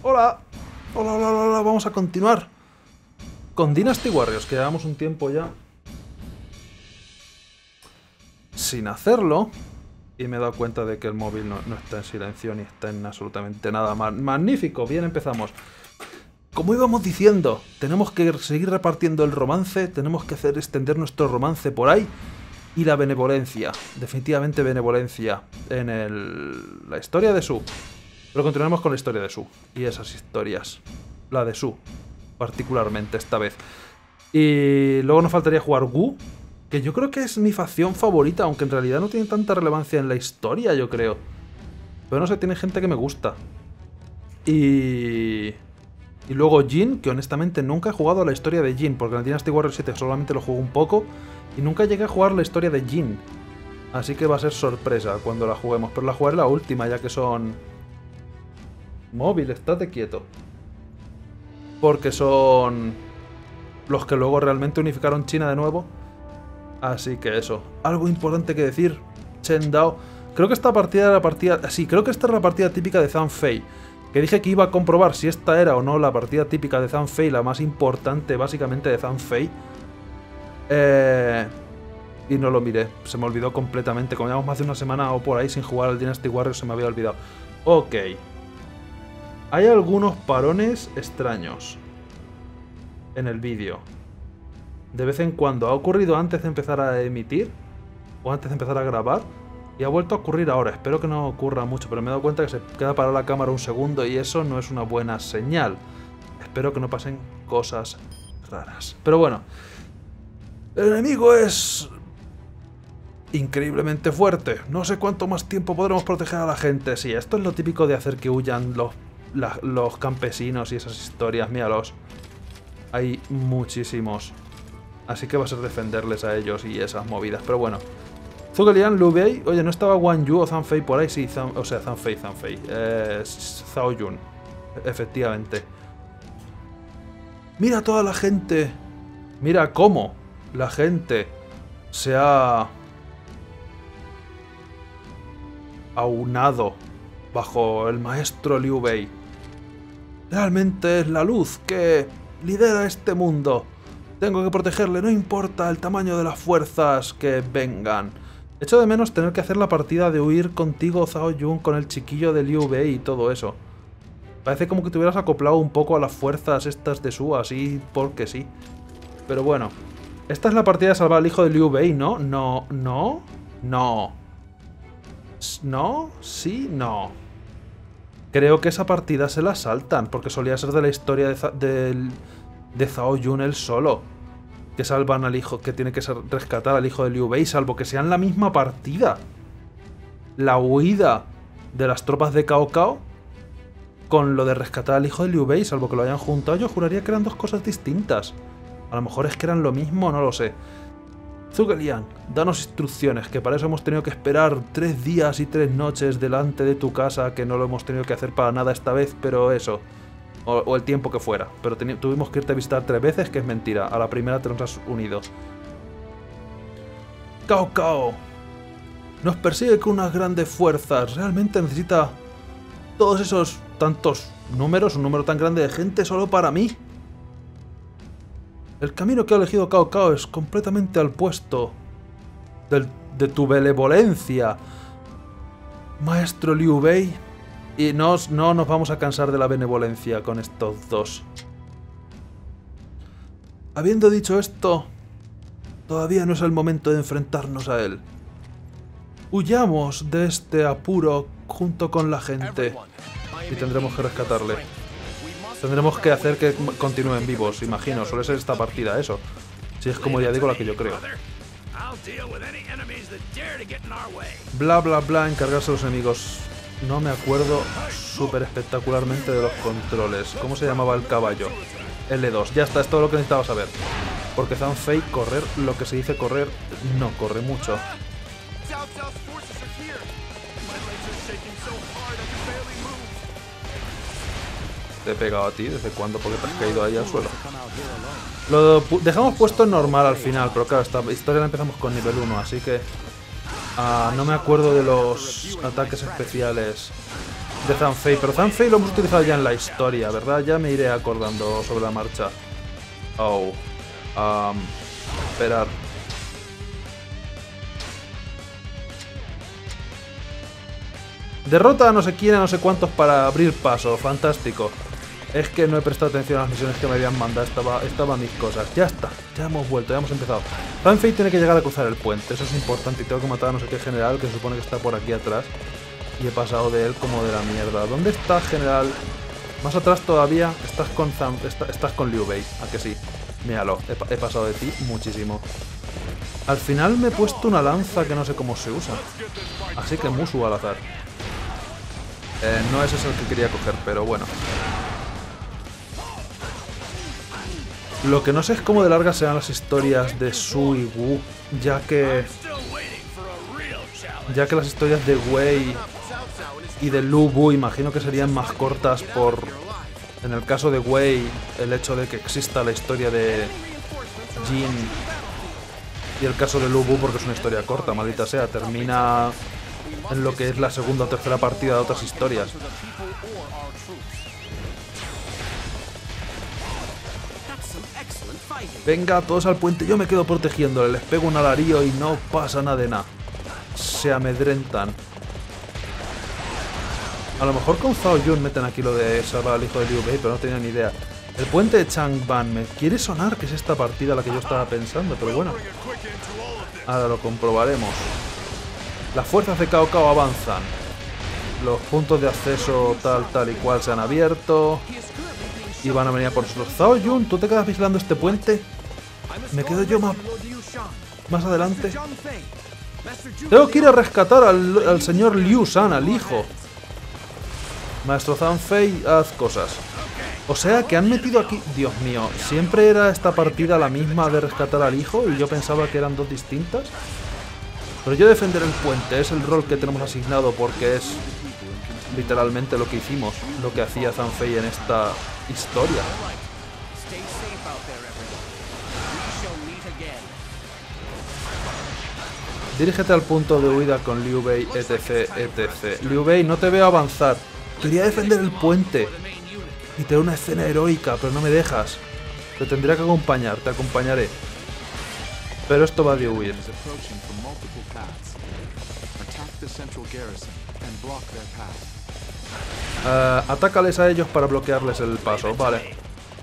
Hola. Hola, hola, hola, hola. Vamos a continuar con Dynasty Warriors, que llevamos un tiempo ya sin hacerlo. Y me he dado cuenta de que el móvil no está en silencio ni está en absolutamente nada. Magnífico, bien empezamos. Como íbamos diciendo, tenemos que seguir repartiendo el romance, tenemos que extender nuestro romance por ahí. Y la benevolencia, definitivamente benevolencia en la historia de Su. Pero continuaremos con la historia de Su y esas historias. La de Su, particularmente esta vez. Y luego nos faltaría jugar Wu, que yo creo que es mi facción favorita, aunque en realidad no tiene tanta relevancia en la historia, yo creo. Pero no sé, tiene gente que me gusta. Y luego Jin, que honestamente nunca he jugado la historia de Jin, porque en el Dynasty Warriors 7 solamente lo juego un poco, y nunca llegué a jugar la historia de Jin. Así que va a ser sorpresa cuando la juguemos, pero la jugaré la última, ya que son... Móvil, estate quieto. Porque son los que luego realmente unificaron China de nuevo. Así que eso. Algo importante que decir, Chen Dao. Creo que esta partida era la partida... Sí, creo que esta era la partida típica de Zhang Fei. Que dije que iba a comprobar si esta era o no la partida típica de Zhang Fei, la más importante básicamente de Zhang Fei. Y no lo miré, se me olvidó completamente. Como llevamos más de una semana o por ahí sin jugar al Dynasty Warriors, se me había olvidado. Ok. Hay algunos parones extraños en el vídeo. De vez en cuando ha ocurrido antes de empezar a emitir o antes de empezar a grabar. Y ha vuelto a ocurrir ahora, espero que no ocurra mucho, pero me he dado cuenta que se queda parada la cámara un segundo y eso no es una buena señal. Espero que no pasen cosas raras. Pero bueno, el enemigo es increíblemente fuerte. No sé cuánto más tiempo podremos proteger a la gente. Sí, esto es lo típico de hacer que huyan los campesinos y esas historias. Míralos. Hay muchísimos. Así que va a ser defenderles a ellos y esas movidas. Pero bueno. Zhuge Liang, Liu Bei. Oye, ¿no estaba Wang Yu o Zhang Fei por ahí? Sí, Zhang Fei. Zhao Yun. Efectivamente. Mira toda la gente. Mira cómo la gente se ha aunado bajo el maestro Liu Bei. Realmente es la luz que lidera este mundo. Tengo que protegerle, no importa el tamaño de las fuerzas que vengan. Echo de menos tener que hacer la partida de huir contigo, Zhao Yun, con el chiquillo de Liu Bei y todo eso. Parece como que te hubieras acoplado un poco a las fuerzas estas de Su, así porque sí. Pero bueno. Esta es la partida de salvar al hijo de Liu Bei, ¿no? No. ¿No? Sí, no. Creo que esa partida se la saltan, porque solía ser de la historia de Zhao Yun él solo. Que salvan al hijo, que tiene que rescatar al hijo de Liu Bei, salvo que sean la misma partida. La huida de las tropas de Cao Cao con lo de rescatar al hijo de Liu Bei, salvo que lo hayan juntado, yo juraría que eran dos cosas distintas. A lo mejor es que eran lo mismo, no lo sé. Zhuge Liang, danos instrucciones, que para eso hemos tenido que esperar 3 días y 3 noches delante de tu casa, que no lo hemos tenido que hacer para nada esta vez, pero eso... O el tiempo que fuera. Pero tuvimos que irte a visitar 3 veces, que es mentira. A la primera te nos has unido. Cao Cao nos persigue con unas grandes fuerzas. Realmente necesita todos esos tantos números, un número tan grande de gente solo para mí. El camino que ha elegido Cao Cao es completamente al puesto de tu benevolencia, maestro Liu Bei. Y no nos vamos a cansar de la benevolencia con estos dos. Habiendo dicho esto, todavía no es el momento de enfrentarnos a él. Huyamos de este apuro junto con la gente. Y tendremos que rescatarle. Tendremos que hacer que continúen vivos, imagino. Suele ser esta partida, eso. Si es como ya digo, la que yo creo. Bla bla bla, encargarse a los enemigos. No me acuerdo súper espectacularmente de los controles. ¿Cómo se llamaba el caballo? L2. Ya está, es todo lo que necesitaba saber. Porque Zhang Fei, correr, lo que se dice correr, no corre mucho. Te he pegado a ti, ¿desde cuándo? Porque te has caído ahí al suelo. Lo dejamos puesto en normal al final, pero claro, esta historia la empezamos con nivel 1, así que... no me acuerdo de los ataques especiales. de Zanfei, pero Zanfei lo hemos utilizado ya en la historia, ¿verdad? Ya me iré acordando sobre la marcha. Oh. Esperar. Derrota a no sé quién, a no sé cuántos para abrir paso. Fantástico. Es que no he prestado atención a las misiones que me habían mandado. Estaban mis cosas. Ya está. Ya hemos vuelto, ya hemos empezado. Zanfei tiene que llegar a cruzar el puente. Eso es importante. Y tengo que matar a no sé qué general que se supone que está por aquí atrás. Y he pasado de él como de la mierda. ¿Dónde está, general? Más atrás todavía. Estás con Liu Bei. ¿A que sí? Míralo. He pasado de ti muchísimo. Al final me he puesto una lanza que no sé cómo se usa. Así que Musu al azar. No ese es el que quería coger, pero bueno. Lo que no sé es cómo de largas serán las historias de Su y Wu, ya que las historias de Wei y de Lu Bu imagino que serían más cortas por, en el caso de Wei, el hecho de que exista la historia de Jin, y el caso de Lu Bu porque es una historia corta, maldita sea, termina en lo que es la segunda o tercera partida de otras historias. Venga, todos al puente, yo me quedo protegiéndole, les pego un alarido y no pasa nada de nada. Se amedrentan. A lo mejor con Zhao Yun meten aquí lo de salvar al hijo de Liu Bei, pero no tenía ni idea. El puente de Changban me quiere sonar que es esta partida la que yo estaba pensando, pero bueno. Ahora lo comprobaremos. Las fuerzas de Cao Cao avanzan. Los puntos de acceso tal y cual se han abierto. Y van a venir a por nosotros. Zhao Yun, ¿tú te quedas vigilando este puente? Me quedo yo más adelante. Tengo que ir a rescatar al señor Liu Shan, al hijo. Maestro Zanfei, haz cosas. O sea que han metido aquí... Dios mío, ¿siempre era esta partida la misma de rescatar al hijo? Y yo pensaba que eran dos distintas. Pero yo defender el puente es el rol que tenemos asignado porque es literalmente lo que hicimos, lo que hacía Zanfei en esta historia. Dirígete al punto de huida con Liu Bei, etc, etc. Liu Bei, no te veo avanzar. Quería defender el puente y tener una escena heroica, pero no me dejas. Te tendría que acompañar, te acompañaré. Pero esto va de huir. Atácales a ellos para bloquearles el paso, vale.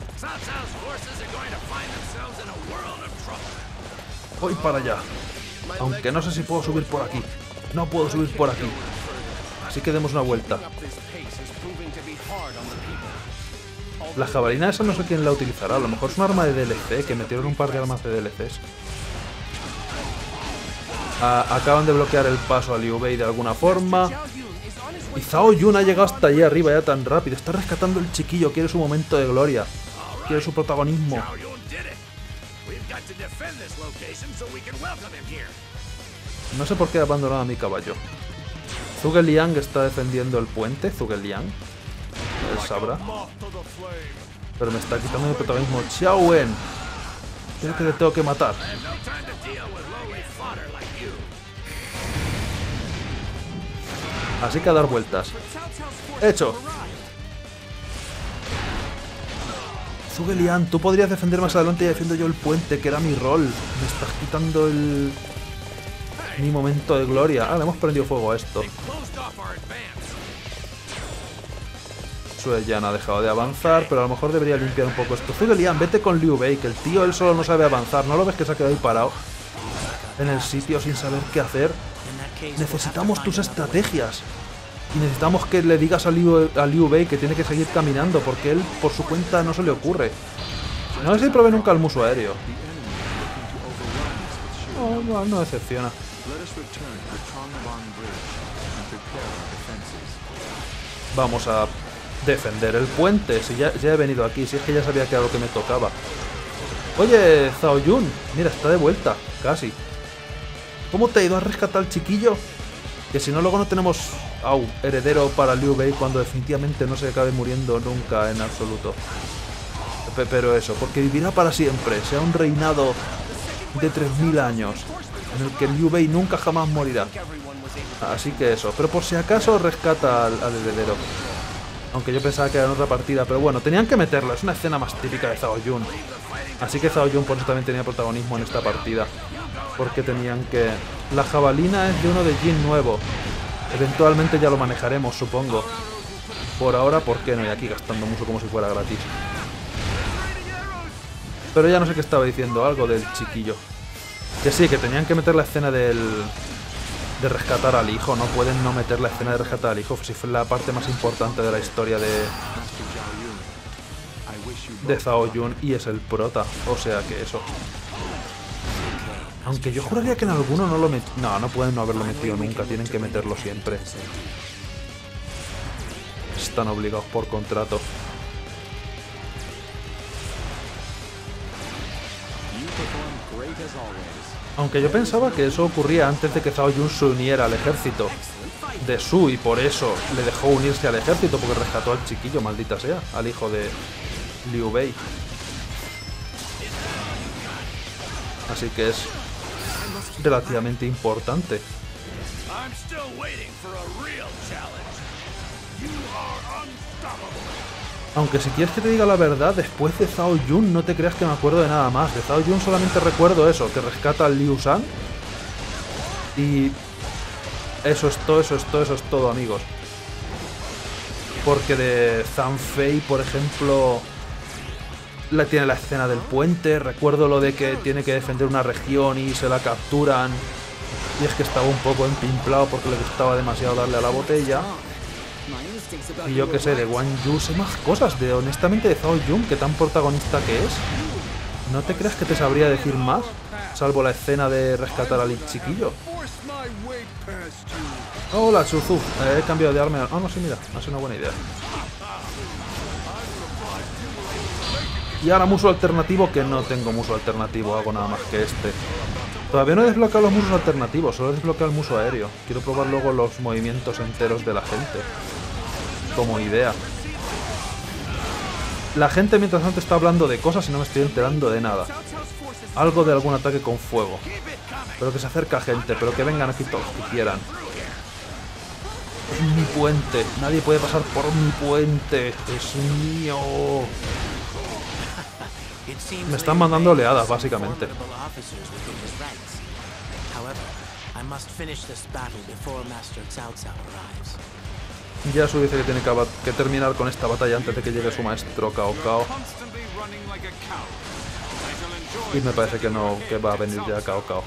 Voy para allá. Aunque no sé si puedo subir por aquí. No puedo subir por aquí. Así que demos una vuelta. La jabalina esa no sé quién la utilizará. A lo mejor es un arma de DLC, que metieron un par de armas de DLCs. Acaban de bloquear el paso a Liu Bei de alguna forma. Y Zhao Yun ha llegado hasta allí arriba ya tan rápido. Está rescatando el chiquillo, quiere su momento de gloria. Quiere su protagonismo. No sé por qué he abandonado a mi caballo. Zhuge Liang está defendiendo el puente. Zhuge Liang. Él sabrá. Pero me está quitando el protagonismo. Xiao Wen. Creo que le tengo que matar. Así que a dar vueltas. ¡Hecho! Zhuge Liang, tú podrías defender más adelante y defiendo yo el puente, que era mi rol. Me estás quitando mi momento de gloria. Le hemos prendido fuego a esto. Sueyan ha dejado de avanzar, pero a lo mejor debería limpiar un poco esto. Zhuge Liang, vete con Liu Bei, que el tío él solo no sabe avanzar. ¿No lo ves que se ha quedado ahí parado en el sitio sin saber qué hacer? Necesitamos tus estrategias. Y necesitamos que le digas a Liu Bei que tiene que seguir caminando, porque él por su cuenta no se le ocurre. No sé si probé nunca el muso aéreo. No decepciona. Vamos a defender el puente. Si ya he venido aquí, si es que ya sabía que era lo que me tocaba. Oye, Zhao Yun, mira, está de vuelta, casi. ¿Cómo te ha ido a rescatar al chiquillo? Que si no, luego no tenemos heredero para Liu Bei cuando definitivamente no se acabe muriendo nunca en absoluto. Pero eso, porque vivirá para siempre, sea un reinado de 3000 años, en el que Liu Bei nunca jamás morirá. Así que eso, pero por si acaso rescata al heredero. Aunque yo pensaba que era en otra partida, pero bueno, tenían que meterlo, es una escena más típica de Zhao Yun. Así que Zhao Yun por eso también tenía protagonismo en esta partida. Porque tenían que... La jabalina es de uno de Jin nuevo. Eventualmente ya lo manejaremos, supongo. Por ahora, ¿por qué no? Y aquí gastando mucho como si fuera gratis. Pero ya no sé qué estaba diciendo, algo del chiquillo. Que sí, que tenían que meter la escena de rescatar al hijo. No pueden no meter la escena de rescatar al hijo. Si fue la parte más importante de la historia de Zhao Yun y es el prota. O sea que eso. Aunque yo juraría que en alguno no lo metieron. No, no pueden no haberlo metido nunca. Tienen que meterlo siempre. Están obligados por contrato. Aunque yo pensaba que eso ocurría antes de que Zhao Yun se uniera al ejército de Su y por eso le dejó unirse al ejército porque rescató al chiquillo, maldita sea, al hijo de Liu Bei. Así que es relativamente importante. Aunque si quieres que te diga la verdad, después de Zhao Yun no te creas que me acuerdo de nada más. De Zhao Yun solamente recuerdo eso, que rescata al Liu Shan. Y eso es todo, amigos. Porque de Zhang Fei, por ejemplo, tiene la escena del puente. Recuerdo lo de que tiene que defender una región y se la capturan. Y es que estaba un poco empimplado porque le gustaba demasiado darle a la botella. Y yo que sé, de Guan Yu sé más cosas, honestamente de Zhao Yun, que tan protagonista que es. No te creas que te sabría decir más, salvo la escena de rescatar al chiquillo. Hola, Suzu, he cambiado de arma. Ah, no, sí, mira, ha sido una buena idea. Y ahora muso alternativo, que no tengo muso alternativo, hago nada más que este. Todavía no he desbloqueado los musos alternativos, solo he desbloqueado el muso aéreo. Quiero probar luego los movimientos enteros de la gente. Como idea. La gente mientras tanto está hablando de cosas y no me estoy enterando de nada. Algo de algún ataque con fuego. Pero que se acerca gente, pero que vengan aquí todos que quieran. Es mi puente, nadie puede pasar por mi puente. Es mío. Me están mandando oleadas, básicamente. Yasuo dice que tiene que terminar con esta batalla antes de que llegue su maestro Cao Cao. Y me parece que no, que va a venir ya Cao Cao.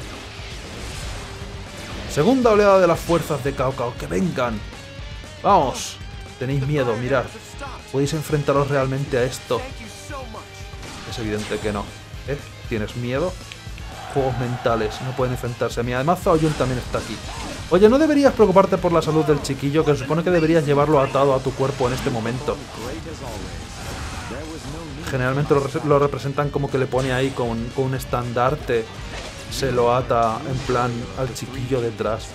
Segunda oleada de las fuerzas de Cao Cao, que vengan. Vamos, tenéis miedo, mirad. ¿Podéis enfrentaros realmente a esto? Es evidente que no. ¿Tienes miedo? Juegos mentales, no pueden enfrentarse a mí. Además Zhao Yun también está aquí. Oye, ¿no deberías preocuparte por la salud del chiquillo? Que se supone que deberías llevarlo atado a tu cuerpo en este momento. Generalmente lo representan como que le pone ahí con un estandarte. Se lo ata en plan al chiquillo detrás.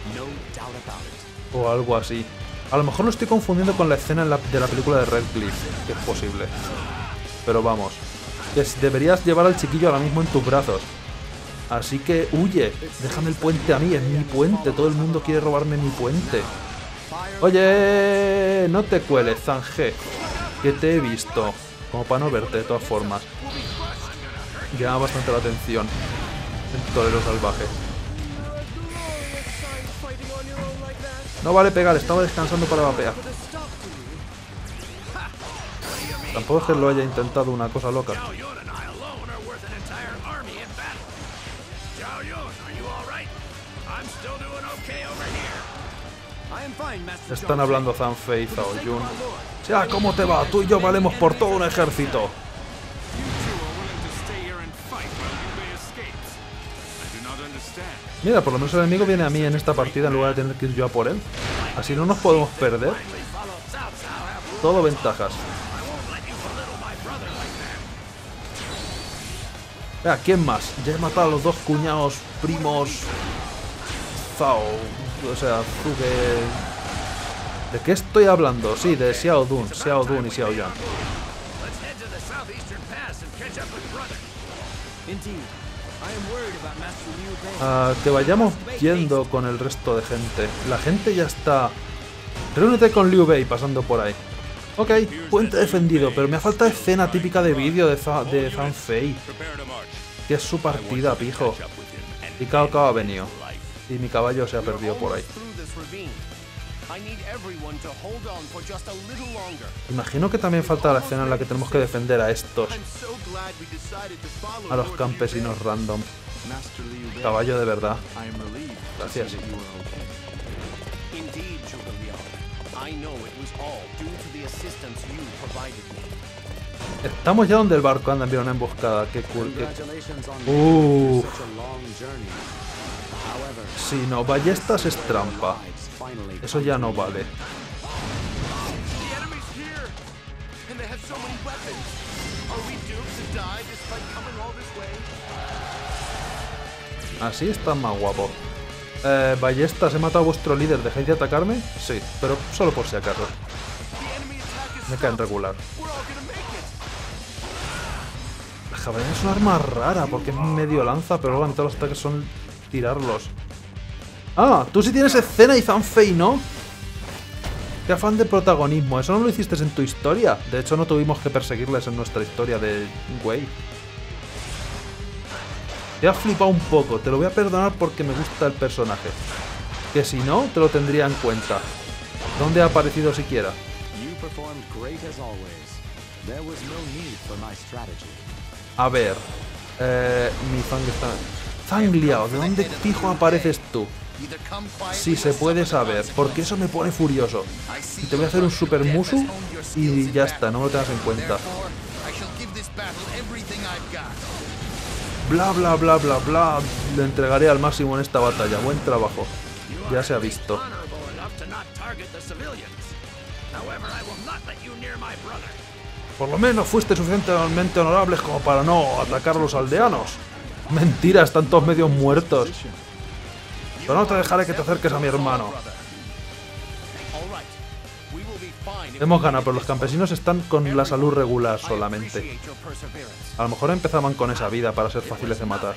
O algo así. A lo mejor lo estoy confundiendo con la escena de la película de Redcliffe, que es posible. Pero vamos. Deberías llevar al chiquillo ahora mismo en tus brazos. Así que huye, déjame el puente a mí, es mi puente, todo el mundo quiere robarme mi puente. Oye, no te cueles, Zanje, que te he visto, como para no verte de todas formas. Llama bastante la atención el torero salvaje. No vale pegar, estaba descansando para vapear. Tampoco es que lo haya intentado una cosa loca. Están hablando Zhang Fei y Zhao Yun. Ya, ¿cómo te va? Tú y yo valemos por todo un ejército. Mira, por lo menos el enemigo viene a mí en esta partida en lugar de tener que ir yo a por él. Así no nos podemos perder. Todo ventajas. Vea, ¿quién más? Ya he matado a los dos cuñados primos Zhao. O sea, Zuge. ¿De qué estoy hablando? Sí, de Xiao Dun y Xiao Yan. Que vayamos yendo con el resto de gente. La gente ya está... Reúnete con Liu Bei pasando por ahí. Ok, puente defendido, pero me ha faltado escena típica de vídeo de Zhang Fei. Que es su partida, pijo. Y Cao Cao ha venido. Y mi caballo se ha perdido por ahí. Imagino que también falta la escena en la que tenemos que defender a estos. A los campesinos random. Caballo de verdad. Gracias. Estamos ya donde el barco anda, enviar una emboscada. Qué cool. Si no, ballestas es trampa. Eso ya no vale. Así está más guapo. Ballestas, he matado a vuestro líder. ¿Dejáis de atacarme? Sí, pero solo por si acaso. Me caen regular. La jabalina es un arma rara porque es medio lanza, pero luego en todos los ataques son tirarlos. Ah, tú sí tienes escena y Zhang Fei, ¿no? Qué afán de protagonismo. Eso no lo hiciste en tu historia. De hecho, no tuvimos que perseguirles en nuestra historia de Wei. Te has flipado un poco. Te lo voy a perdonar porque me gusta el personaje. Que si no, te lo tendría en cuenta. ¿Dónde ha aparecido siquiera? A ver. Mi Zhang está... Zhang Liao, ¿de dónde pijo apareces tú? Si se puede saber, porque eso me pone furioso. Y te voy a hacer un super musu y ya está, no me lo tengas en cuenta. Bla bla bla bla bla. Le entregaré al máximo en esta batalla. Buen trabajo. Ya se ha visto. Por lo menos fuiste suficientemente honorables como para no atacar a los aldeanos. Mentira, están todos medio muertos. Pero no te dejaré que te acerques a mi hermano. Hemos ganado, pero los campesinos están con la salud regular solamente. A lo mejor empezaban con esa vida para ser fáciles de matar.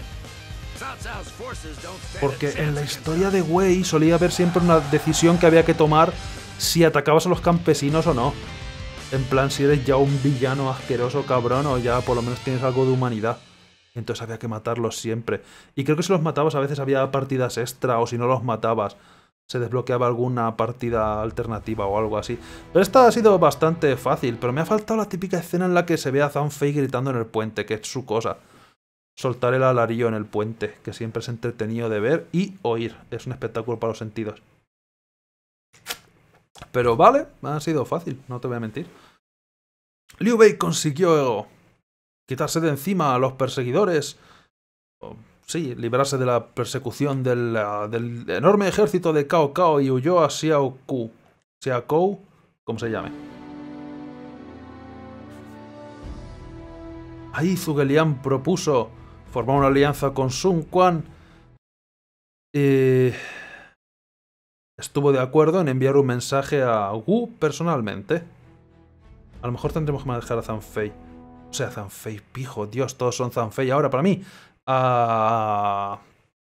Porque en la historia de Wei solía haber siempre una decisión que había que tomar si atacabas a los campesinos o no. En plan, si eres ya un villano asqueroso, cabrón, o ya por lo menos tienes algo de humanidad. Entonces había que matarlos siempre. Y creo que si los matabas a veces había partidas extra, o si no los matabas se desbloqueaba alguna partida alternativa o algo así. Pero esta ha sido bastante fácil, pero me ha faltado la típica escena en la que se ve a Zhang Fei gritando en el puente, que es su cosa. Soltar el alarillo en el puente, que siempre es entretenido de ver y oír. Es un espectáculo para los sentidos. Pero vale, ha sido fácil, no te voy a mentir. Liu Bei consiguió quitarse de encima a los perseguidores. Sí, librarse de la persecución del enorme ejército de Cao Cao y huyó a Xiaokou. Xiaokou, como se llame. Ahí Zhuge Liang propuso formar una alianza con Sun Quan. Estuvo de acuerdo en enviar un mensaje a Wu personalmente. A lo mejor tendremos que manejar a Zhang Fei. O sea, Zhang Fei, pijo, Dios, todos son Zhang Fei ahora para mí. A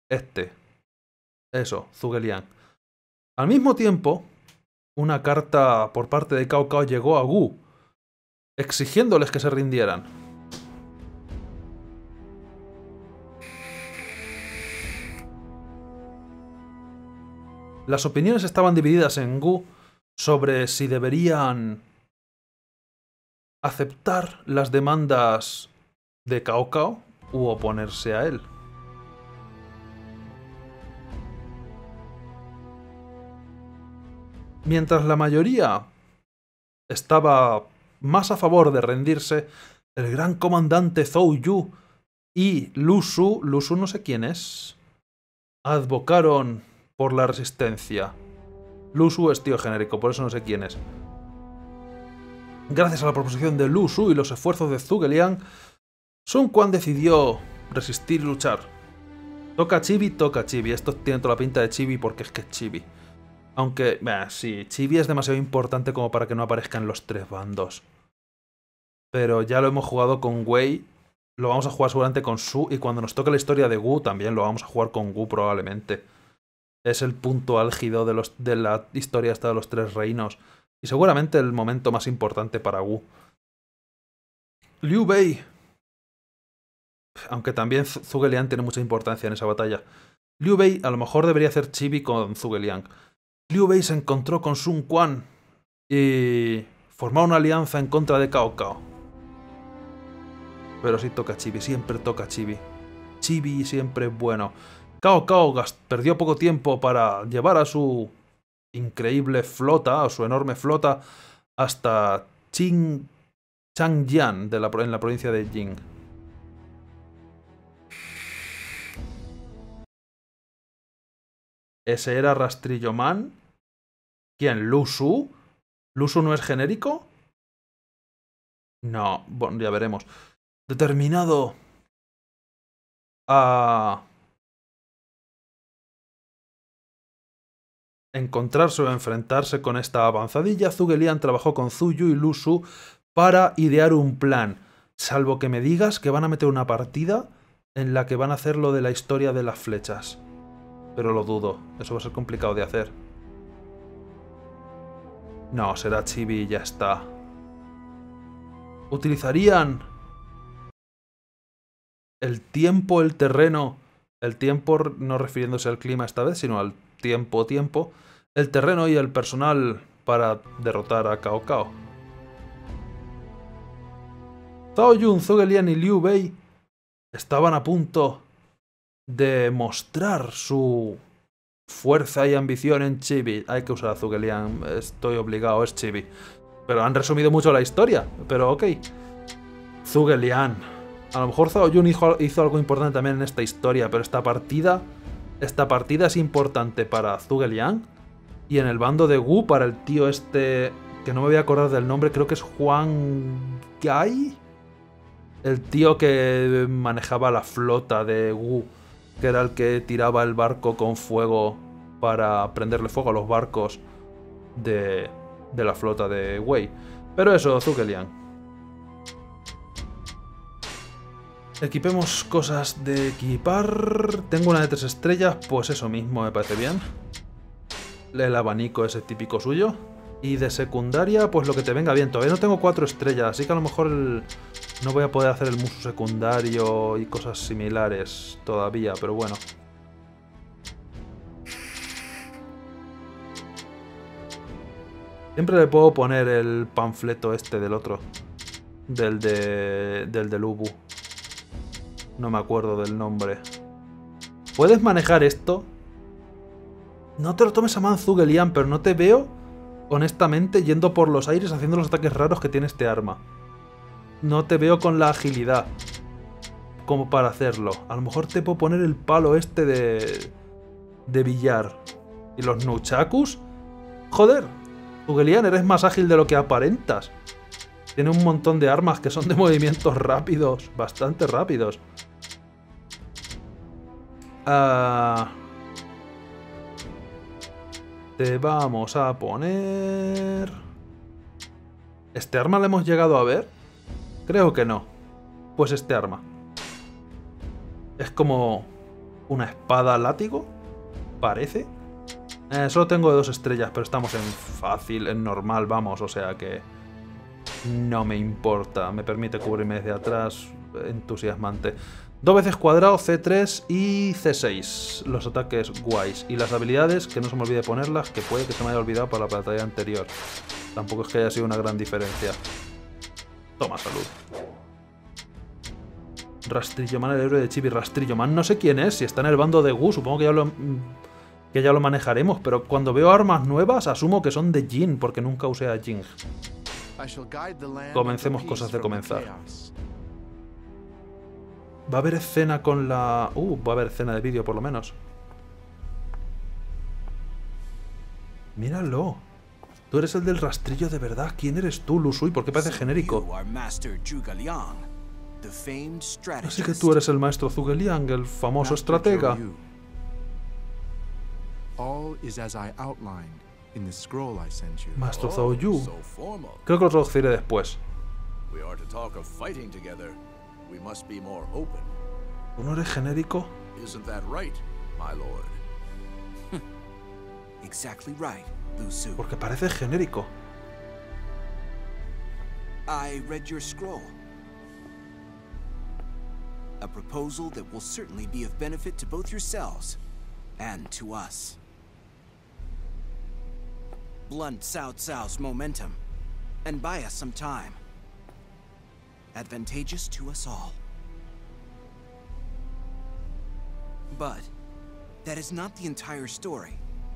eso, Zhuge Liang. Al mismo tiempo, una carta por parte de Cao Cao llegó a Wu, exigiéndoles que se rindieran. Las opiniones estaban divididas en Wu sobre si deberían aceptar las demandas de Cao Cao u oponerse a él. Mientras la mayoría estaba más a favor de rendirse, el gran comandante Zhou Yu y Lu Su no sé quién es, advocaron por la resistencia. Lu Su es tío genérico, por eso no sé quién es. Gracias a la proposición de Lu Su y los esfuerzos de Zhuge Liang, Sun Quan decidió resistir y luchar. Toca Chibi, toca Chibi. Esto tiene toda la pinta de Chibi porque es que es Chibi. Aunque, sí, Chibi es demasiado importante como para que no aparezcan los tres bandos. Pero ya lo hemos jugado con Wei. lo vamos a jugar seguramente con Su, y cuando nos toque la historia de Wu también lo vamos a jugar con Wu probablemente. Es el punto álgido de la historia hasta de los tres reinos. Y seguramente el momento más importante para Wu. Liu Bei. Aunque también Zhuge Liang tiene mucha importancia en esa batalla. Liu Bei a lo mejor debería hacer chibi con Zhuge Liang. Liu Bei se encontró con Sun Quan y formó una alianza en contra de Cao Cao. Pero sí toca chibi, siempre toca chibi. Chibi siempre es bueno. Cao Cao perdió poco tiempo para llevar a su increíble flota, o su enorme flota, hasta Changjiang, en la provincia de Jing. ¿Ese era Rastrillo Man? ¿Quién? ¿Lu Su? ¿Lu Su no es genérico? No, bueno, ya veremos. Determinado a encontrarse o enfrentarse con esta avanzadilla, Zhuge Liang trabajó con Zhu Yu y Lu Su para idear un plan. Salvo que me digas que van a meter una partida en la que van a hacer lo de la historia de las flechas. Pero lo dudo, eso va a ser complicado de hacer. No, será chibi y ya está. Utilizarían el tiempo, el terreno, el tiempo no refiriéndose al clima esta vez, sino al tiempo, el terreno y el personal para derrotar a Cao Cao. Zhao Yun, Zhuge Liang y Liu Bei estaban a punto de mostrar su fuerza y ambición en chibi. Hay que usar a Zhuge Liang, estoy obligado, es chibi. Pero han resumido mucho la historia, pero ok. Zhuge Liang. A lo mejor Zhao Yun hizo algo importante también en esta historia, pero esta partida es importante para Zhuge Liang. Y en el bando de Wu para el tío este, que no me voy a acordar del nombre, creo que es Huang Gai. El tío que manejaba la flota de Wu, que era el que tiraba el barco con fuego para prenderle fuego a los barcos de la flota de Wei. Pero eso, Zhuge Liang. Equipemos cosas de equipar. Tengo una de 3 estrellas, pues eso mismo me parece bien. El abanico ese típico suyo. Y de secundaria, pues lo que te venga bien. Todavía no tengo 4 estrellas, así que a lo mejor no voy a poder hacer el musu secundario y cosas similares todavía, pero bueno. Siempre le puedo poner el panfleto este del otro. Del del Ubu. No me acuerdo del nombre. ¿Puedes manejar esto? No te lo tomes a mal, Zhuge Liang, pero no te veo, honestamente, yendo por los aires haciendo los ataques raros que tiene este arma. No te veo con la agilidad como para hacerlo. A lo mejor te puedo poner el palo este de billar. ¿Y los nunchakus? Joder, Zhuge Liang, eres más ágil de lo que aparentas. Tiene un montón de armas que son de movimientos rápidos, bastante rápidos. Te vamos a poner... ¿Este arma lo hemos llegado a ver? Creo que no. Pues este arma. Es como una espada látigo, parece. Solo tengo 2 estrellas, pero estamos en fácil, en normal, vamos, o sea que... No me importa, me permite cubrirme desde atrás, entusiasmante. 2 veces cuadrado, C3 y C6, los ataques guays. Y las habilidades, que no se me olvide ponerlas, que puede que se me haya olvidado para la batalla anterior. Tampoco es que haya sido una gran diferencia. Toma, salud. Rastrillo Man, el héroe de chibi. Rastrillo Man no sé quién es, si está en el bando de Wu, supongo que ya lo manejaremos, pero cuando veo armas nuevas asumo que son de Jin, porque nunca usé a Jin. Comencemos cosas de comenzar. Va a haber escena con la... va a haber escena de vídeo por lo menos. Míralo. Tú eres el del rastrillo de verdad. ¿Quién eres tú, Lu Su? ¿Por qué parece genérico? Así que tú eres el maestro Zhuge Liang, el famoso estratega. Maestro Zhao Yu. Creo que lo traduciré después. we must be more open. ¿Tú no eres genérico? Isn't that right, my lord? Exactly right, Lu Su. Porque parece genérico. I read your scroll. A proposal that will certainly be of benefit to both yourselves and to us. Blunt Cao Cao's momentum and buy us some time. Advantageous to us all. But that is not the entire story.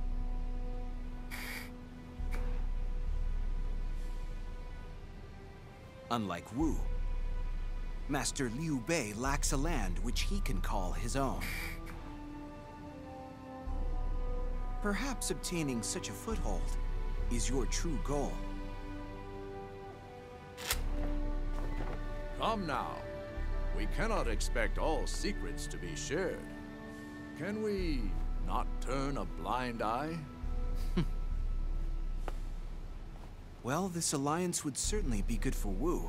Unlike Wu, Master Liu Bei lacks a land which he can call his own. Perhaps obtaining such a foothold is your true goal. Come now. We cannot expect all secrets to be shared. Can we not turn a blind eye? Well, this alliance would certainly be good for Wu.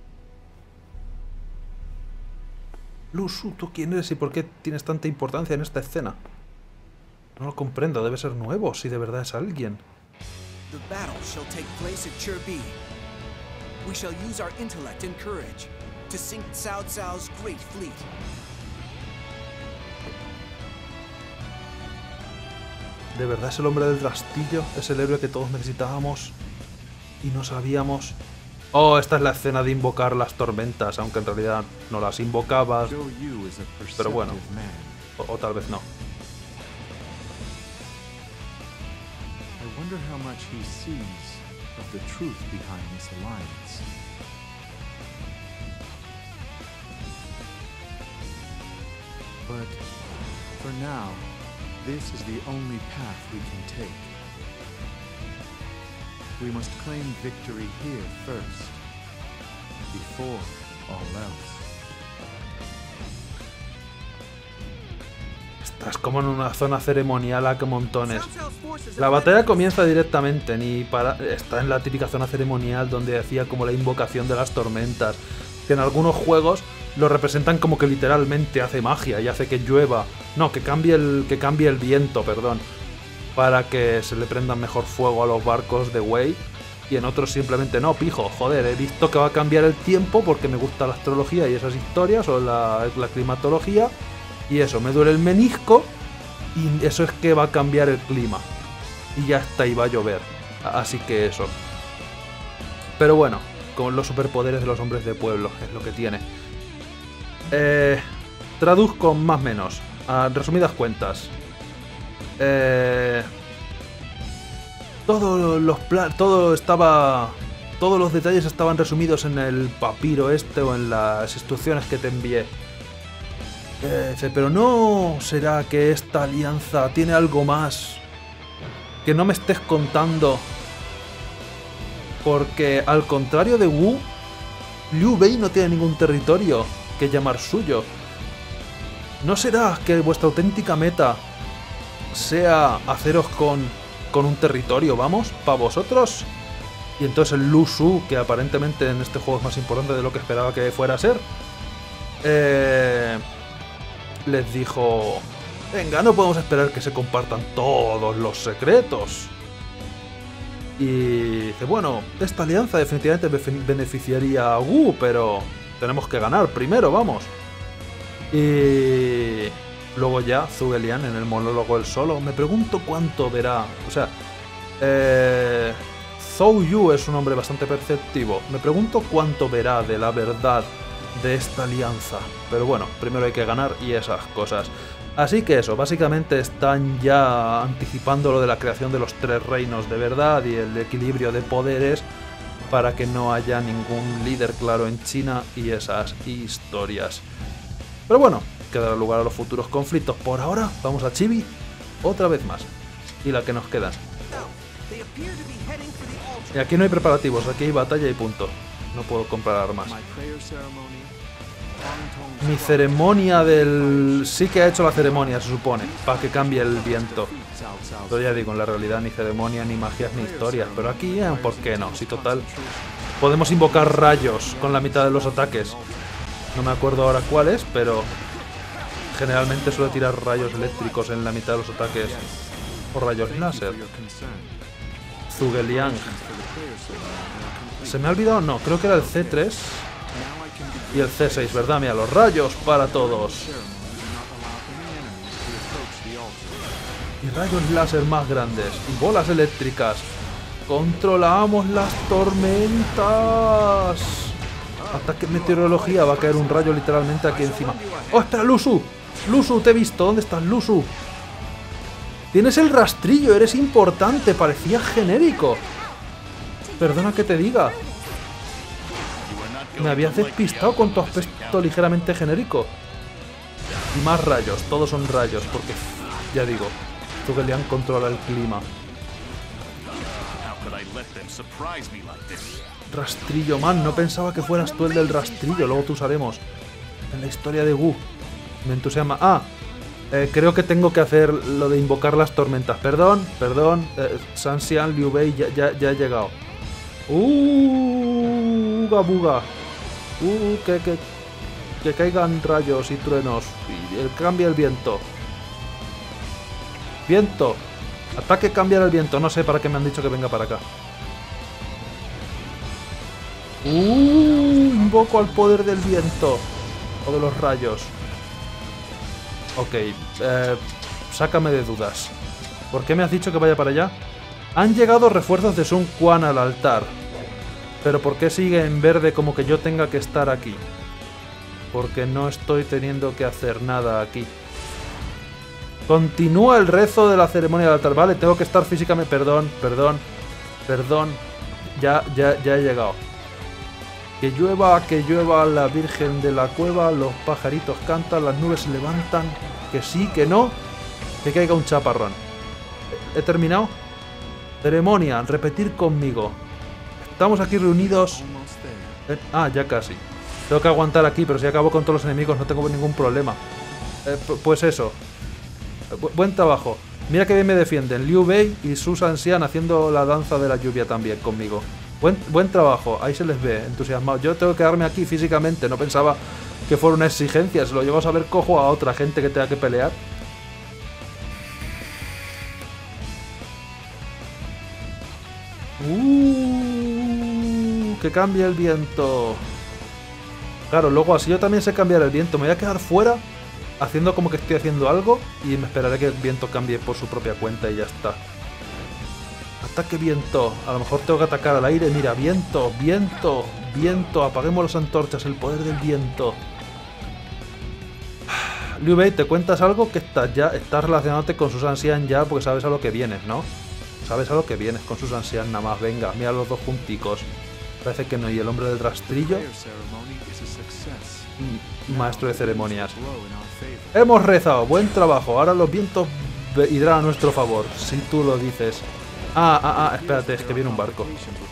Lu Su, ¿tú quién eres y por qué tienes tanta importancia en esta escena? No lo comprendo, debe ser nuevo, si de verdad es alguien. The battle shall take place at Cherbi. We shall use our intellect and courage to sink Cao Cao's great fleet. ¿De verdad es el hombre del rastillo? ¿Es el héroe que todos necesitábamos y no sabíamos? Oh, esta es la escena de invocar las tormentas, aunque en realidad no las invocabas. Pero bueno, o tal vez no. I wonder how much he sees of the truth behind this alliance. But for now, this is the only path we can take. We must claim victory here first, before all else. Estás como en una zona ceremonial a que montones. La batalla comienza directamente, está en la típica zona ceremonial donde hacía como la invocación de las tormentas, que en algunos juegos lo representan como que literalmente hace magia y hace que llueva. No, que cambie el viento, perdón, para que se le prendan mejor fuego a los barcos de Wei. Y en otros simplemente no, pijo, joder, he visto que va a cambiar el tiempo porque me gusta la astrología y esas historias, o la climatología, y eso, me duele el menisco, y eso es que va a cambiar el clima. Y ya está, y va a llover. Así que eso. Pero bueno, con los superpoderes de los hombres de pueblo, es lo que tiene. Traduzco más o menos, a resumidas cuentas. Todos los detalles estaban resumidos en el papiro este o en las instrucciones que te envié. Pero no será que esta alianza tiene algo más que no me estés contando, porque al contrario de Wu, Liu Bei no tiene ningún territorio que llamar suyo. ¿No será que vuestra auténtica meta sea haceros con un territorio, vamos, para vosotros? Y entonces el Lu Su, que aparentemente en este juego es más importante de lo que esperaba que fuera a ser, les dijo: venga, no podemos esperar que se compartan todos los secretos. Y dice: bueno, esta alianza definitivamente beneficiaría a Wu, pero tenemos que ganar primero, vamos. Y luego ya Zhuge Liang en el monólogo él solo: me pregunto cuánto verá. O sea, Zhou Yu es un hombre bastante perceptivo. Me pregunto cuánto verá de la verdad de esta alianza. Pero bueno, primero hay que ganar y esas cosas. Así que eso, básicamente están ya anticipando lo de la creación de los 3 reinos de verdad y el equilibrio de poderes para que no haya ningún líder claro en China y esas historias. Pero bueno, que dará lugar a los futuros conflictos. Por ahora, vamos a Chibi otra vez más. Y la que nos queda. Y aquí no hay preparativos, aquí hay batalla y punto. No puedo comprar armas. Mi ceremonia del... sí que ha hecho la ceremonia, se supone, para que cambie el viento. Pero ya digo, en la realidad ni ceremonia, ni magias, ni historias. Pero aquí, ¿por qué no? Si total, podemos invocar rayos con la mitad de los ataques. No me acuerdo ahora cuál es, pero generalmente suele tirar rayos eléctricos en la mitad de los ataques. O rayos láser. Zhuge-Liang. ¿Se me ha olvidado? No, creo que era el C3 y el C6, ¿verdad? Mira, los rayos para todos. Y rayos láser más grandes. Y bolas eléctricas. ¡Controlamos las tormentas! Ataque meteorología. Va a caer un rayo literalmente aquí encima. ¡Oh, espera, Lusu! ¡Lusu, te he visto! ¿Dónde estás, Lusu? Tienes el rastrillo, eres importante. Parecía genérico. Perdona que te diga. Me habías despistado con tu aspecto ligeramente genérico. Y más rayos, todos son rayos, porque, ya digo, Zhuge-Liang controla el clima. Rastrillo, man, no pensaba que fueras tú el del rastrillo, luego te usaremos. En la historia de Wu. Me entusiasma. Ah, creo que tengo que hacer lo de invocar las tormentas. Perdón, Sanxian, Liu Bei, ya he llegado. Uga buga. Que caigan rayos y truenos. Y cambia el viento. Viento. Ataque, cambiar el viento. No sé para qué me han dicho que venga para acá. Invoco al poder del viento. O de los rayos. Ok. Sácame de dudas. ¿Por qué me has dicho que vaya para allá? Han llegado refuerzos de Sun Quan al altar. Pero ¿por qué sigue en verde como que yo tenga que estar aquí? Porque no estoy teniendo que hacer nada aquí. Continúa el rezo de la ceremonia del altar. Vale, tengo que estar físicamente... Perdón. Ya he llegado. Que llueva la Virgen de la Cueva. Los pajaritos cantan, las nubes se levantan. Que sí, que no. Que caiga un chaparrón. ¿He terminado? Ceremonia, repetir conmigo. Estamos aquí reunidos... ya casi. Tengo que aguantar aquí, pero si acabo con todos los enemigos no tengo ningún problema. Pues eso. Buen trabajo. Mira que bien me defienden. Liu Bei y Su Sanxian haciendo la danza de la lluvia también conmigo. Buen trabajo. Ahí se les ve entusiasmados. Yo tengo que quedarme aquí físicamente. No pensaba que fuera una exigencia. Si lo llevo a saber, cojo a otra gente que tenga que pelear. Que cambie el viento. Claro, luego así yo también sé cambiar el viento. Me voy a quedar fuera haciendo como que estoy haciendo algo y me esperaré que el viento cambie por su propia cuenta y ya está. Ataque viento. A lo mejor tengo que atacar al aire. Mira, viento. Apaguemos las antorchas. El poder del viento. Liu Bei, ¿te cuentas algo? Que estás relacionándote con Su Sanxian ya porque sabes a lo que vienes, ¿no? Sabes a lo que vienes con Su Sanxian nada más. Venga, mira los dos junticos. Parece que no. Y el hombre del rastrillo. Maestro de ceremonias. Hemos rezado. Buen trabajo. Ahora los vientos irán a nuestro favor. Si tú lo dices. Espérate, es que viene un barco.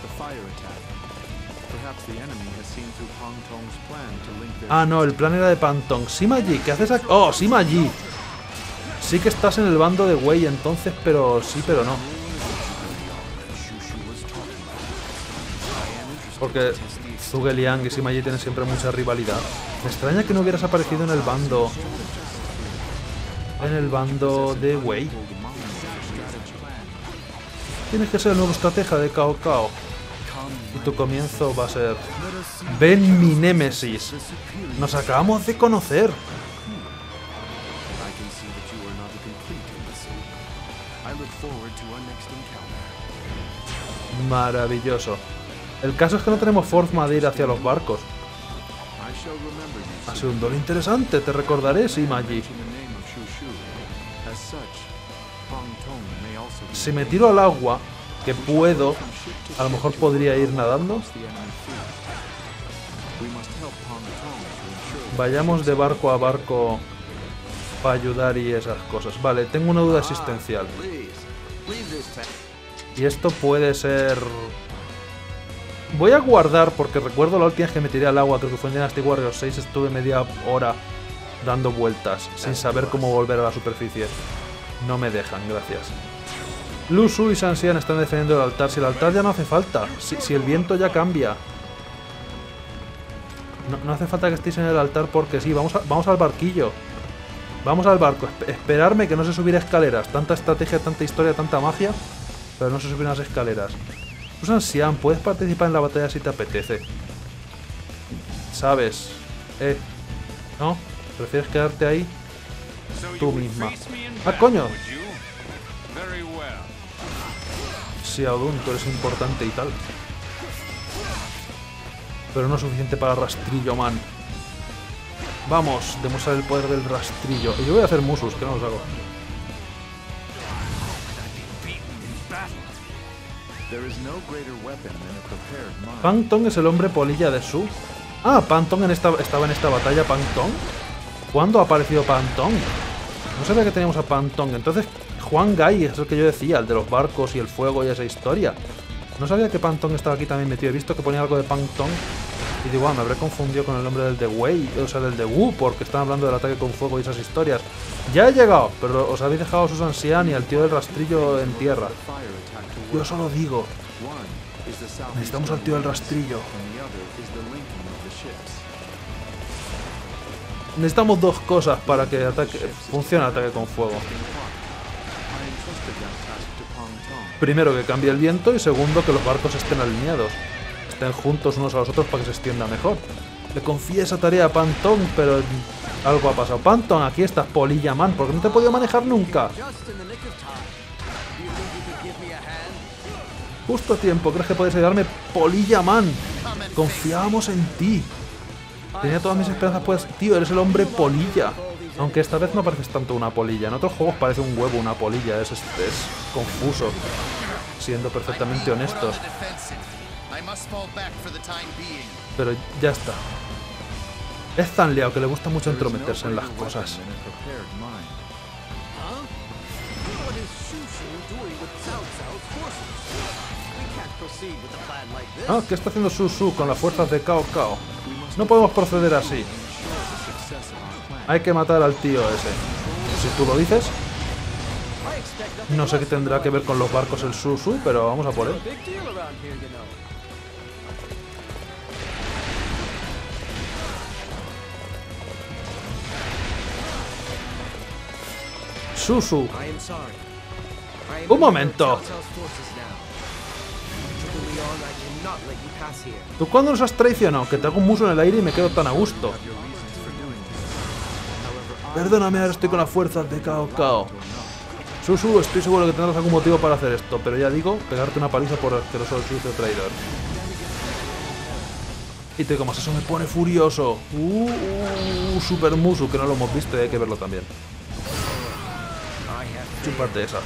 No, el plan era de Pantong. Sima Yi, ¿qué haces aquí? ¡Oh, Sima Yi! Sí que estás en el bando de Wei entonces, pero sí, pero no. Porque Zhuge-Liang y Sima Yi tienen siempre mucha rivalidad. Me extraña que no hubieras aparecido en el bando... de Wei. Tienes que ser el nuevo estratega de Cao Cao. Y tu comienzo va a ser... ¡Ven mi némesis! ¡Nos acabamos de conocer! Maravilloso. El caso es que no tenemos forma de ir hacia los barcos. Ha sido un duelo interesante, te recordaré, Sima Yi. Si me tiro al agua, que puedo, a lo mejor podría ir nadando. Vayamos de barco a barco para ayudar y esas cosas. Vale, tengo una duda existencial. Y esto puede ser... Voy a guardar, porque recuerdo la última vez que me tiré al agua, creo que fue en Dynasty Warriors 6, estuve media hora dando vueltas, sin saber cómo volver a la superficie. No me dejan, gracias. Lu Su y Sanxian están defendiendo el altar. Si el altar ya no hace falta, si el viento ya cambia. No hace falta que estéis en el altar porque sí, vamos al barquillo. Vamos al barco, esperarme que no se subiera escaleras. Tanta estrategia, tanta historia, tanta magia, pero no se suben las escaleras. Susan Sian, puedes participar en la batalla si te apetece. ¿Sabes? ¿No? ¿Prefieres quedarte ahí? Tú misma. ¡Ah, coño! Xiaodun, tú eres importante y tal. Pero no suficiente para rastrillo, man. Vamos, demostrar el poder del rastrillo. Y yo voy a hacer musus, que no los hago. Pang Tong es el hombre polilla de Su. Ah, Pang Tong estaba en esta batalla, Pang Tong. ¿Cuándo ha aparecido Pang Tong? No sabía que teníamos a Pang Tong. Entonces, Huang Gai es el que yo decía, el de los barcos y el fuego y esa historia. No sabía que Pang Tong estaba aquí también metido. He visto que ponía algo de Pang Tong. Y digo, me habré confundido con el nombre del de Wei, o sea, del de Wu, porque están hablando del ataque con fuego y esas historias. Ya he llegado, pero os habéis dejado a Susan Sian y al tío del rastrillo en tierra. Yo solo digo, necesitamos al tío del rastrillo. Necesitamos dos cosas para que funcione el ataque con fuego. Primero, que cambie el viento, y segundo, que los barcos estén alineados. Estén juntos unos a los otros para que se extienda mejor. Le confié esa tarea a Pang Tong, pero algo ha pasado. Pang Tong, aquí estás, polilla man, porque no te he podido manejar nunca. Justo a tiempo, ¿crees que puedes ayudarme? Polilla man, confiábamos en ti. Tenía todas mis esperanzas, pues, tío, eres el hombre polilla. Aunque esta vez no pareces tanto una polilla. En otros juegos parece un huevo una polilla, es confuso. Siendo perfectamente honestos. Pero ya está. Es tan liado que le gusta mucho entrometerse en las cosas. Ah, ¿qué está haciendo Su con las fuerzas de Cao Cao? No podemos proceder así. Hay que matar al tío ese. Si tú lo dices. No sé qué tendrá que ver con los barcos el Su, pero vamos a por él. Su. Un momento. ¿Tú cuándo nos has traicionado? Que te hago un muso en el aire y me quedo tan a gusto. Perdóname, ahora estoy con las fuerzas de Cao Cao. Su, estoy seguro que tendrás algún motivo para hacer esto, pero ya digo, pegarte una paliza por asqueroso sucio traidor. Y te digo más, eso me pone furioso. Super musu, que no lo hemos visto y hay que verlo también. Chúpate esa.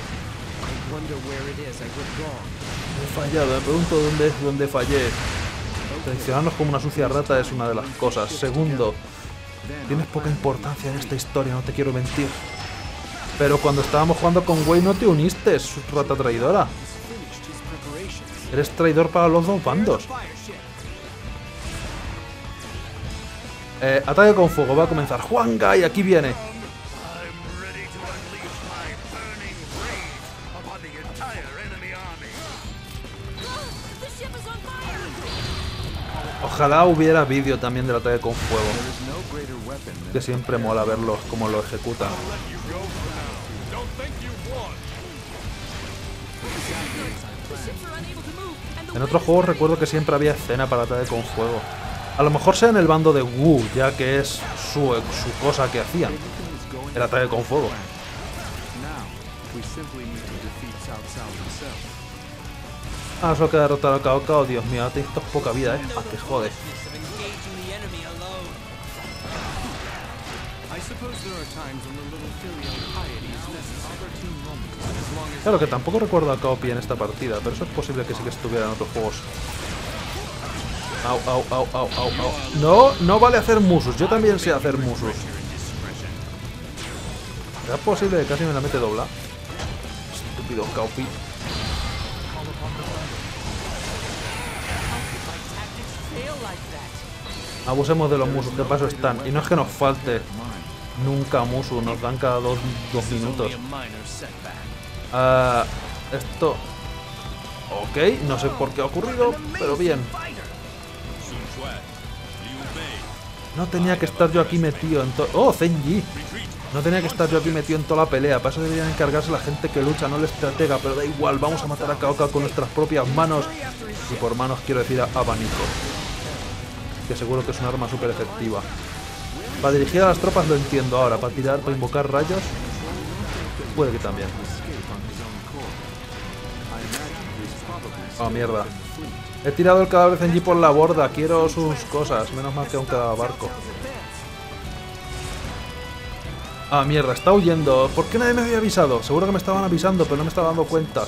He fallado, me pregunto dónde fallé. Traicionarnos como una sucia rata es una de las cosas. Segundo, tienes poca importancia en esta historia, no te quiero mentir. Pero cuando estábamos jugando con Wei no te uniste, rata traidora. Eres traidor para los dos bandos. Ataque con fuego, va a comenzar. Huang Gai, aquí viene. Ojalá hubiera vídeo también del ataque con fuego. Que siempre mola verlos cómo lo ejecutan. En otros juegos recuerdo que siempre había escena para ataque con fuego. A lo mejor sea en el bando de Wu, ya que es su cosa que hacían. El ataque con fuego. Ah, solo queda derrotar a Cao Cao. Dios mío, te necesito poca vida, Ah, que jode. Claro que tampoco recuerdo a Cao Pi en esta partida, pero eso es posible que sí que estuviera en otros juegos. Au. No vale hacer musus, yo también sé hacer musus. ¿Es posible que casi me la mete dobla? Estúpido Cao Pi. Abusemos de los musus, de paso están. Y no es que nos falte nunca musu, nos dan cada dos minutos. Esto... Ok, no sé por qué ha ocurrido, pero bien. No tenía que estar yo aquí metido en todo... ¡Oh, Zenji! No tenía que estar yo aquí metido en toda la pelea. Para eso deberían encargarse la gente que lucha, no el estratega. Pero da igual, vamos a matar a Cao Cao con nuestras propias manos. Y por manos quiero decir abanico. Que seguro que es un arma súper efectiva. Para dirigir a las tropas lo entiendo ahora. Para tirar, para invocar rayos, puede que también. Oh, mierda. He tirado el cadáver de Zenji por la borda. Quiero sus cosas. Menos mal que aún queda barco. Ah, mierda, está huyendo. ¿Por qué nadie me había avisado? Seguro que me estaban avisando, pero no me estaba dando cuenta.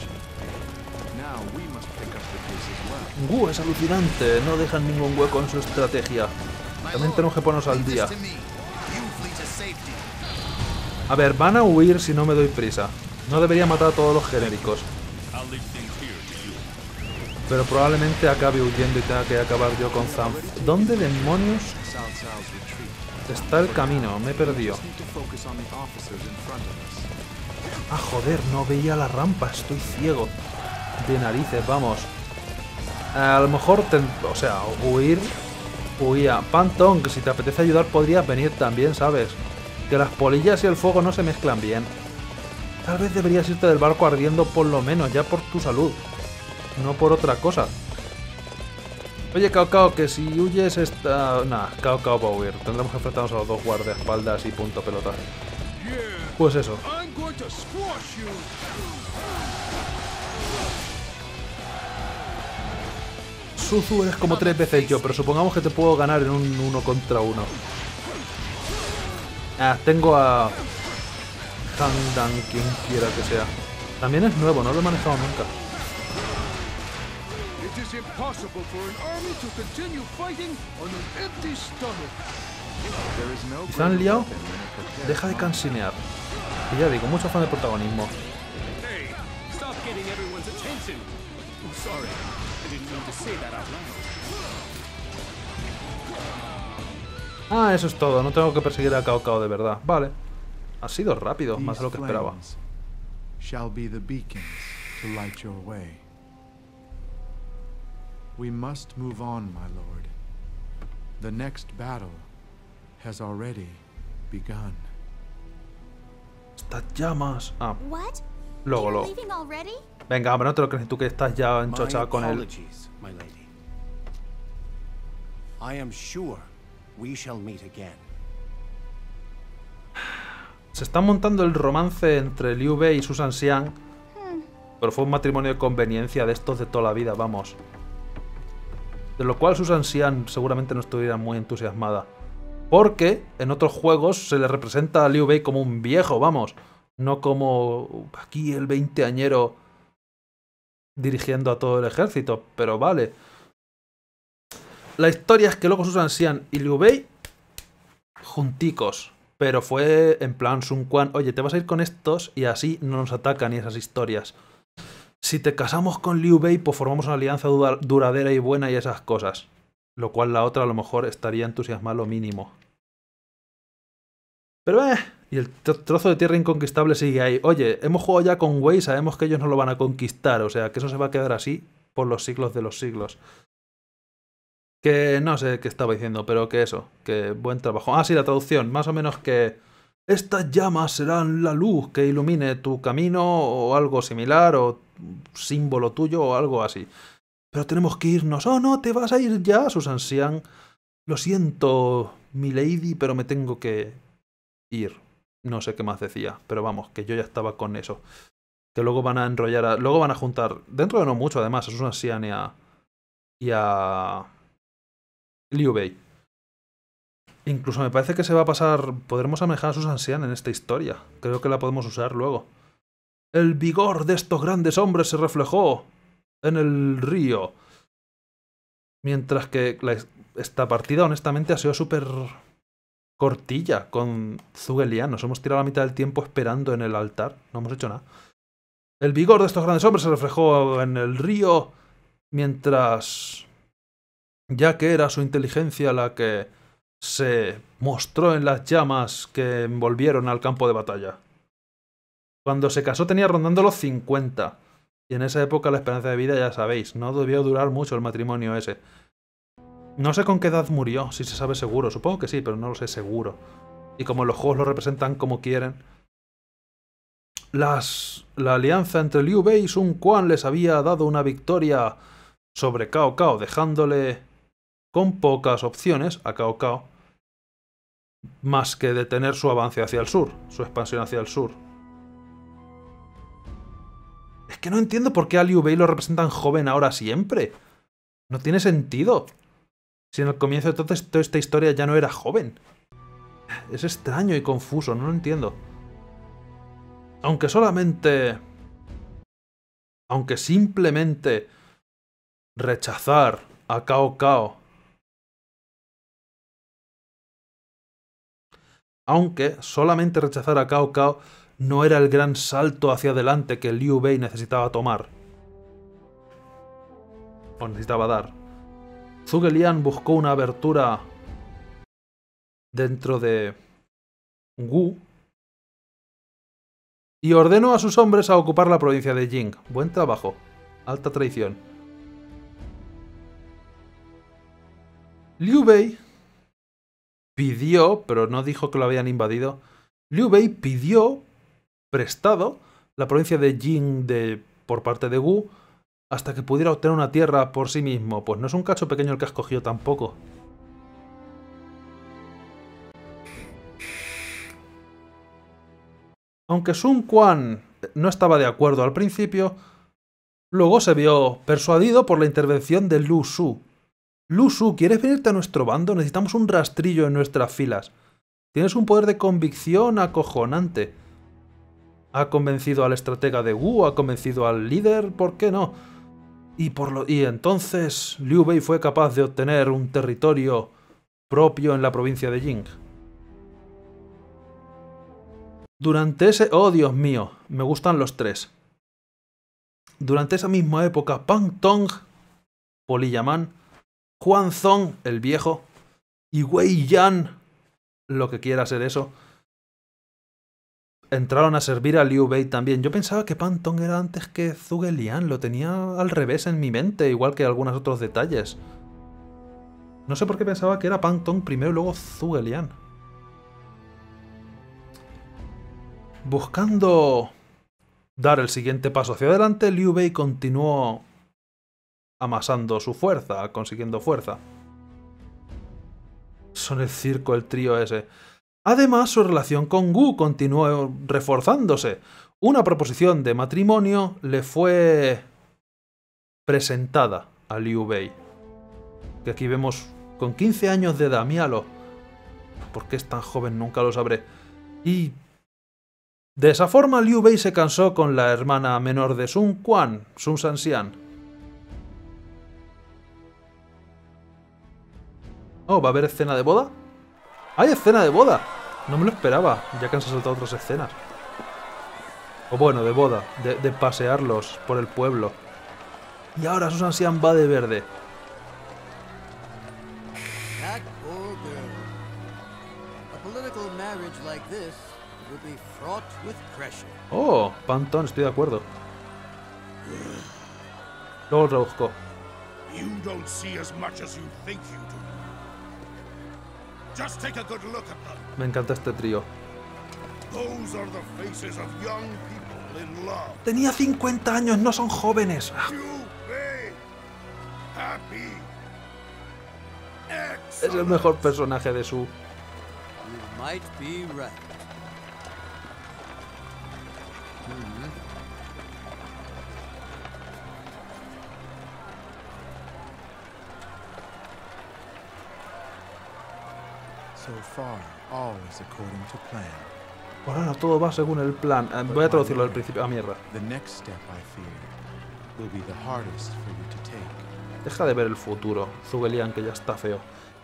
Es alucinante. No dejan ningún hueco en su estrategia. También tenemos que ponernos al día. A ver, van a huir si no me doy prisa. No debería matar a todos los genéricos. Pero probablemente acabe huyendo y tenga que acabar yo con Zanf. ¿Dónde demonios está el camino? Me he perdido. Ah, joder, no veía la rampa. Estoy ciego. De narices, vamos. A lo mejor, o sea, huía. Pantong, que si te apetece ayudar podrías venir también, ¿sabes? Que las polillas y el fuego no se mezclan bien. Tal vez deberías irte del barco ardiendo por lo menos, ya por tu salud. No por otra cosa. Oye, Cao Cao, que si huyes esta... Nah, Cao Cao va a huir. Tendremos que enfrentarnos a los dos guardaespaldas y punto pelota. Pues eso. Suzu eres como 3 veces yo, pero supongamos que te puedo ganar en un 1 contra 1. Ah, tengo a... Hangdan, quien quiera que sea. También es nuevo, no lo he manejado nunca. ¿Zhan Liao? Deja de cansinear. Y ya digo, mucho fan de protagonismo. Ah, eso es todo. No tengo que perseguir a Cao Cao de verdad. Vale. Ha sido rápido, más de lo que esperaba. Shall be the beacons to light your way. We must move on, my lord. The next battle has already begun. Estas llamas. Ah. What? Luego. Venga, hombre, no te lo crees tú que estás ya enchochado con él. My lady. I am sure we shall meet again. Se está montando el romance entre Liu Bei y Susan Xiang. Pero fue un matrimonio de conveniencia de estos de toda la vida, vamos. De lo cual Susan Xiang seguramente no estuviera muy entusiasmada. Porque en otros juegos se le representa a Liu Bei como un viejo, vamos. No como aquí el 20añero dirigiendo a todo el ejército. Pero vale. La historia es que luego Susan Xiang y Liu Bei junticos. Pero fue en plan Sun Quan, oye, te vas a ir con estos y así no nos atacan y esas historias. Si te casamos con Liu Bei, pues formamos una alianza duradera y buena y esas cosas. Lo cual la otra a lo mejor estaría entusiasmada lo mínimo. Pero y el trozo de tierra inconquistable sigue ahí. Oye, hemos jugado ya con Wei, sabemos que ellos no lo van a conquistar. O sea, que eso se va a quedar así por los siglos de los siglos. Que no sé qué estaba diciendo, pero que eso, que buen trabajo. Ah, sí, la traducción, más o menos que... Estas llamas serán la luz que ilumine tu camino o algo similar, o símbolo tuyo o algo así. Pero tenemos que irnos. Oh, no, te vas a ir ya, Susan Xiang. Lo siento, milady, pero me tengo que ir. No sé qué más decía, pero vamos, que yo ya estaba con eso. Que luego van a enrollar, luego van a juntar, dentro de no mucho además, a Susan Xiang y a Liu Bei. Incluso me parece que se va a pasar... Podremos manejar a Susan Xiang en esta historia. Creo que la podemos usar luego. El vigor de estos grandes hombres se reflejó en el río. Mientras que esta partida honestamente ha sido súper cortilla con Zhuge Liang. Nos hemos tirado la mitad del tiempo esperando en el altar. No hemos hecho nada. El vigor de estos grandes hombres se reflejó en el río. Mientras... ya que era su inteligencia la que se mostró en las llamas que envolvieron al campo de batalla. Cuando se casó tenía rondando los 50. Y en esa época la esperanza de vida, ya sabéis, no debió durar mucho el matrimonio ese. No sé con qué edad murió, si se sabe seguro. Supongo que sí, pero no lo sé seguro. Y como los juegos lo representan como quieren... La alianza entre Liu Bei y Sun Quan les había dado una victoria sobre Cao Cao, dejándole con pocas opciones a Cao Cao, más que detener su avance hacia el sur, su expansión hacia el sur. Es que no entiendo por qué a Liu Bei lo representan joven ahora siempre. No tiene sentido. Si en el comienzo de toda esta historia ya no era joven. Es extraño y confuso, no lo entiendo. Aunque simplemente rechazar a Cao Cao. Aunque solamente rechazar a Cao Cao no era el gran salto hacia adelante que Liu Bei necesitaba tomar. O necesitaba dar. Zhuge Liang buscó una abertura dentro de Wu y ordenó a sus hombres a ocupar la provincia de Jing. Buen trabajo. Alta traición. Liu Bei pidió, pero no dijo que lo habían invadido, Liu Bei pidió prestado la provincia de Jing por parte de Wu hasta que pudiera obtener una tierra por sí mismo. Pues no es un cacho pequeño el que ha escogido tampoco. Aunque Sun Quan no estaba de acuerdo al principio, luego se vio persuadido por la intervención de Lu Su. Lu Su, ¿quieres venirte a nuestro bando? Necesitamos un rastrillo en nuestras filas. Tienes un poder de convicción acojonante. Ha convencido al estratega de Wu, ha convencido al líder, ¿por qué no? Y entonces Liu Bei fue capaz de obtener un territorio propio en la provincia de Jing. Durante ese... ¡Oh, Dios mío! Me gustan los tres. Durante esa misma época, Pang Tong, Poliyaman, Huan Zong, el viejo, y Wei Yan, lo que quiera ser eso, entraron a servir a Liu Bei también. Yo pensaba que Pang Tong era antes que Zhuge Liang, lo tenía al revés en mi mente, igual que algunos otros detalles. No sé por qué pensaba que era Pang Tong primero y luego Zhuge Liang. Buscando dar el siguiente paso hacia adelante, Liu Bei continuó amasando su fuerza, consiguiendo fuerza. Son el circo, el trío ese. Además, su relación con Wu continuó reforzándose. Una proposición de matrimonio le fue presentada a Liu Bei. Que aquí vemos con 15 años de edad, míralo. ¿Por qué es tan joven? Nunca lo sabré. Y de esa forma Liu Bei se casó con la hermana menor de Sun Quan, Sun Sanxian. Oh, ¿va a haber escena de boda? ¡Hay escena de boda! No me lo esperaba, ya que han saltado otras escenas. O bueno, de boda, de pasearlos por el pueblo. Y ahora Sun Sanxian va de verde. That poor girl. A political marriage like this will be fraught with pressure. Oh, Pang Tong, estoy de acuerdo. Luego lo traduzco. You don't see as much as you think you do. Just take a good look at them. Me encanta este trío. Those are the faces of young people in love. Tenía 50 años, no son jóvenes. Liu Bei, happy. Es el mejor personaje de Su. You might be right. So far, all is according to plan. Por ahora todo va según el plan. Voy a traducirlo al principio. Ah, mierda. The next step, I fear, will be the hardest for you to take. Deja de ver el futuro, Zhuge Liang, que ya está feo.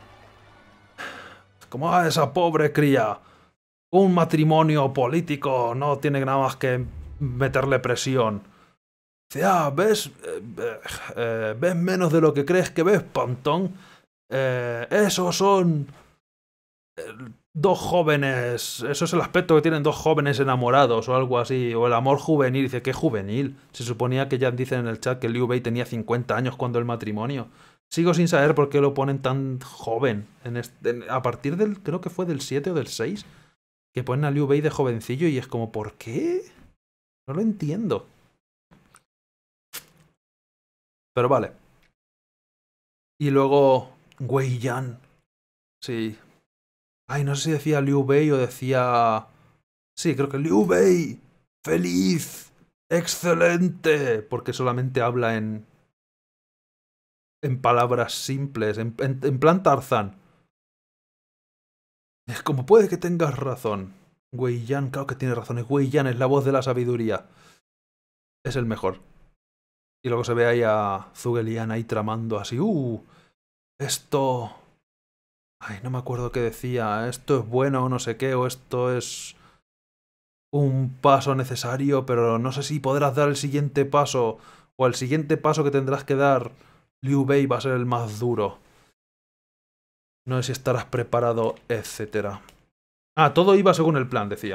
Como esa pobre cría. Un matrimonio político no tiene nada más que meterle presión. Dice, ¿ves? ¿Ves menos de lo que crees que ves, Pang Tong? Esos son dos jóvenes. Eso es el aspecto que tienen dos jóvenes enamorados o algo así. O el amor juvenil. Dice, ¿qué juvenil? Se suponía que ya dicen en el chat que Liu Bei tenía 50 años cuando el matrimonio. Sigo sin saber por qué lo ponen tan joven. A partir del, creo que fue del 7 o del 6, que ponen a Liu Bei de jovencillo y es como, ¿por qué? No lo entiendo. Pero vale. Y luego Wei Yan. Sí. Ay, no sé si decía Liu Bei o decía... Sí, creo que Liu Bei. ¡Feliz! ¡Excelente! Porque solamente habla en palabras simples, en plan Tarzán. Es como, puede que tengas razón. Wei Yan, claro que tiene razón. Wei Yan es la voz de la sabiduría. Es el mejor. Y luego se ve ahí a Zhuge Liang ahí tramando así. Esto... Ay, no me acuerdo qué decía. Esto es bueno o no sé qué, o esto es un paso necesario, pero no sé si podrás dar el siguiente paso, o el siguiente paso que tendrás que dar, Liu Bei va a ser el más duro. No sé si estarás preparado, etc. Ah, todo iba según el plan, decía.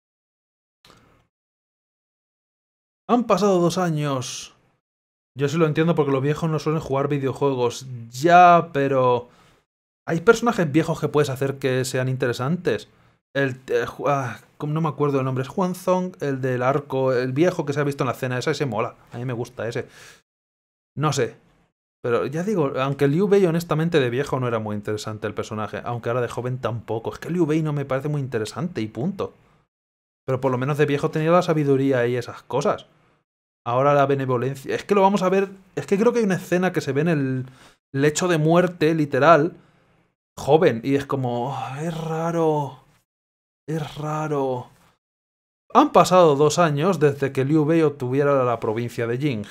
Han pasado 2 años. Yo sí lo entiendo porque los viejos no suelen jugar videojuegos. Ya, pero... Hay personajes viejos que puedes hacer que sean interesantes. No me acuerdo el nombre. Es Huan Zhong, el del arco, el viejo que se ha visto en la escena. Ese mola. A mí me gusta ese. No sé. Pero ya digo, aunque Liu Bei honestamente de viejo no era muy interesante el personaje. Aunque ahora de joven tampoco. Es que Liu Bei no me parece muy interesante y punto. Pero por lo menos de viejo tenía la sabiduría y esas cosas. Ahora la benevolencia... Es que lo vamos a ver... Es que creo que hay una escena que se ve en el lecho de muerte, literal... Joven, y es como... es raro... Es raro... Han pasado 2 años desde que Liu Bei obtuviera la provincia de Jing.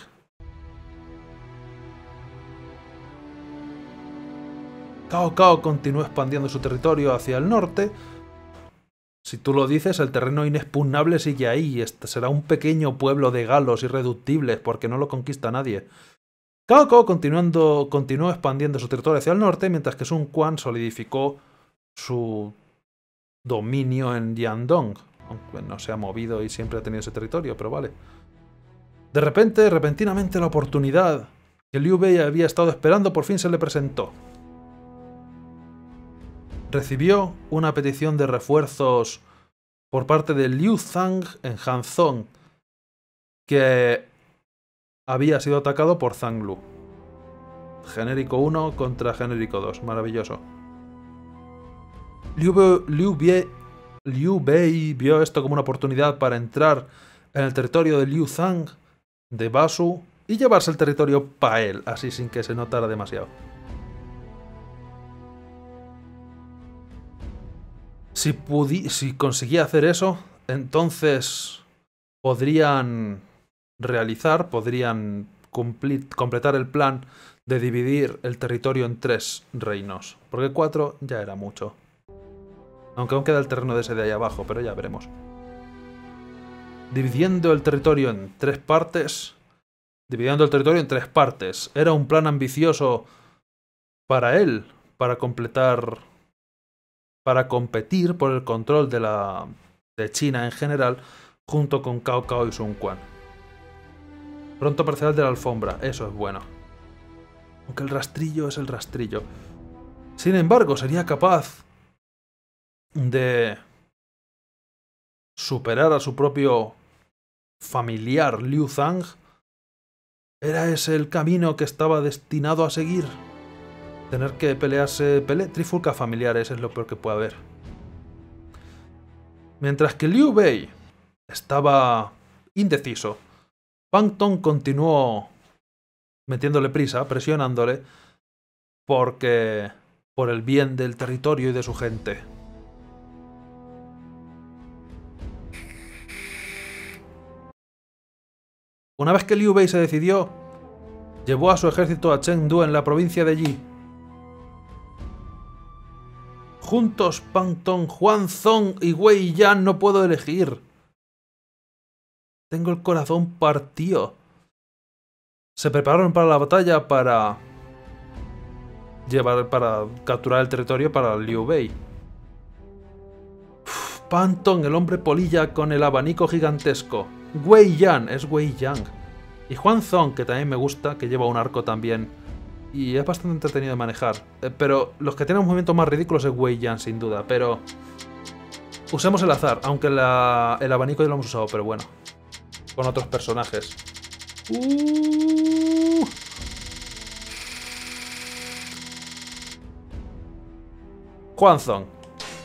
Cao Cao continúa expandiendo su territorio hacia el norte. Si tú lo dices, el terreno inexpugnable sigue ahí. Este será un pequeño pueblo de galos irreductibles porque no lo conquista nadie. Cao Cao continuó expandiendo su territorio hacia el norte, mientras que Sun Quan solidificó su dominio en Jiandong. Aunque no se ha movido y siempre ha tenido ese territorio, pero vale. De repente, repentinamente, la oportunidad que Liu Bei había estado esperando por fin se le presentó. Recibió una petición de refuerzos por parte de Liu Zhang en Hanzhong, que había sido atacado por Zhang Lu. Genérico 1 contra genérico 2. Maravilloso. Liu Bei vio esto como una oportunidad para entrar en el territorio de Liu Zhang, de Basu, y llevarse el territorio para él, así sin que se notara demasiado. Si conseguía hacer eso, entonces podrían completar el plan de dividir el territorio en 3 reinos. Porque 4 ya era mucho. Aunque aún queda el terreno de ese de ahí abajo, pero ya veremos. Dividiendo el territorio en 3 partes. Era un plan ambicioso para él, para competir por el control de China en general, junto con Cao Cao y Sun Quan. Pronto aparecerá el de la alfombra, eso es bueno. Aunque el rastrillo es el rastrillo. Sin embargo, sería capaz de superar a su propio familiar Liu Zhang. ¿Era ese el camino que estaba destinado a seguir? Tener que trifulcas familiares es lo peor que puede haber. Mientras que Liu Bei estaba indeciso, Pang Tong continuó metiéndole prisa, presionándole, por el bien del territorio y de su gente. Una vez que Liu Bei se decidió, llevó a su ejército a Chengdu en la provincia de Yi. Juntos, Pang Tong, Huan Zhong y Wei Yan no puedo elegir. Tengo el corazón partido. Se prepararon para la batalla para capturar el territorio para Liu Bei. Pang Tong, el hombre polilla con el abanico gigantesco. Wei Yan, es Wei Yang. Y Huan Zhong, que también me gusta, que lleva un arco también Y es bastante entretenido de manejar. Pero los que tienen un movimiento más ridículo es Wei Yan, sin duda. Pero usemos el azar, aunque el abanico ya lo hemos usado, pero bueno. Con otros personajes. Huanzong.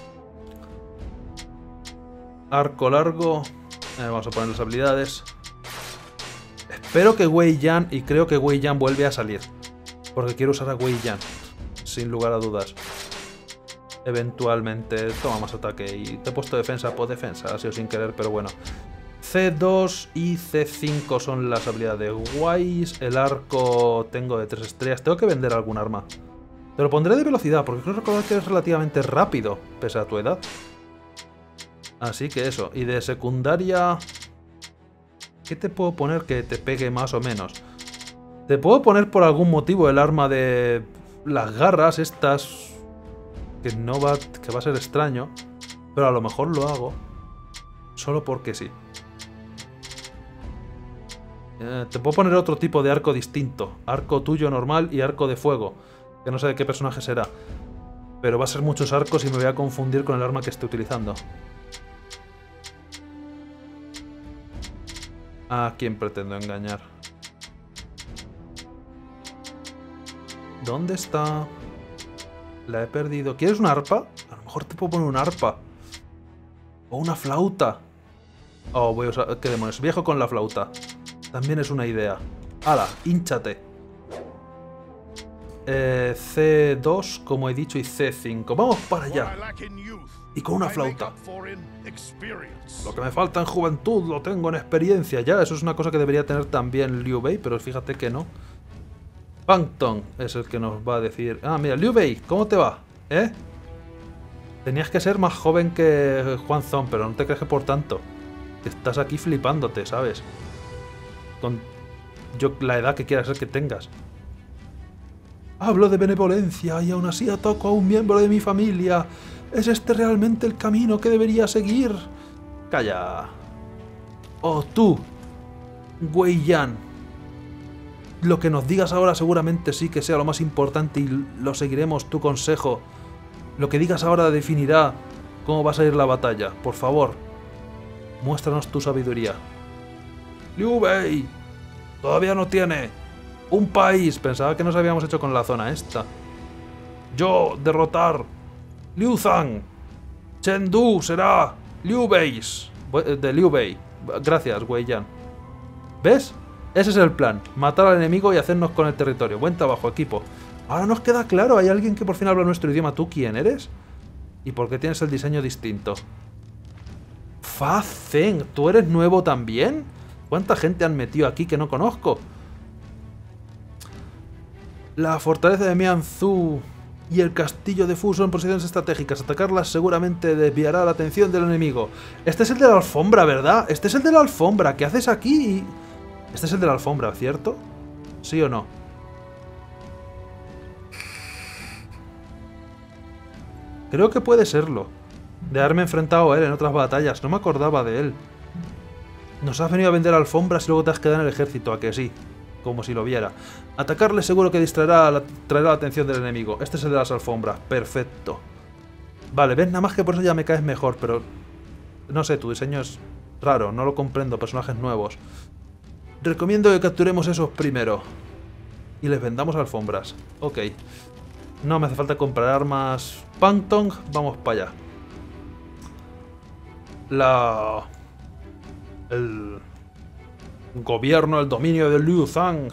Arco largo. Vamos a poner las habilidades. Espero que Wei Yan, y creo que Wei Yan vuelve a salir. Porque quiero usar a Wei Yan, sin lugar a dudas. Eventualmente toma más ataque. Y te he puesto defensa por defensa, ha sido sin querer, pero bueno. C2 y C5 son las habilidades guays. El arco tengo de 3 estrellas. Tengo que vender algún arma. Te lo pondré de velocidad, porque creo recordar que es relativamente rápido, pese a tu edad. Así que eso. Y de secundaria... ¿Qué te puedo poner que te pegue más o menos? Te puedo poner por algún motivo el arma de... las garras estas... que va a ser extraño. Pero a lo mejor lo hago. Solo porque sí. Te puedo poner otro tipo de arco distinto. Arco tuyo normal y arco de fuego. Que no sé de qué personaje será. Pero va a ser muchos arcos y me voy a confundir con el arma que esté utilizando. ¿A quién pretendo engañar? ¿Dónde está? La he perdido. ¿Quieres una arpa? A lo mejor te puedo poner una arpa. O una flauta. Oh, voy a usar... ¿Qué demonios? Viejo con la flauta. También es una idea. ¡Hala! ¡Hínchate! C2, como he dicho, y C5. ¡Vamos para allá! Y con una flauta. Lo que me falta en juventud lo tengo en experiencia. Ya, eso es una cosa que debería tener también Liu Bei, pero fíjate que no. Pangtong es el que nos va a decir... Ah, mira, Liu Bei, ¿cómo te va? ¿Eh? Tenías que ser más joven que Huanzong, pero no te crees que por tanto. Estás aquí flipándote, ¿sabes? Con la edad que quieras ser que tengas. Hablo de benevolencia y aún así ataco a un miembro de mi familia. ¿Es este realmente el camino que debería seguir? Calla. Oh, tú, Wei Yan. Lo que nos digas ahora seguramente sí que sea lo más importante y lo seguiremos tu consejo. Lo que digas ahora definirá cómo va a salir la batalla. Por favor, muéstranos tu sabiduría. Liu Bei todavía no tiene un país. Pensaba que nos habíamos hecho con la zona esta. Yo derrotar Liu Zhang. Chengdu será Liu Bei. De Liu Bei. Gracias, Wei Yan. ¿Ves? Ese es el plan. Matar al enemigo y hacernos con el territorio. Buen trabajo, equipo. Ahora nos queda claro. Hay alguien que por fin habla nuestro idioma. ¿Tú quién eres? ¿Y por qué tienes el diseño distinto? Fa Zeng. ¿Tú eres nuevo también? ¿Cuánta gente han metido aquí que no conozco? La fortaleza de Mianzhu y el castillo de Fu son posiciones estratégicas. Atacarlas seguramente desviará la atención del enemigo. Este es el de la alfombra, ¿verdad? Este es el de la alfombra. ¿Qué haces aquí? Este es el de la alfombra, ¿cierto? ¿Sí o no? Creo que puede serlo. De haberme enfrentado a él en otras batallas. No me acordaba de él. Nos has venido a vender alfombras y luego te has quedado en el ejército, ¿a que sí? Como si lo viera. Atacarle seguro que traerá la atención del enemigo. Este es el de las alfombras. Perfecto. Vale, ves, nada más que por eso ya me caes mejor, pero... No sé, tu diseño es raro, no lo comprendo, personajes nuevos. Recomiendo que capturemos esos primero. Y les vendamos alfombras. Ok. No me hace falta comprar armas. Pangtong, vamos para allá. El gobierno, el dominio de Liu Zhang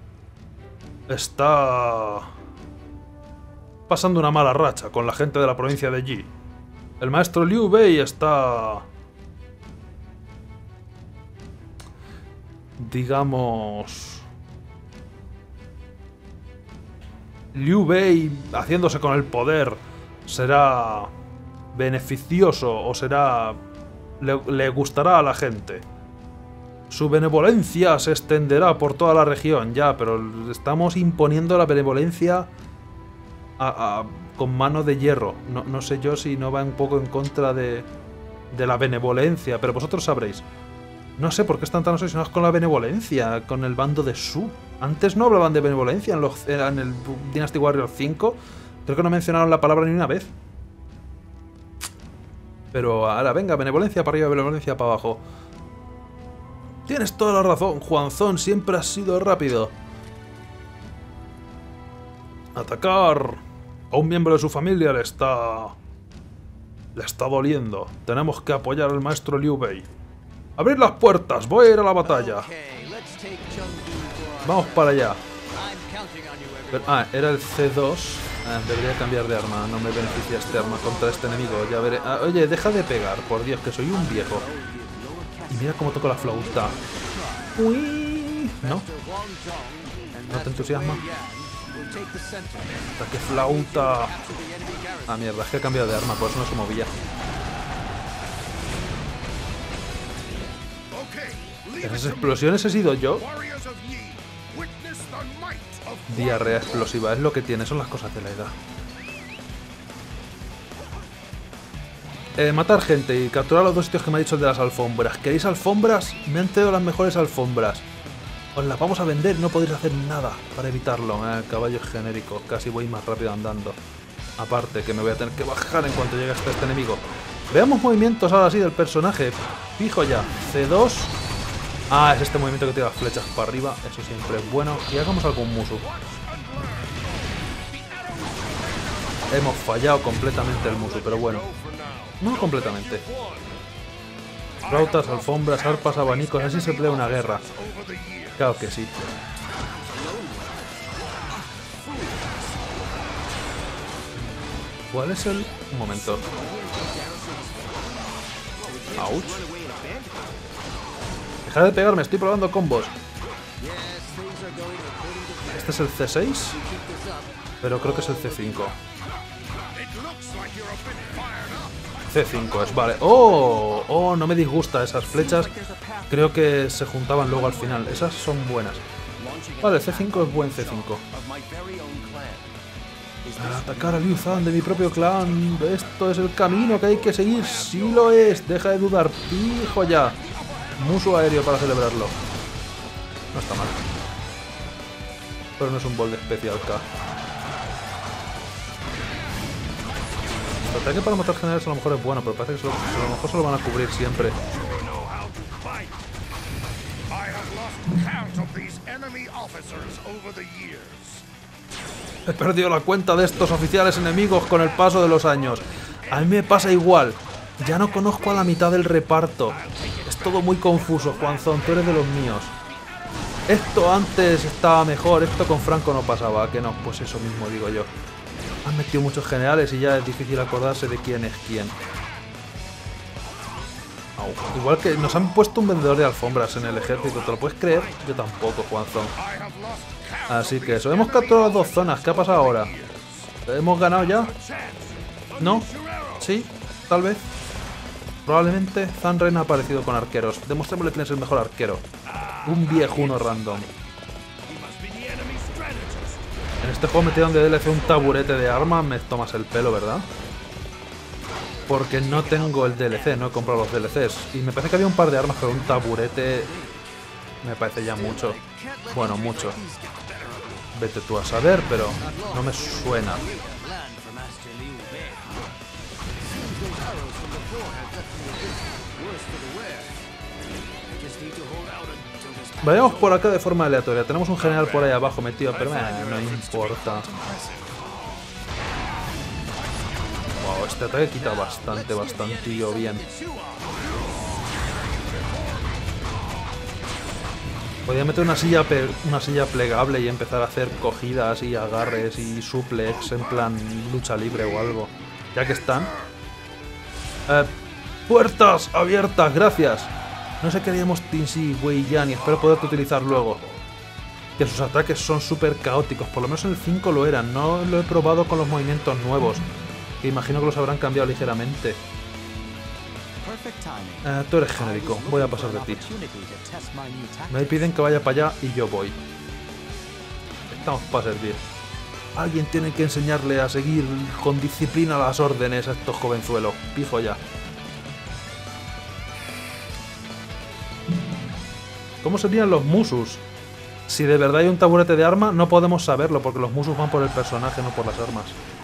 está pasando una mala racha con la gente de la provincia de Yi. El maestro Liu Bei está, digamos, Liu Bei haciéndose con el poder será beneficioso o será... Le gustará a la gente. Su benevolencia se extenderá por toda la región, ya, pero estamos imponiendo la benevolencia con mano de hierro. No sé yo si no va un poco en contra de la benevolencia, pero vosotros sabréis. No sé por qué están tan obsesionados con la benevolencia, con el bando de Su. Antes no hablaban de benevolencia en el Dynasty Warriors 5. Creo que no mencionaron la palabra ni una vez. Pero ahora, venga, benevolencia para arriba, benevolencia para abajo. Tienes toda la razón, Juanzón, siempre has sido rápido. Atacar. A un miembro de su familia le está doliendo. Tenemos que apoyar al maestro Liu Bei. ¡Abrid las puertas! ¡Voy a ir a la batalla! Vamos para allá. Pero, era el C2. Debería cambiar de arma. No me beneficia este arma contra este enemigo. Ya veré. Oye, deja de pegar. Por Dios, que soy un viejo. Y mira cómo toco la flauta. Uy. ¿No? ¿No te entusiasma? ¡Qué flauta! Ah, mierda, es que he cambiado de arma, por eso no se movía. ¿Esas explosiones he sido yo? Diarrea explosiva, es lo que tiene, son las cosas de la edad. Matar gente y capturar los 2 sitios que me ha dicho el de las alfombras. ¿Queréis alfombras? Me han traído las mejores alfombras. Os las vamos a vender y no podéis hacer nada para evitarlo. El caballo es genérico, casi voy más rápido andando. Aparte, que me voy a tener que bajar en cuanto llegue hasta este enemigo. Veamos movimientos ahora sí del personaje. Fijo ya. C2. Es este movimiento que tira las flechas para arriba. Eso siempre es bueno. Y hagamos algún musu. Hemos fallado completamente el musu, pero bueno. No completamente. Flautas, alfombras, arpas, abanicos. Así se pelea una guerra. Claro que sí. ¿Cuál es el...? Un momento. Ouch. Deja de pegarme, estoy probando combos. Este es el C6. Pero creo que es el C5. C5 es, vale. ¡Oh! No me disgusta esas flechas. Creo que se juntaban luego al final. Esas son buenas. Vale, C5 es buen C5. Atacar a Liu Zhang de mi propio clan. Esto es el camino que hay que seguir. Sí lo es. Deja de dudar. Fijo ya. Musu aéreo para celebrarlo. No está mal. Pero no es un bol de especial K. El ataque para matar generales a lo mejor es bueno, pero parece que a lo mejor se lo van a cubrir siempre. He perdido la cuenta de estos oficiales enemigos con el paso de los años. A mí me pasa igual. Ya no conozco a la mitad del reparto. Es todo muy confuso, Juanzón. Tú eres de los míos. Esto antes estaba mejor. Esto con Franco no pasaba. ¿A que no? Pues eso mismo digo yo. Han metido muchos generales y ya es difícil acordarse de quién es quién. Igual que nos han puesto un vendedor de alfombras en el ejército. ¿Te lo puedes creer? Yo tampoco, Juanzón. Así que eso. Hemos capturado las 2 zonas. ¿Qué ha pasado ahora? ¿Hemos ganado ya? ¿No? ¿Sí? Tal vez. Probablemente Zanren ha aparecido con arqueros. Demostrémosle quién es el mejor arquero. Un viejuno random. En este juego metieron de DLC un taburete de armas. Me tomas el pelo, ¿verdad? Porque no tengo el DLC, no he comprado los DLCs. Y me parece que había un par de armas, pero un taburete... me parece ya mucho. Bueno, mucho. Vete tú a saber, pero no me suena. Vayamos por acá de forma aleatoria. Tenemos un general por ahí abajo metido, pero no importa. Wow, este ataque quita bastante bien. Podría meter una silla plegable y empezar a hacer cogidas y agarres y suplex en plan lucha libre o algo. Ya que están. ¡Puertas abiertas! ¡Gracias! No sé qué haríamos Tinsi, Wei Yan y espero poderte utilizar luego. Que sus ataques son súper caóticos. Por lo menos en el 5 lo eran. No lo he probado con los movimientos nuevos. Que imagino que los habrán cambiado ligeramente. Tú eres genérico. Voy a pasar de ti. Me piden que vaya para allá y yo voy. Estamos para servir. Alguien tiene que enseñarle a seguir con disciplina las órdenes a estos jovenzuelos. Pijo ya. ¿Cómo serían los musus? Si de verdad hay un taburete de arma, no podemos saberlo, porque los musos van por el personaje, no por las armas.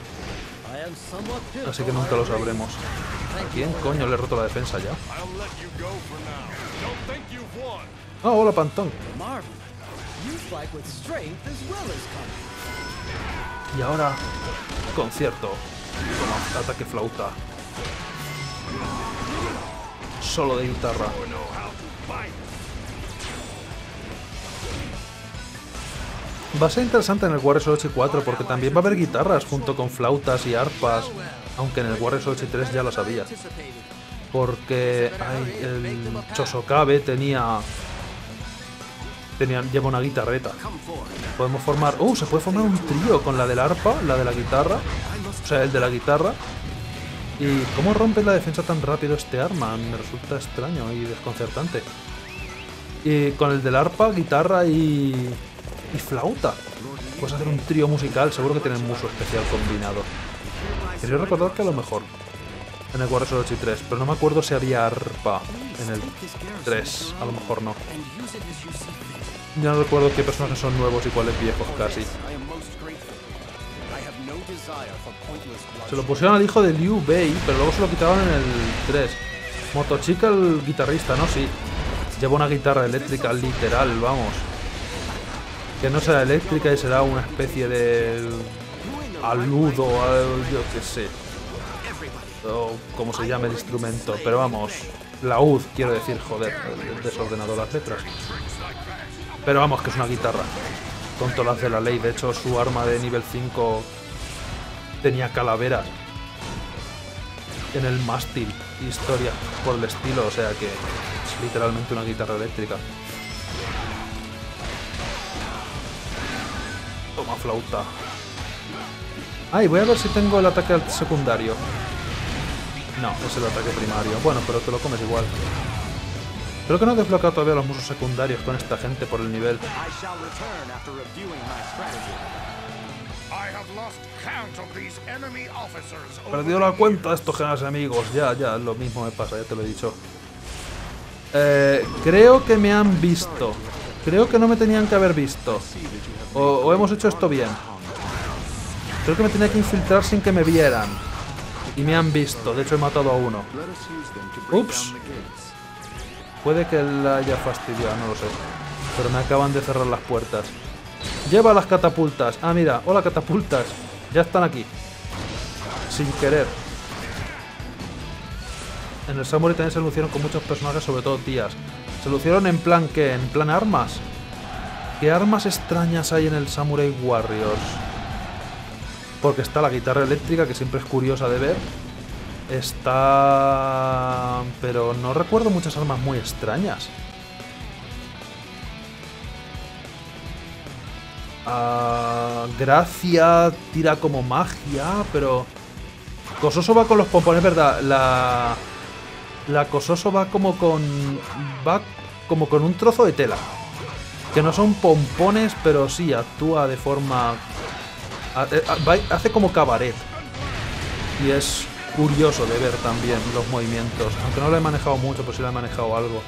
Así que nunca lo sabremos. ¿A quién coño le he roto la defensa ya? Ah, hola, Pantón. Y ahora, concierto. Toma, ataque flauta. Solo de guitarra. Va a ser interesante en el Warriors Orochi 4 porque también va a haber guitarras junto con flautas y arpas, aunque en el Warriors Orochi 3 ya lo sabía. Porque el Chosokabe lleva una guitarreta. Podemos formar... se puede formar un trío con la del arpa, la de la guitarra, o sea, el de la guitarra. ¿Y cómo rompe la defensa tan rápido este arma? Me resulta extraño y desconcertante. Y con el del arpa, guitarra y flauta. Puedes hacer un trío musical, seguro que tienen muso especial combinado. Quería recordar que a lo mejor en el Warriors Orochi 3, pero no me acuerdo si había arpa en el 3, a lo mejor no. Ya no recuerdo qué personajes son nuevos y cuáles viejos casi. Se lo pusieron al hijo de Liu Bei, pero luego se lo quitaron en el 3. Motochika, el guitarrista, ¿no? Sí. Lleva una guitarra eléctrica, literal, vamos. Que no será eléctrica y será una especie de aludo, yo qué sé. O como se llame el instrumento. Pero vamos, laúd, quiero decir, joder, desordenado las letras. Pero vamos, que es una guitarra. Tonto las de la ley. De hecho, su arma de nivel 5 tenía calaveras en el mástil. Historia por el estilo, o sea que es literalmente una guitarra eléctrica. Toma flauta. Ay, voy a ver si tengo el ataque secundario. No, es el ataque primario. Bueno, pero te lo comes igual. Creo que no he desbloqueado todavía los musos secundarios con esta gente por el nivel. Perdido la cuenta de estos geniales enemigos. Ya, lo mismo me pasa, ya te lo he dicho. Creo que me han visto. Creo que no me tenían que haber visto. O hemos hecho esto bien. Creo que me tenía que infiltrar sin que me vieran. Y me han visto. De hecho he matado a uno. Ups. Puede que la haya fastidiado, no lo sé. Pero me acaban de cerrar las puertas. Lleva las catapultas. Ah, mira. Hola, catapultas. Ya están aquí. Sin querer. En el Samurai también se lucieron con muchos personajes, sobre todo tías. ¿Se lucieron en plan qué? ¿En plan armas? ¿Qué armas extrañas hay en el Samurai Warriors? Porque está la guitarra eléctrica, que siempre es curiosa de ver. Está... pero no recuerdo muchas armas muy extrañas. Gracia tira como magia, pero... Kososo va con los pompones, ¿verdad? La Kososo va como con un trozo de tela. Que no son pompones, pero sí actúa de forma... hace como cabaret. Y es curioso de ver también los movimientos. Aunque no lo he manejado mucho, pues sí lo he manejado algo.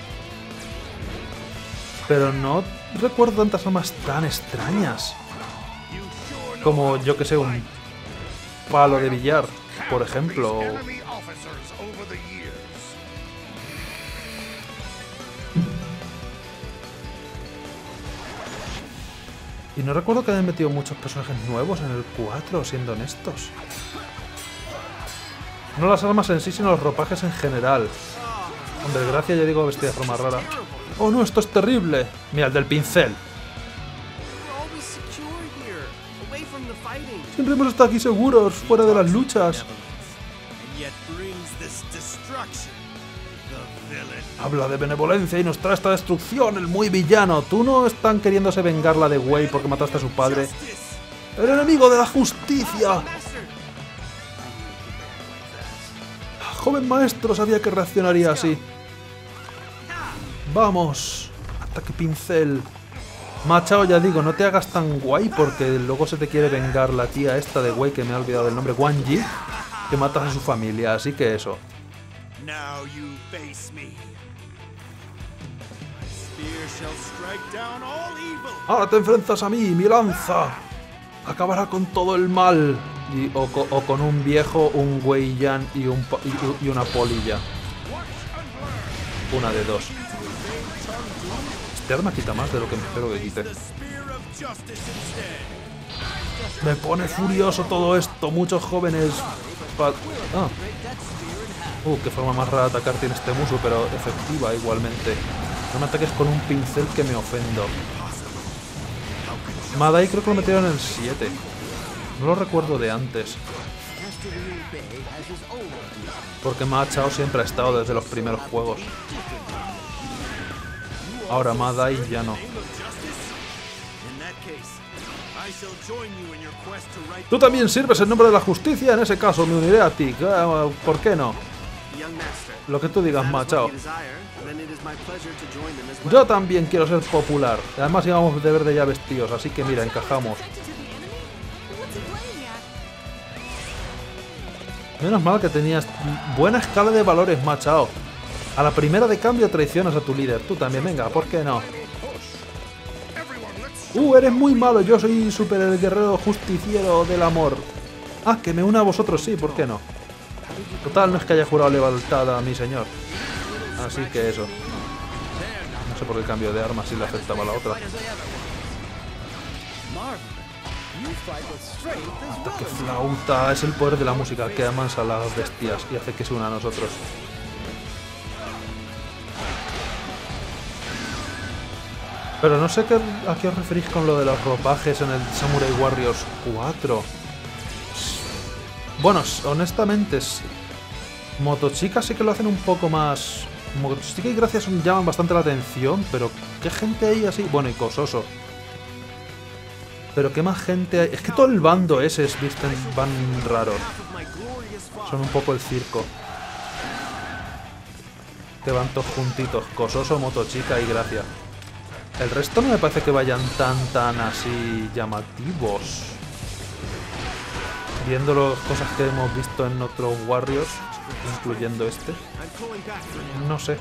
Pero no recuerdo tantas armas tan extrañas. Como, yo que sé, un palo de billar, por ejemplo. Y no recuerdo que hayan metido muchos personajes nuevos en el 4, siendo honestos. No las armas en sí, sino los ropajes en general. Hombre, gracia, ya digo, vestida de forma rara. ¡Oh no, esto es terrible! Mira, el del pincel. Siempre hemos estado aquí seguros, fuera de las luchas. Habla de benevolencia y nos trae esta destrucción, el muy villano. ¿Tú no están queriéndose vengar la de Wei porque mataste a su padre? ¡El enemigo de la justicia! Joven maestro, sabía que reaccionaría así. Vamos. Ataque pincel. Machao, ya digo, no te hagas tan guay porque luego se te quiere vengar la tía esta de Wei, que me ha olvidado del nombre, Wang Yi, que matas a su familia, así que eso. Ahora te enfrentas a mí, mi lanza acabará con todo el mal. O con un viejo, un Wei Yan y una polilla. Una de dos. Este arma quita más de lo que me espero que quite. Me pone furioso todo esto. Muchos jóvenes... qué forma más rara de atacar tiene este muso, pero efectiva igualmente. No me ataques con un pincel que me ofendo. Madai creo que lo metieron en el 7. No lo recuerdo de antes. Porque Ma Chao siempre ha estado desde los primeros juegos. Ahora Madai ya no. Tú también sirves en nombre de la justicia, en ese caso me uniré a ti. ¿Por qué no? Lo que tú digas, Ma Chao. Yo también quiero ser popular. Además íbamos de verde ya vestidos, así que mira, encajamos. Menos mal que tenías buena escala de valores, Ma Chao. A la primera de cambio traicionas a tu líder. Tú también, venga, ¿por qué no? Eres muy malo, yo soy super el guerrero justiciero del amor. Ah, que me una a vosotros, sí, ¿por qué no? Total, no es que haya jurado lealtad a mi señor. Así que eso. No sé por qué el cambio de arma si le afectaba a la otra. ¡Qué flauta! Es el poder de la música que amansa a las bestias y hace que se unan a nosotros. Pero no sé a qué os referís con lo de los ropajes en el Samurai Warriors 4. Bueno, honestamente, Motochika sí que lo hacen un poco más... Motochika y Gracias llaman bastante la atención, pero ¿qué gente hay así? Bueno, y Cososo. Pero ¿qué más gente hay? Es que todo el bando ese van raros. Son un poco el circo. Que van todos juntitos. Cososo, Motochika y Gracia. El resto no me parece que vayan tan así llamativos. Viendo las cosas que hemos visto en otros Warriors, incluyendo este. No sé.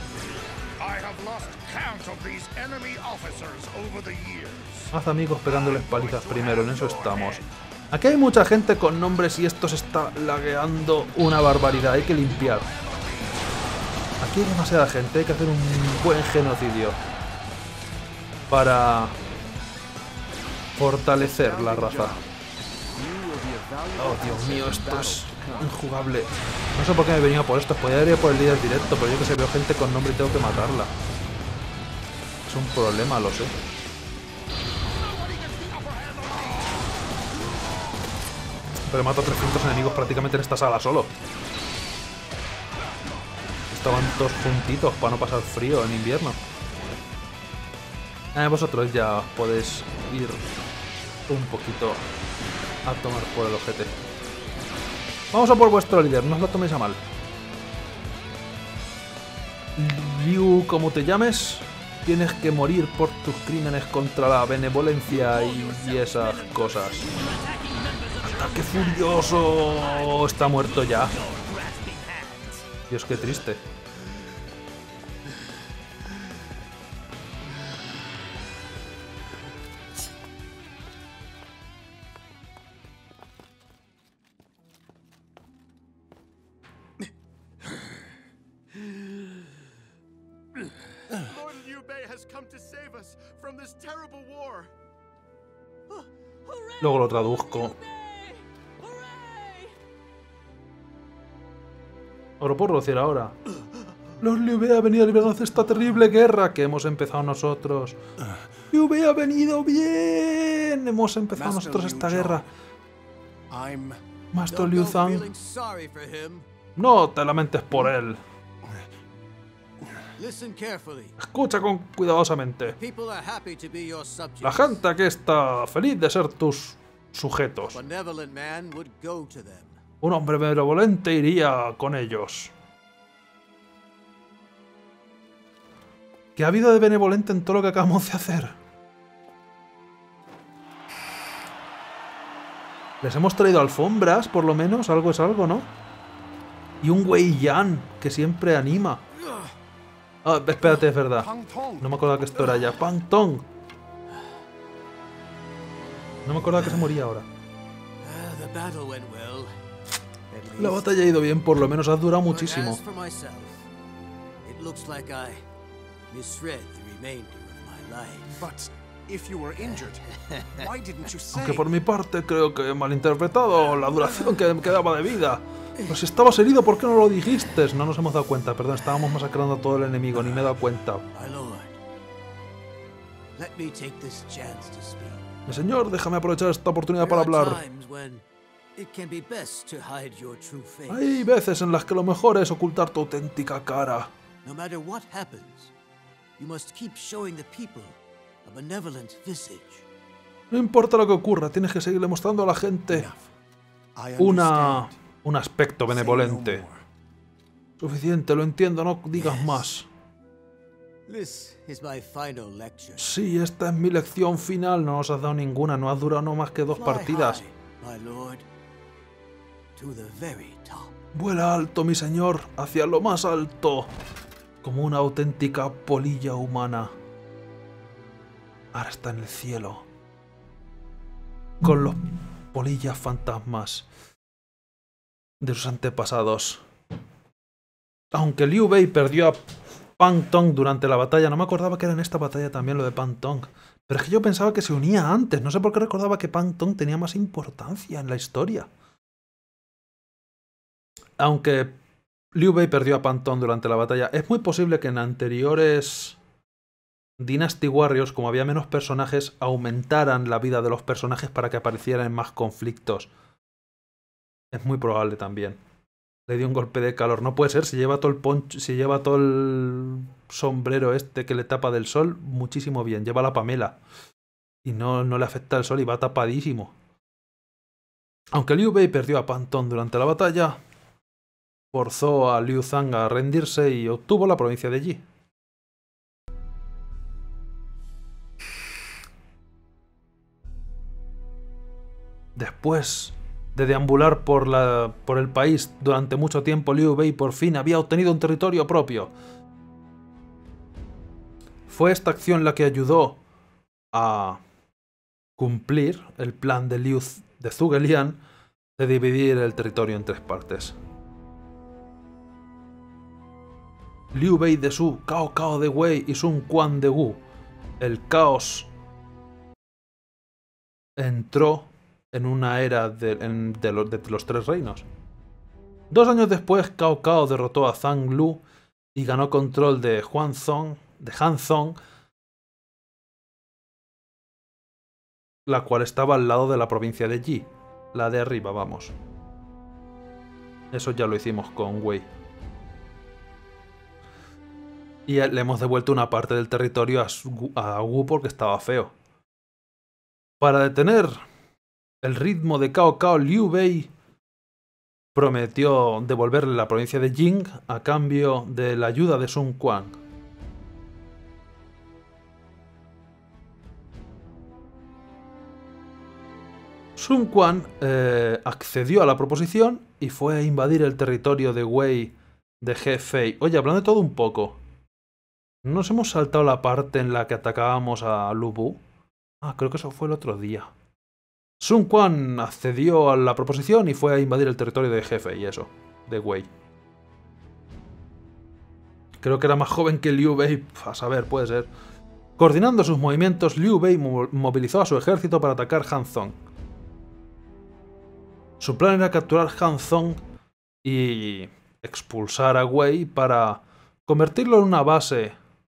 Haz amigos pegándoles palizas primero, en eso estamos. Aquí hay mucha gente con nombres y esto se está lagueando una barbaridad, hay que limpiar. Aquí hay demasiada gente, hay que hacer un buen genocidio para fortalecer la raza. Oh, Dios mío, esto es injugable. No sé por qué me venía por esto, podría ir por el líder directo, pero yo que sé, veo gente con nombre y tengo que matarla. Es un problema, lo sé. Pero mato a 300 enemigos prácticamente en esta sala solo. Estaban todos juntitos para no pasar frío en invierno. Vosotros ya podéis ir un poquito a tomar por el ojete. Vamos a por vuestro líder, no os lo toméis a mal. Liu, como te llames, tienes que morir por tus crímenes contra la benevolencia y esas cosas. ¡Ataque furioso! Está muerto ya. Dios, qué triste. Luego lo traduzco. Os lo puedo decir ahora. Los Liu Bei ha venido a librarnos de esta terrible guerra que hemos empezado nosotros. Liu Bei ha venido bien. Hemos empezado nosotros esta guerra. Master Liu Zhang. No te lamentes por él. Escucha cuidadosamente. La gente aquí está feliz de ser tus sujetos. Un hombre benevolente iría con ellos. ¿Qué ha habido de benevolente en todo lo que acabamos de hacer? Les hemos traído alfombras, por lo menos. Algo es algo, ¿no? Y un Wei Yan, que siempre anima. Ah, espérate, es verdad. Pang Tong. No me acordaba que esto era ya. ¡Pang Tong! No me acordaba que se moría ahora. The battle went well. At La least. batalla ha ido bien, por lo menos ha durado But muchísimo. as for myself, it looks like I misread the remainder of my life. But if you were injured, why didn't you say? Aunque por mi parte creo que he malinterpretado la duración que me quedaba de vida. Pero si estabas herido, ¿por qué no lo dijiste? No nos hemos dado cuenta, perdón, estábamos masacrando a todo el enemigo, ni me he dado cuenta. My lord, let me take this chance to speak. Mi señor, déjame aprovechar esta oportunidad para There are hablar. times when it can be best to hide your true face. Hay veces en las que lo mejor es ocultar tu auténtica cara. No matter what happens, you must keep showing the people a benevolent visage. No importa lo que ocurra, tienes que seguirle mostrando a la gente I un aspecto Say no benevolente. more. Suficiente, lo entiendo, no digas más. This is my final lecture. Sí, esta es mi lección final, no nos has dado ninguna, no has durado no más que 2 Fly partidas. high, my lord, to the very top. Vuela alto, mi señor, hacia lo más alto, como una auténtica polilla humana. Ahora está en el cielo, con los polillas fantasmas de sus antepasados. Aunque Liu Bei perdió a Pang Tong durante la batalla, no me acordaba que era en esta batalla también lo de Pang Tong. Pero es que yo pensaba que se unía antes, no sé por qué recordaba que Pang Tong tenía más importancia en la historia. Aunque Liu Bei perdió a Pang Tong durante la batalla, es muy posible que en anteriores Dynasty Warriors, como había menos personajes, aumentaran la vida de los personajes para que aparecieran en más conflictos. Es muy probable también. Le dio un golpe de calor. No puede ser, si lleva todo el poncho, si lleva todo el sombrero este que le tapa del sol, muchísimo bien. Lleva la pamela. Y no le afecta el sol y va tapadísimo. Aunque Liu Bei perdió a Pang Tong durante la batalla, forzó a Liu Zhang a rendirse y obtuvo la provincia de Yi. Después de deambular por el país durante mucho tiempo, Liu Bei por fin había obtenido un territorio propio. Fue esta acción la que ayudó a cumplir el plan de de Zhuge Liang de dividir el territorio en 3 partes. Liu Bei de Shu, Cao Cao de Wei y Sun Quan de Wu. El caos entró en una era de los 3 reinos. 2 años después, Cao Cao derrotó a Zhang Lu y ganó control de Hanzong, la cual estaba al lado de la provincia de Yi, la de arriba, vamos. Eso ya lo hicimos con Wei. Y le hemos devuelto una parte del territorio a Wu porque estaba feo. Para detener el ritmo de Cao Cao, Liu Bei prometió devolverle la provincia de Jing a cambio de la ayuda de Sun Quan. Sun Quan accedió a la proposición y fue a invadir el territorio de Wei de He Fei. Oye, hablando de todo un poco, ¿nos hemos saltado la parte en la que atacábamos a Lu Bu? Ah, creo que eso fue el otro día. Sun Quan accedió a la proposición y fue a invadir el territorio de He Fei y eso, de Wei. Creo que era más joven que Liu Bei, a saber, puede ser. Coordinando sus movimientos, Liu Bei movilizó a su ejército para atacar Hanzong. Su plan era capturar Hanzong y expulsar a Wei para convertirlo en una base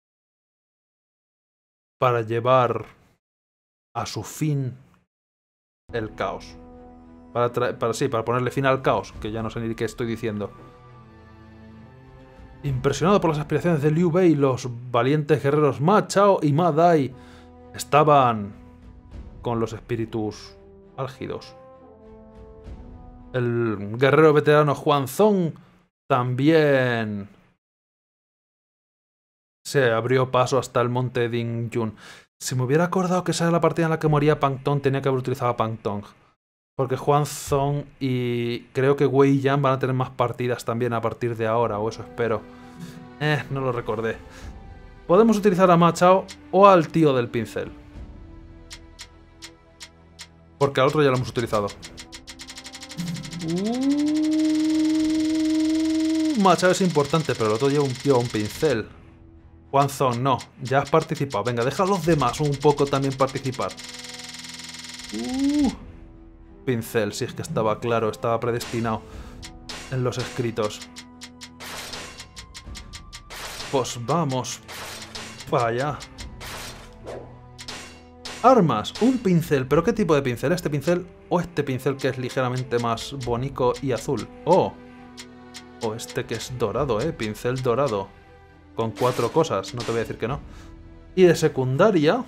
para llevar a su fin el caos. Para ponerle fin al caos, que ya no sé ni qué estoy diciendo. Impresionado por las aspiraciones de Liu Bei, los valientes guerreros Ma Chao y Ma Dai estaban con los espíritus álgidos. El guerrero veterano Huan Zong también se abrió paso hasta el monte Dingyun. Si me hubiera acordado que esa era la partida en la que moría Pang Tong, tenía que haber utilizado a Pang Tong. Porque Huan Zong y creo que Wei Yan van a tener más partidas también a partir de ahora, o eso espero. No lo recordé. Podemos utilizar a Machao o al tío del pincel. Porque al otro ya lo hemos utilizado. Machao es importante, pero el otro lleva un pincel. Huanzhong, no. Ya has participado. Venga, deja a los demás un poco también participar. Pincel, si es que estaba claro, estaba predestinado en los escritos. Pues vamos para allá. Armas, un pincel. ¿Pero qué tipo de pincel? ¿Este pincel o este pincel que es ligeramente más bonito y azul? O este que es dorado, pincel dorado. Con 4 cosas, no te voy a decir que no. Y de secundaria...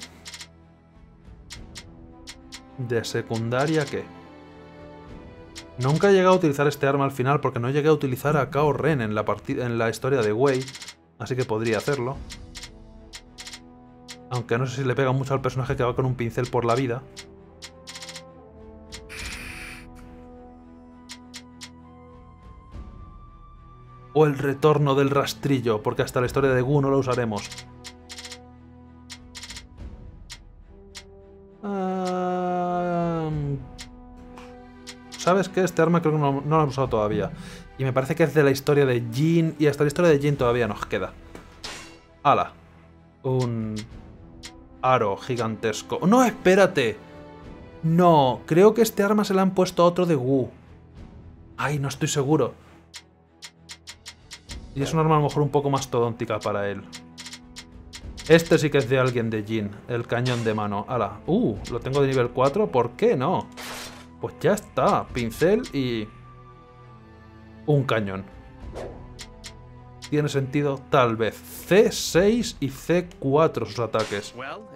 ¿De secundaria qué? Nunca he llegado a utilizar este arma al final porque no llegué a utilizar a Cao Ren en la historia de Wei. Así que podría hacerlo. Aunque no sé si le pega mucho al personaje que va con un pincel por la vida. O el retorno del rastrillo, porque hasta la historia de Gu no lo usaremos. ¿Sabes qué? Este arma creo que no lo he usado todavía. Y me parece que es de la historia de Jin. Y hasta la historia de Jin todavía nos queda. ¡Hala! Un aro gigantesco. ¡No, espérate! No, creo que este arma se la han puesto a otro de Gu. Ay, no estoy seguro. Y es un arma a lo mejor un poco más todóntica para él. Este sí que es de alguien de Jin. El cañón de mano. ¡Hala! Lo tengo de nivel 4. ¿Por qué no? Pues ya está. Pincel y... un cañón. ¿Tiene sentido? Tal vez. C6 y C4 sus ataques.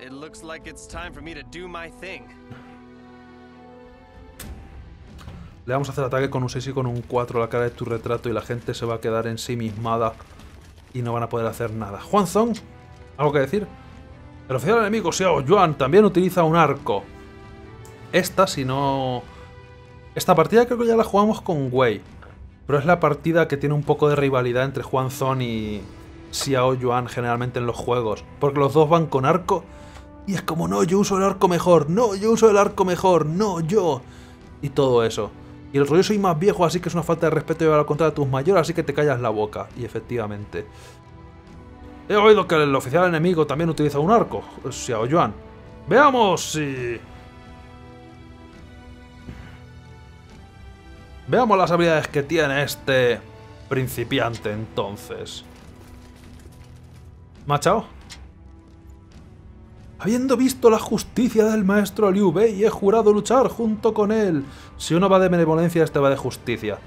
Le vamos a hacer ataque con un 6 y con un 4 a la cara de tu retrato y la gente se va a quedar ensimismada y no van a poder hacer nada. Huanzhong, ¿algo que decir? El oficial enemigo Xiao Yuan también utiliza un arco. Esta, si no... Esta partida creo que ya la jugamos con Wei. Pero es la partida que tiene un poco de rivalidad entre Huanzhong y Xiao Yuan generalmente en los juegos. Porque los dos van con arco y es como, no, yo uso el arco mejor, no, yo uso el arco mejor, no, yo... Y todo eso. Y el otro, yo soy más viejo, así que es una falta de respeto llevar a contra a tus mayores, así que te callas la boca. Y efectivamente. He oído que el oficial enemigo también utiliza un arco, Xiao Yuan. Veamos si... Veamos las habilidades que tiene este principiante entonces. Machao. Habiendo visto la justicia del maestro Liu Bei, he jurado luchar junto con él. Si uno va de benevolencia, este va de justicia.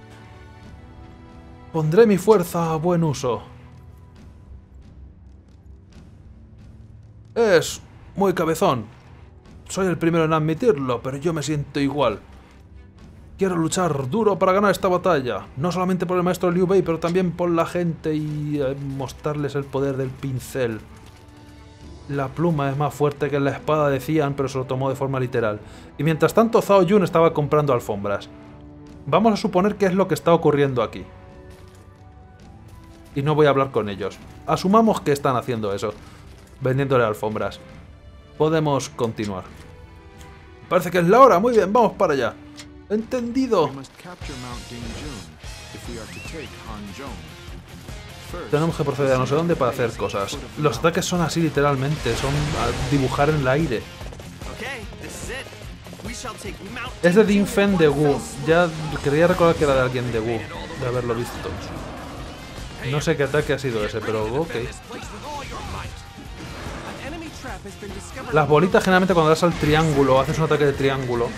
Pondré mi fuerza a buen uso. Es muy cabezón. Soy el primero en admitirlo, pero yo me siento igual. Quiero luchar duro para ganar esta batalla. No solamente por el maestro Liu Bei, pero también por la gente y mostrarles el poder del pincel. La pluma es más fuerte que la espada, decían, pero se lo tomó de forma literal. Y mientras tanto, Zhao Yun estaba comprando alfombras. Vamos a suponer que es lo que está ocurriendo aquí. Y no voy a hablar con ellos. Asumamos que están haciendo eso. Vendiéndole alfombras. Podemos continuar. Parece que es la hora. Muy bien, vamos para allá. Entendido. Tenemos que proceder a no sé dónde para hacer cosas. Los ataques son así literalmente, son a dibujar en el aire. Es de Ding Fen de Wu. Ya quería recordar que era de alguien de Wu, de haberlo visto. No sé qué ataque ha sido ese, pero ok. Las bolitas generalmente cuando das al triángulo, haces un ataque de triángulo,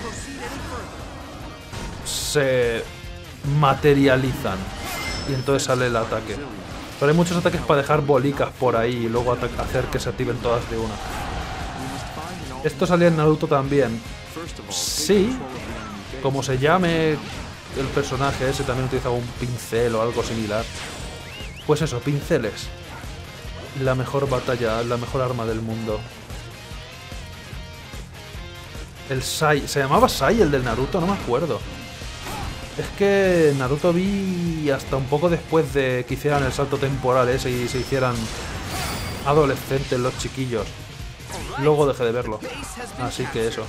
se materializan y entonces sale el ataque. Pero hay muchos ataques para dejar bolicas por ahí y luego hacer que se activen todas de una. Esto salía en Naruto también. Sí, como se llame el personaje ese, también utilizaba un pincel o algo similar. Pues eso, pinceles. La mejor batalla, la mejor arma del mundo. El Sai, ¿se llamaba Sai el del Naruto? No me acuerdo. Es que Naruto vi hasta un poco después de que hicieran el salto temporal ese y se hicieran adolescentes los chiquillos. Luego dejé de verlo. Así que eso.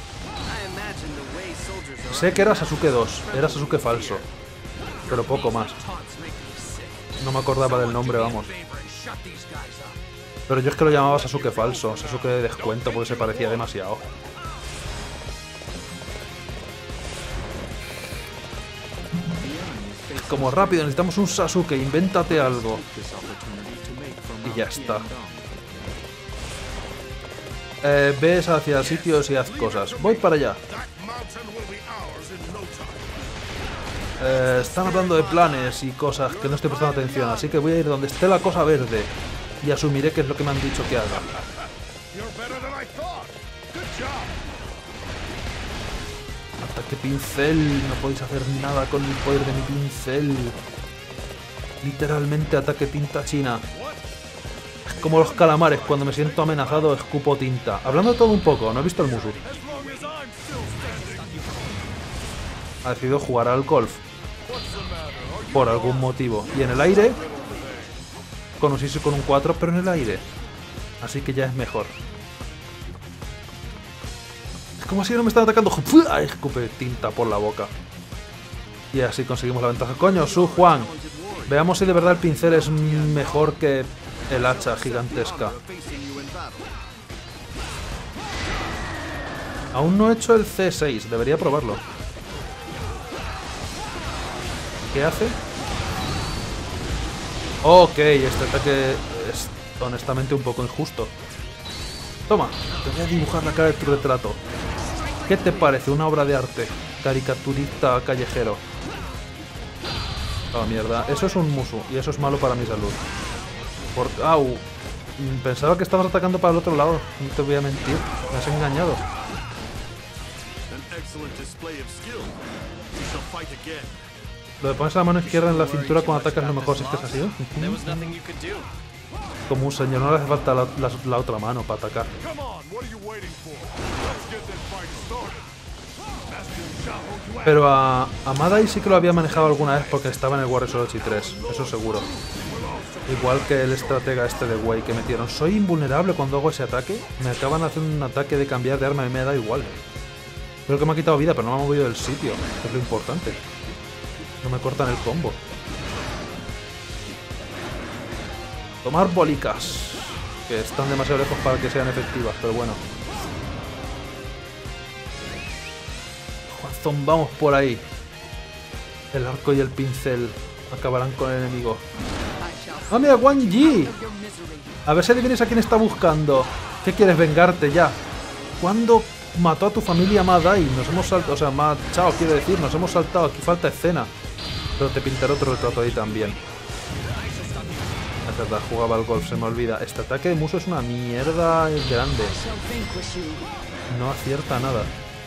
Sé que era Sasuke 2, era Sasuke falso. Pero poco más. No me acordaba del nombre, vamos. Pero yo es que lo llamaba Sasuke falso, Sasuke de descuento, porque se parecía demasiado. Como rápido, necesitamos un Sasuke, invéntate algo. Y ya está. Ves hacia sitios y haz cosas. Voy para allá. Están hablando de planes y cosas que no estoy prestando atención, así que voy a ir donde esté la cosa verde y asumiré que es lo que me han dicho que haga. Ataque pincel, no podéis hacer nada con el poder de mi pincel. Literalmente ataque tinta china. Es como los calamares, cuando me siento amenazado escupo tinta. Hablando de todo un poco, no he visto el Musu. Ha decidido jugar al golf. Por algún motivo. Y en el aire, conociste con un 4, pero en el aire. Así que ya es mejor. Es como si no me están atacando. Escupe tinta por la boca. Y así conseguimos la ventaja. Coño, Su Juan. Veamos si de verdad el pincel es mejor que el hacha gigantesca. Aún no he hecho el C6. Debería probarlo. ¿Qué hace? Ok, este ataque es honestamente un poco injusto. Toma, te voy a dibujar la cara de tu retrato. ¿Qué te parece? Una obra de arte. Caricaturista callejero. Oh, mierda. Eso es un Musu y eso es malo para mi salud. Au. Pensaba que estabas atacando para el otro lado. No te voy a mentir. Me has engañado. Lo de ponerse la mano izquierda en la cintura cuando atacas lo mejor, si es que es así. Como un señor, no le hace falta la otra mano para atacar. Pero a Madai sí que lo había manejado alguna vez porque estaba en el Warriors Orochi 3, eso seguro. Igual que el estratega este de Wei que metieron. Soy invulnerable cuando hago ese ataque. Me acaban de hacer un ataque de cambiar de arma y me da igual. Creo que me ha quitado vida, pero no me ha movido del sitio, que es lo importante. No me cortan el combo. Tomar bolicas, que están demasiado lejos para que sean efectivas, pero bueno. Juanzón, vamos por ahí. El arco y el pincel acabarán con el enemigo. ¡Ah, mira, Wang Yi! A ver si adivinas a quién está buscando. ¿Qué quieres vengarte ya? ¿Cuándo mató a tu familia Madai? Nos hemos saltado, o sea, Chao, quiero decir, nos hemos saltado. Aquí falta escena. Pero te pintaré otro retrato ahí también. Es verdad, jugaba al golf, se me olvida. Este ataque de Musu es una mierda grande. No acierta nada.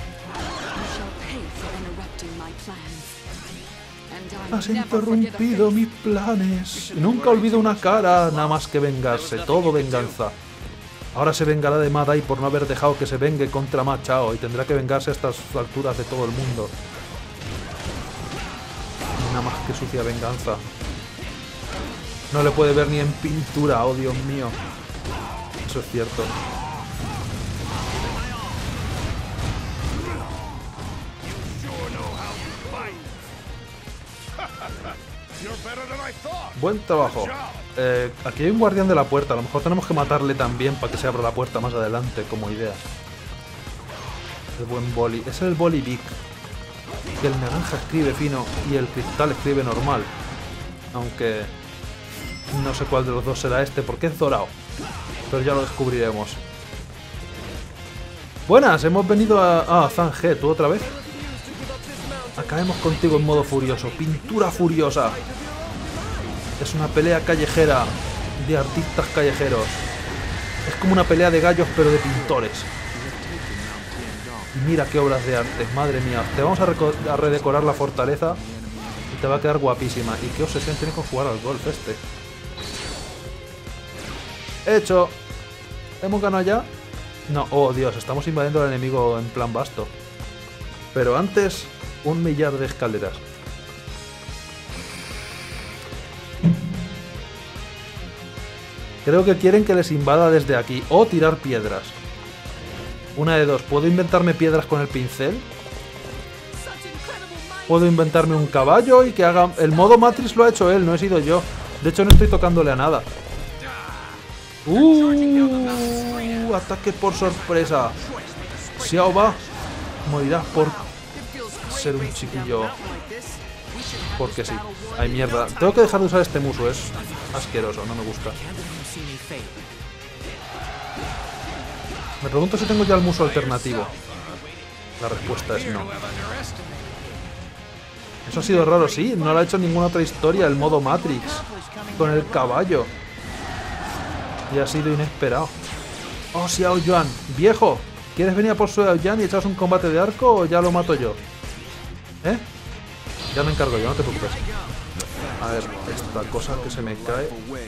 Has interrumpido mis planes. Nunca olvido una cara, nada más que vengarse. Todo venganza. Ahora se vengará de Madai por no haber dejado que se vengue contra Ma Chao y tendrá que vengarse a estas alturas de todo el mundo. Nada más que sucia venganza. No le puede ver ni en pintura, oh Dios mío. Eso es cierto. Buen trabajo. Aquí hay un guardián de la puerta. A lo mejor tenemos que matarle también para que se abra la puerta más adelante, como idea. El buen boli. Ese es el boli Big. Que el naranja escribe fino y el cristal escribe normal. Aunque no sé cuál de los dos será este porque es dorado. Pero ya lo descubriremos. Buenas, hemos venido a Zange. ¿Tú otra vez? Acabemos contigo en modo furioso. Pintura furiosa. Es una pelea callejera de artistas callejeros. Es como una pelea de gallos pero de pintores. Y mira qué obras de arte, madre mía. Te vamos a redecorar la fortaleza y te va a quedar guapísima. Y qué obsesión tienes con jugar al golf este. Hecho. ¿Hemos ganado ya? No, oh Dios, estamos invadiendo al enemigo en plan vasto. Pero antes, 1 millar de escaleras. Creo que quieren que les invada desde aquí. O tirar piedras. Una de dos. ¿Puedo inventarme piedras con el pincel? Puedo inventarme un caballo y que haga... El modo Matrix lo ha hecho él, no he sido yo. De hecho, no estoy tocándole a nada. Ataque por sorpresa. Xiao va. Morirás por ser un chiquillo. Porque sí. Ay, mierda. Tengo que dejar de usar este muso. Es asqueroso, no me gusta. Me pregunto si tengo ya el muso alternativo. La respuesta es no. Eso ha sido raro, sí. No lo ha hecho ninguna otra historia, el modo Matrix. Con el caballo. Y ha sido inesperado. Oh, Xiao Yuan. Viejo, ¿quieres venir a por Xiao Yuan y echaros un combate de arco o ya lo mato yo? ¿Eh? Ya me encargo yo, no te preocupes. A ver, esta cosa que se me cae.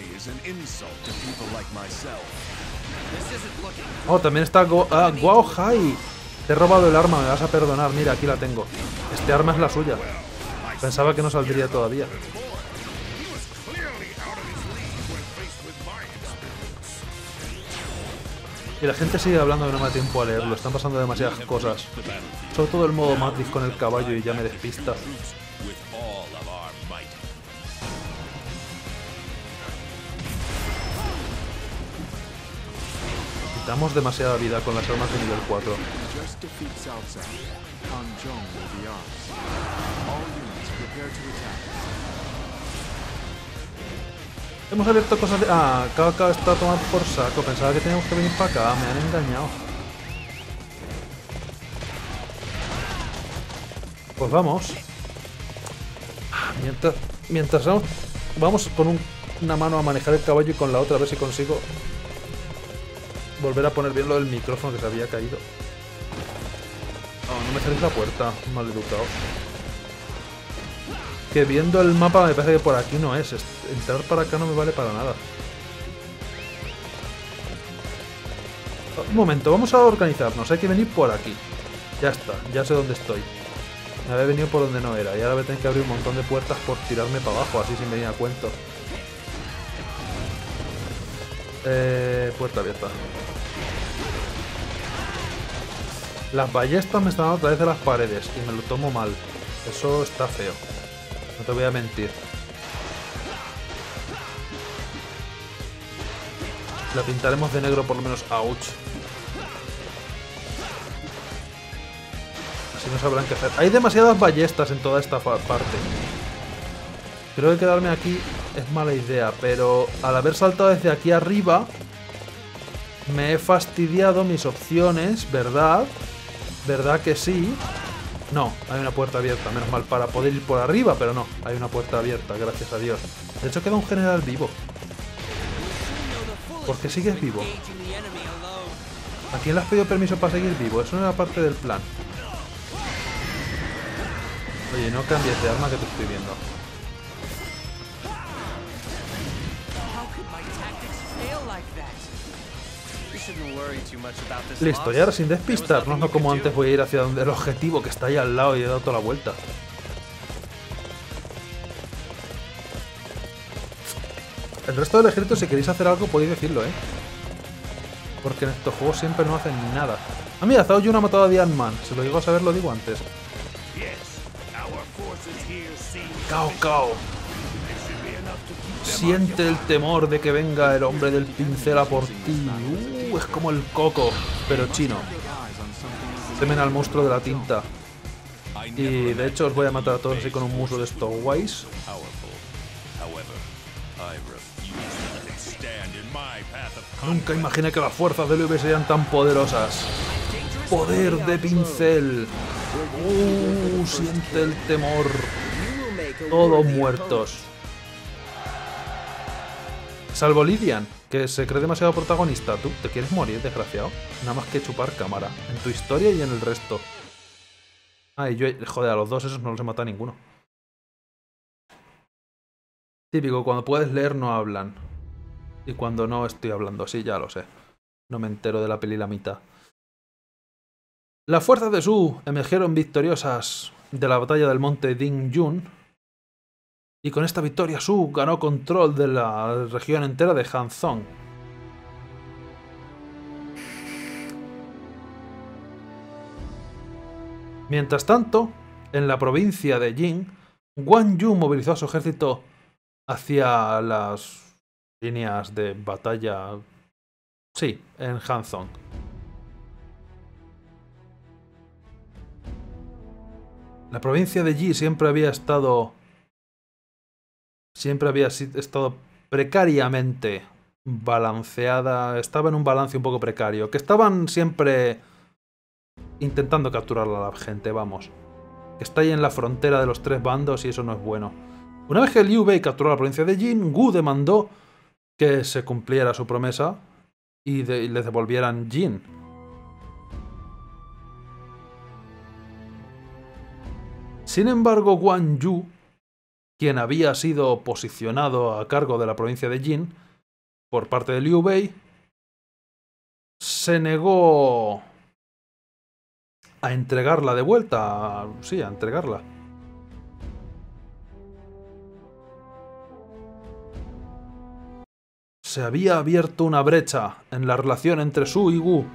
Oh, también está Guao Hai. Te he robado el arma, me vas a perdonar. Mira, aquí la tengo. Este arma es la suya. Pensaba que no saldría todavía. Y la gente sigue hablando que no me da tiempo a leerlo. Están pasando demasiadas cosas. Sobre todo el modo Matrix con el caballo y ya me despista. Damos demasiada vida con las armas de nivel 4. Hemos abierto cosas de... Ah, Cao está tomando por saco. Pensaba que teníamos que venir para acá. Me han engañado. Pues vamos. Mientras vamos con una mano a manejar el caballo y con la otra a ver si consigo volver a poner bien lo del micrófono que se había caído. Oh, no me cerréis la puerta, maleducados. Que viendo el mapa me parece que por aquí no es. Entrar para acá no me vale para nada. Un momento, vamos a organizarnos. Hay que venir por aquí. Ya está, ya sé dónde estoy. Me había venido por donde no era. Y ahora voy a tener que abrir un montón de puertas por tirarme para abajo, así sin venir a cuento. Puerta abierta. Las ballestas me están dando a través de las paredes y me lo tomo mal. Eso está feo. No te voy a mentir. La pintaremos de negro por lo menos. Ouch. Así no sabrán qué hacer. Hay demasiadas ballestas en toda esta parte. Creo que quedarme aquí es mala idea, pero al haber saltado desde aquí arriba me he fastidiado mis opciones, ¿verdad? ¿Verdad que sí? No, hay una puerta abierta, menos mal, para poder ir por arriba, pero no, hay una puerta abierta, gracias a Dios. De hecho queda un general vivo. ¿Por qué sigues vivo? ¿A quién le has pedido permiso para seguir vivo? Eso no era parte del plan. Oye, no cambies de arma que te estoy viendo. Listo, y ahora sin despistarnos, no como antes voy a ir hacia donde el objetivo que está ahí al lado y he dado toda la vuelta. El resto del ejército, si queréis hacer algo, podéis decirlo, ¿eh? Porque en estos juegos siempre no hacen nada. Ah, mira, Zhao Yun ha matado a Dian Man. Si lo digo a saber, lo digo antes. Cao. Siente el temor de que venga el hombre del pincel a por ti. Es como el coco, pero chino. Temen al monstruo de la tinta. Y de hecho os voy a matar a todos así con un muso de estos guays. Nunca imaginé que las fuerzas del UV serían tan poderosas. Poder de pincel. Siente el temor. Todos muertos. Salvo Lydian, que se cree demasiado protagonista. ¿Tú te quieres morir, desgraciado? Nada más que chupar cámara. En tu historia y en el resto. Ah, y yo... Joder, a los dos esos no los he matado a ninguno. Típico, cuando puedes leer no hablan. Y cuando no estoy hablando, sí, ya lo sé. No me entero de la peli la mitad. Las fuerzas de Su emergieron victoriosas de la batalla del monte Dingyun. Y con esta victoria Su ganó control de la región entera de Hanzhong. Mientras tanto, en la provincia de Jin, Guan Yu movilizó a su ejército hacia las líneas de batalla. Sí, en Hanzhong. La provincia de Yi siempre había estado precariamente balanceada, estaba en un balance un poco precario, que estaban siempre intentando capturar a la gente, vamos. Que está ahí en la frontera de los tres bandos y eso no es bueno. Una vez que Liu Bei capturó la provincia de Jin, Wu demandó que se cumpliera su promesa y les devolvieran Jin. Sin embargo, Guan Yu, quien había sido posicionado a cargo de la provincia de Jin por parte de Liu Bei, se negó a entregarla de vuelta. Sí, a entregarla. Se había abierto una brecha en la relación entre Su y Wu.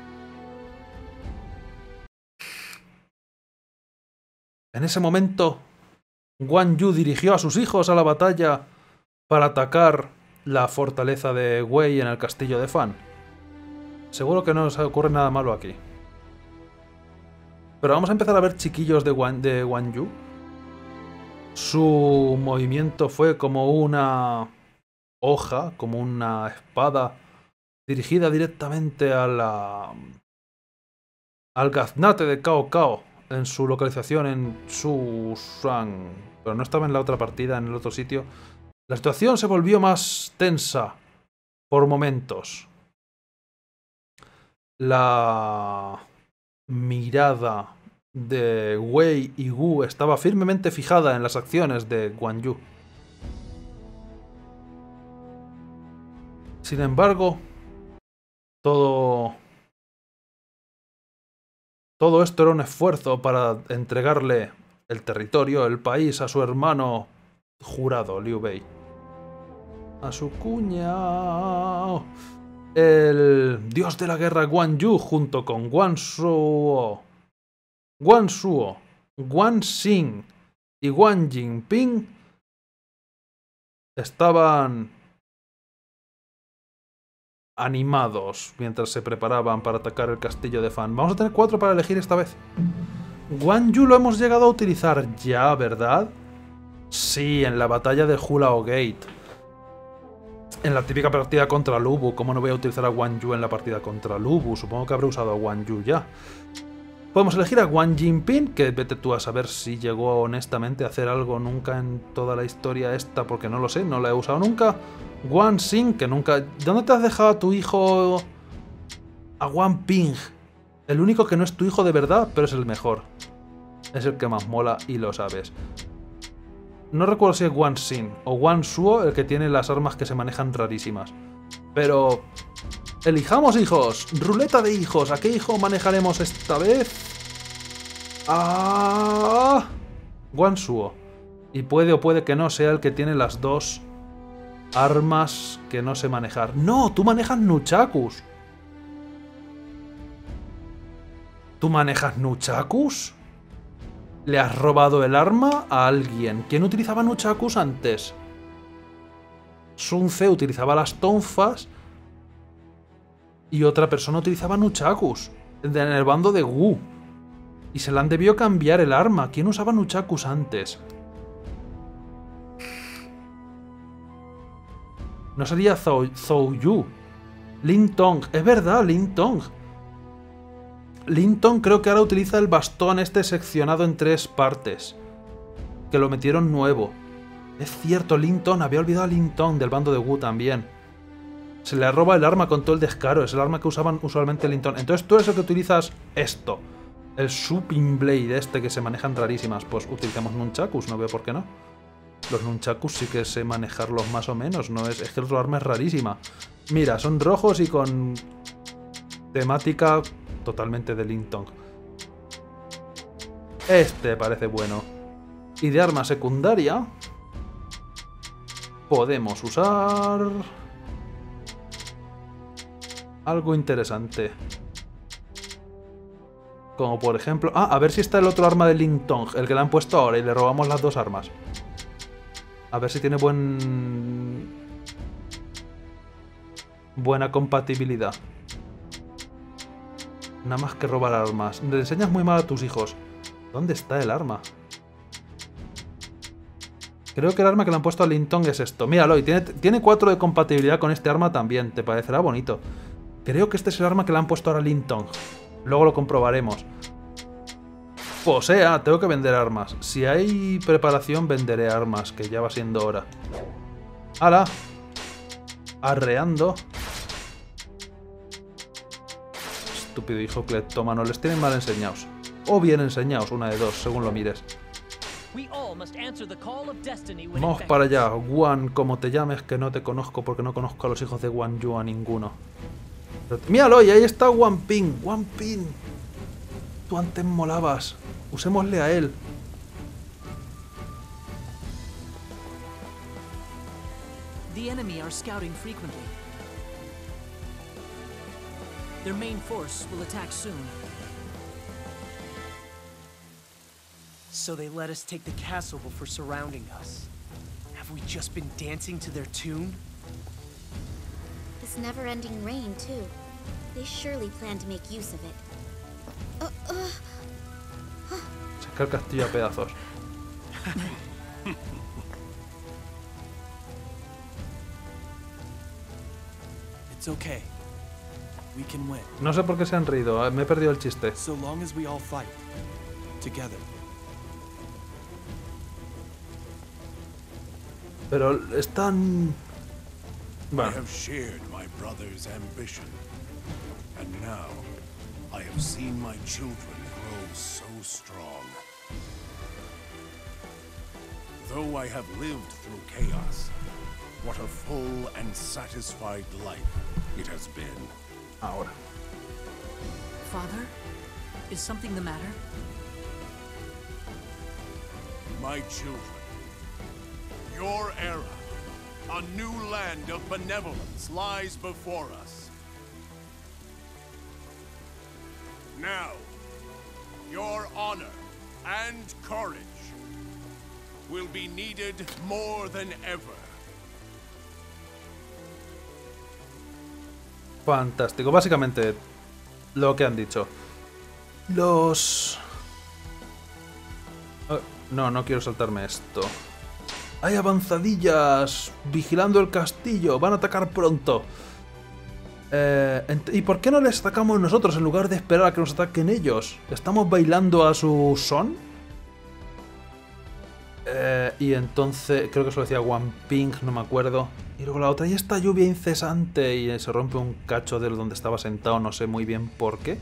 En ese momento, Guan Yu dirigió a sus hijos a la batalla para atacar la fortaleza de Wei en el castillo de Fan. Seguro que no os ocurre nada malo aquí. Pero vamos a empezar a ver chiquillos de Guan Yu. Su movimiento fue como una hoja, como una espada dirigida directamente a al gaznate de Cao Cao en su localización en Sushuang. Pero no estaba en la otra partida, en el otro sitio. La situación se volvió más tensa por momentos. La mirada de Wei y Wu estaba firmemente fijada en las acciones de Guan Yu. Sin embargo, todo esto era un esfuerzo para entregarle el territorio, el país, a su hermano jurado, Liu Bei. A su cuñado. El dios de la guerra Guan Yu junto con Guan Suo, Guan Xing y Guan Jinping estaban animados mientras se preparaban para atacar el castillo de Fan. Vamos a tener 4 para elegir esta vez. Guan Yu lo hemos llegado a utilizar ya, ¿verdad? Sí, en la batalla de Hulao Gate. En la típica partida contra Lubu. ¿Cómo no voy a utilizar a Guan Yu en la partida contra Lubu? Supongo que habré usado a Guan Yu ya. Podemos elegir a Guan Jinping, que vete tú a saber si llegó honestamente a hacer algo nunca en toda la historia esta, porque no lo sé, no la he usado nunca. Guan Xing, que nunca... ¿Dónde te has dejado a tu hijo? A Guan Ping. El único que no es tu hijo de verdad, pero es el mejor. Es el que más mola y lo sabes. No recuerdo si es Guan Xing o Guan Suo el que tiene las armas que se manejan rarísimas. Pero... elijamos hijos. Ruleta de hijos. ¿A qué hijo manejaremos esta vez? ¡Ah! Guan Suo. Y puede o puede que no sea el que tiene las dos armas que no sé manejar. ¡No! ¡Tú manejas Nunchakus! ¿Tú manejas Nunchakus? ¿Le has robado el arma a alguien? ¿Quién utilizaba Nunchakus antes? Sun Ce utilizaba las tonfas y otra persona utilizaba Nunchakus en el bando de Wu. Y se le han debió cambiar el arma. ¿Quién usaba Nunchakus antes? No sería Zhou Yu. Lin Tong. Es verdad, Lin Tong. Lin Tong creo que ahora utiliza el bastón este seccionado en 3 partes. Que lo metieron nuevo. Es cierto, Lin Tong. Había olvidado a Lin Tong del bando de Wu también. Se le roba el arma con todo el descaro. Es el arma que usaban usualmente Lin Tong. Entonces tú eres el que utilizas esto. El Shooting Blade este que se manejan rarísimas. Pues utilizamos Nunchakus, no veo por qué no. Los Nunchakus sí que sé manejarlos más o menos. No es que el arma es rarísima. Mira, son rojos y con temática totalmente de Lin Tong. Este parece bueno. Y de arma secundaria podemos usar algo interesante. Como por ejemplo... Ah, a ver si está el otro arma de Ling Tong, el que le han puesto ahora, y le robamos las dos armas. A ver si tiene buena compatibilidad. Nada más que robar armas. Le enseñas muy mal a tus hijos. ¿Dónde está el arma? Creo que el arma que le han puesto a Ling Tong es esto. Míralo, y tiene 4 de compatibilidad con este arma también. Te parecerá bonito. Creo que este es el arma que le han puesto ahora a Ling Tong. Luego lo comprobaremos. O sea, tengo que vender armas. Si hay preparación, venderé armas, que ya va siendo hora. ¡Hala! Arreando. Estúpido hijo cleptómano. Les tienen mal enseñados. O bien enseñados, una de dos, según lo mires. Vamos para allá, Guan, como te llames, que no te conozco porque no conozco a los hijos de Guan Yu a ninguno. ¡Míralo! Y ahí está Guan Ping. Guan Ping. Tú antes molabas. Usémosle a él. The enemy are scouting frequently. Their main force will attack soon. So they let us take the castle before surrounding us. Have we just been dancing to their tune? This never-ending rain, too. They surely plan to make use of it. Saca el castillo a pedazos. It's okay. We can win. No sé por qué se han reído, me he perdido el chiste. So long as we all fight together. Pero están... I Bueno, have shared my brother's ambition, and now I have seen my children grow so strong. Though I have lived through chaos, what a full and satisfied life it has been. ahora. Father? Is something the matter? My children, your era, a new land of benevolence lies before us. Now, your honor and courage will be needed more than ever. Fantástico. Básicamente, lo que han dicho. Los... no quiero saltarme esto. Hay avanzadillas vigilando el castillo. Van a atacar pronto. ¿Y por qué no les atacamos nosotros en lugar de esperar a que nos ataquen ellos? ¿Estamos bailando a su son? Y entonces, creo que eso lo decía Guan Ping, no me acuerdo. Y luego la otra, y esta lluvia incesante. Y se rompe un cacho de donde estaba sentado, no sé muy bien por qué.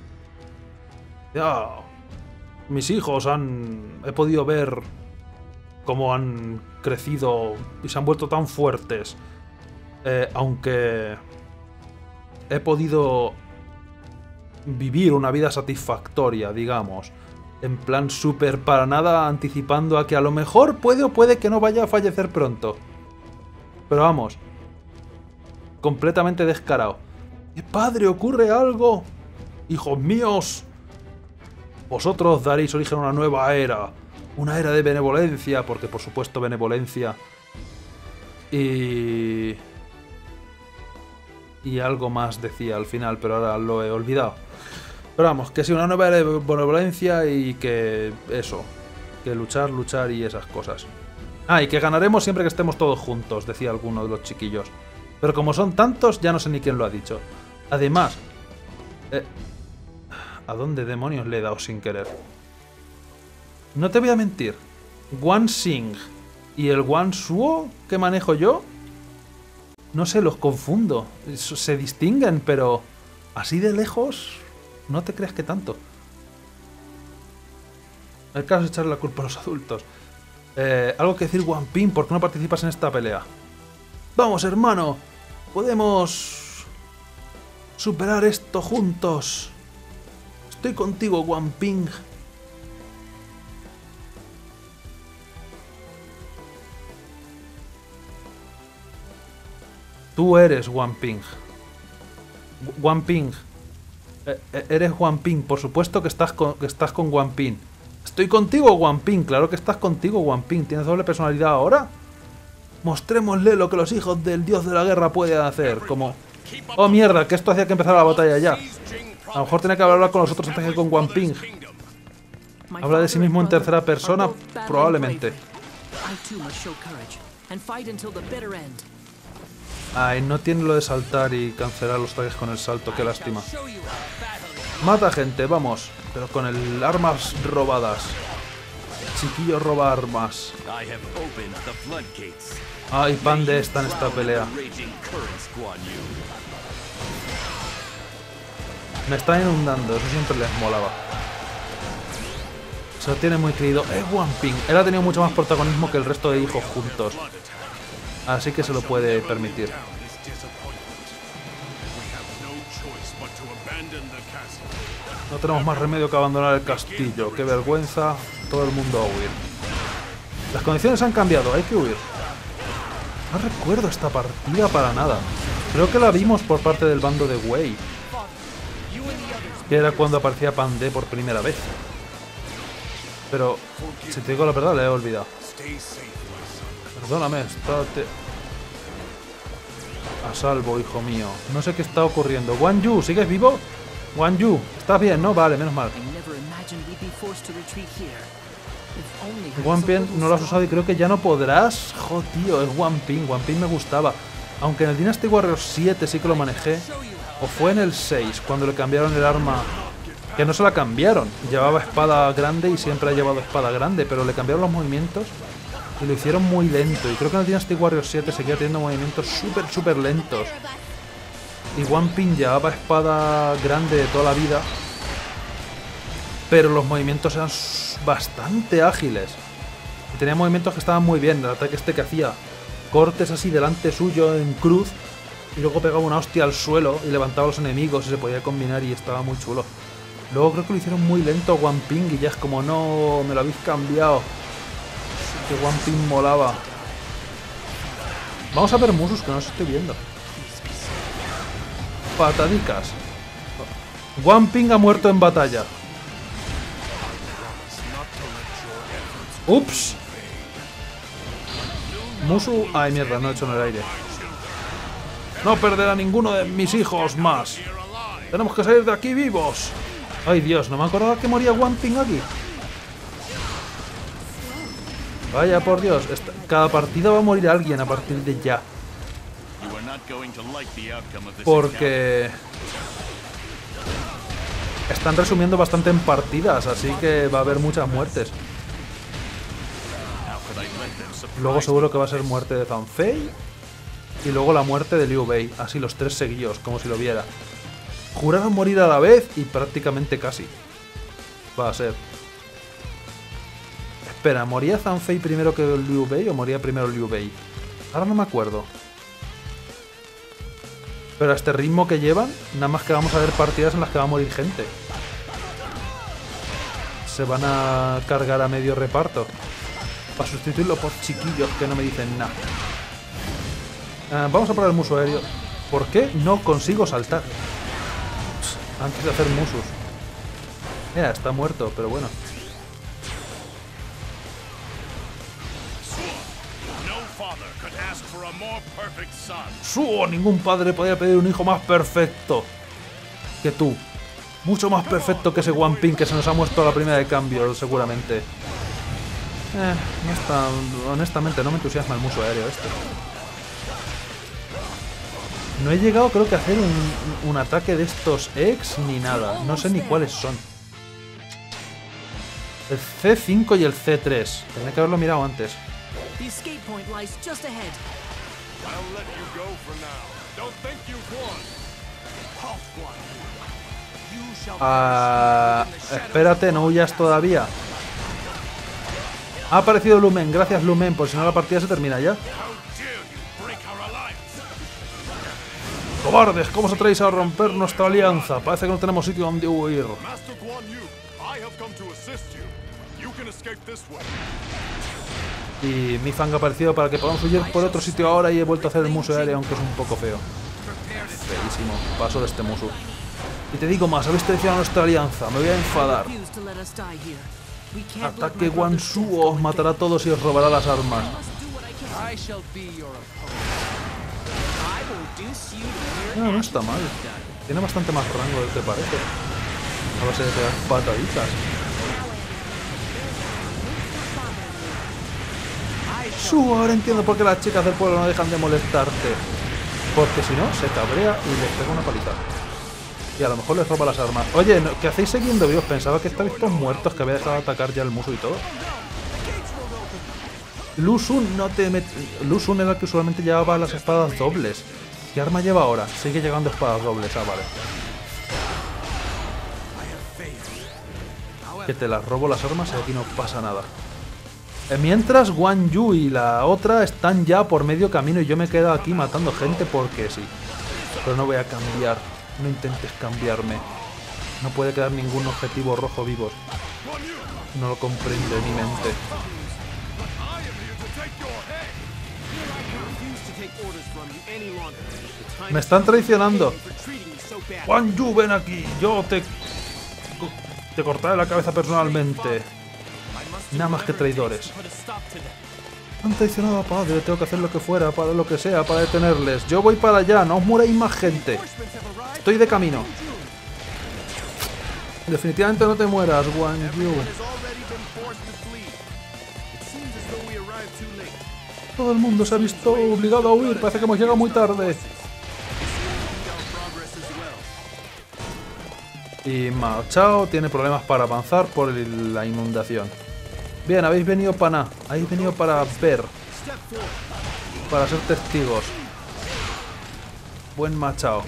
Ya, mis hijos he podido ver cómo han crecido y se han vuelto tan fuertes. Aunque he podido vivir una vida satisfactoria, digamos. En plan súper para nada anticipando a que a lo mejor puede o puede que no vaya a fallecer pronto. Pero vamos. Completamente descarado. ¡Padre, ocurre algo! ¡Hijos míos! Vosotros daréis origen a una nueva era. Una era de benevolencia, porque por supuesto benevolencia. Y algo más decía al final, pero ahora lo he olvidado. Pero vamos, que sí, una nueva era de benevolencia y que eso. Que luchar y esas cosas. Ah, y que ganaremos siempre que estemos todos juntos, decía alguno de los chiquillos. Pero como son tantos, ya no sé ni quién lo ha dicho. Además... ¿a dónde demonios le he dado sin querer? No te voy a mentir. Guan Xing y el Guan Suo que manejo yo, no sé, los confundo. Se distinguen, pero así de lejos no te creas que tanto. El caso es echarle la culpa a los adultos. Algo que decir, Guan Ping, ¿por qué no participas en esta pelea? Vamos, hermano. Podemos superar esto juntos. Estoy contigo, Guan Ping. Tú eres Guan Ping. Guan Ping. Eres Guanping, por supuesto que estás con Guanping. Estoy contigo, Guanping, claro que estás contigo, Guanping. ¿Tienes doble personalidad ahora? Mostrémosle lo que los hijos del dios de la guerra pueden hacer, como... Oh mierda, que esto hacía que empezara la batalla ya. A lo mejor tenía que hablar con los otros antes que con Guanping. Habla de sí mismo en tercera persona, probablemente. Ay, no tiene lo de saltar y cancelar los ataques con el salto, qué lástima. Mata gente, vamos, pero con el armas robadas. Chiquillo roba armas. Ay, Pande está en esta pelea. Me están inundando, eso siempre les molaba. Se lo tiene muy querido. Es Guanping. Él ha tenido mucho más protagonismo que el resto de hijos juntos. Así que se lo puede permitir. No tenemos más remedio que abandonar el castillo. Qué vergüenza. Todo el mundo a huir. Las condiciones han cambiado. Hay que huir. No recuerdo esta partida para nada. Creo que la vimos por parte del bando de Wei. Que era cuando aparecía Pande por primera vez. Pero, si te digo la verdad, la he olvidado. Perdóname, estate a salvo, hijo mío. No sé qué está ocurriendo. Guan Yu, ¿sigues vivo? Guan Yu, ¿estás bien, no? Vale, menos mal. Guanping no lo has usado y creo que ya no podrás. Jo, tío, es Guanping. Guanping me gustaba. Aunque en el Dynasty Warriors 7 sí que lo manejé. O fue en el 6, cuando le cambiaron el arma. Que no se la cambiaron. Llevaba espada grande y siempre ha llevado espada grande. Pero le cambiaron los movimientos y lo hicieron muy lento. Y creo que en el Dynasty Warriors 7 seguía teniendo movimientos súper lentos. Y Guanping llevaba espada grande de toda la vida. Pero los movimientos eran bastante ágiles. Y tenía movimientos que estaban muy bien. El ataque este que hacía cortes así delante suyo en cruz. Y luego pegaba una hostia al suelo y levantaba a los enemigos y se podía combinar y estaba muy chulo. Luego creo que lo hicieron muy lento a Guanping y ya es como, no, me lo habéis cambiado. Que Guanping molaba. Vamos a ver Musus, que no os estoy viendo. Patadicas. Guanping ha muerto en batalla. Ups. Musu... Ay, mierda, no he hecho en el aire. No perderá ninguno de mis hijos más. Tenemos que salir de aquí vivos. Ay, Dios, no me acordaba que moría Guanping aquí. Vaya por Dios, cada partida va a morir alguien a partir de ya. Porque están resumiendo bastante en partidas, así que va a haber muchas muertes. Luego seguro que va a ser muerte de Zhang Fei y luego la muerte de Liu Bei, así los tres seguidos, como si lo viera. Juraron morir a la vez y prácticamente casi. Va a ser. Espera, ¿moría Zhang Fei primero que Liu Bei o moría primero Liu Bei? Ahora no me acuerdo. Pero a este ritmo que llevan, nada más que vamos a ver partidas en las que va a morir gente. Se van a cargar a medio reparto. Para sustituirlo por chiquillos que no me dicen nada. Vamos a probar el muso aéreo. ¿Por qué no consigo saltar? Antes de hacer musus. Mira, está muerto, pero bueno. Suo, ningún padre podía pedir un hijo más perfecto que tú. Mucho más perfecto que ese Guanping que se nos ha muerto a la primera de cambio, seguramente. No está, honestamente, no me entusiasma el muso aéreo este. No he llegado, creo que a hacer un ataque de estos X ni nada. No sé ni cuáles son. El C5 y el C3. Tenía que haberlo mirado antes. Espérate, no huyas todavía. Ha aparecido Lumen, gracias Lumen, por si no la partida se termina ya. ¡Cobardes! ¿Cómo os atrevéis a romper nuestra alianza? Parece que no tenemos sitio donde huir. Y mi Fang ha aparecido para que podamos huir por otro sitio ahora y he vuelto a hacer el muso aéreo, aunque es un poco feo. Feísimo. Paso de este muso. Y te digo más, habéis traicionado nuestra alianza, me voy a enfadar. Ataque Guansu os matará a todos y os robará las armas. No, no está mal. Tiene bastante más rango del que parece. A base de pegar pataditas. Ahora entiendo por qué las chicas del pueblo no dejan de molestarte. Porque si no, se cabrea y les pega una paliza. Y a lo mejor les roba las armas. Oye, ¿qué hacéis siguiendo vivos? Pensaba que estabais todos muertos, que había dejado de atacar ya el muso y todo. Lu Xun no te Lu Xun era el que usualmente llevaba las espadas dobles. ¿Qué arma lleva ahora? Sigue llegando espadas dobles, vale. Que te las robo las armas y aquí no pasa nada. Mientras Guan Yu y la otra están ya por medio camino y yo me quedo aquí matando gente porque sí. Pero no voy a cambiar. No intentes cambiarme. No puede quedar ningún objetivo rojo vivos. No lo comprende mi mente. Me están traicionando. Guan Yu, ven aquí. Yo te cortaré la cabeza personalmente. Nada más que traidores. Han traicionado a padre. Tengo que hacer lo que fuera, para lo que sea, para detenerles. Yo voy para allá. No os muráis más gente. Estoy de camino. Definitivamente no te mueras, Guan Yu. Todo el mundo se ha visto obligado a huir. Parece que hemos llegado muy tarde. Y Mao Chao tiene problemas para avanzar por la inundación. Bien, habéis venido para nada. Habéis venido para ver. Para ser testigos. Buen Mao Chao.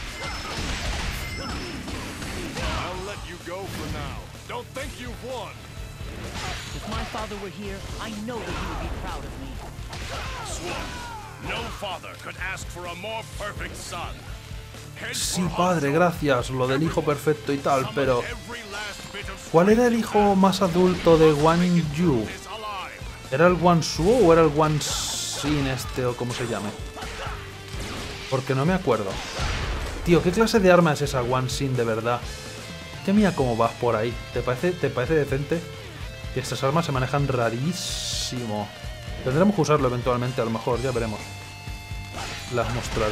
Sí, padre, gracias. Lo del hijo perfecto y tal, pero... ¿cuál era el hijo más adulto de Guan Yu? ¿Era el Guansu o era el Guanxin este o como se llame? Porque no me acuerdo. Tío, ¿qué clase de arma es esa Guanxin de verdad? Que mira cómo vas por ahí. ¿Te parece decente? Que estas armas se manejan rarísimo. Tendremos que usarlo eventualmente, a lo mejor, ya veremos. Las mostraré.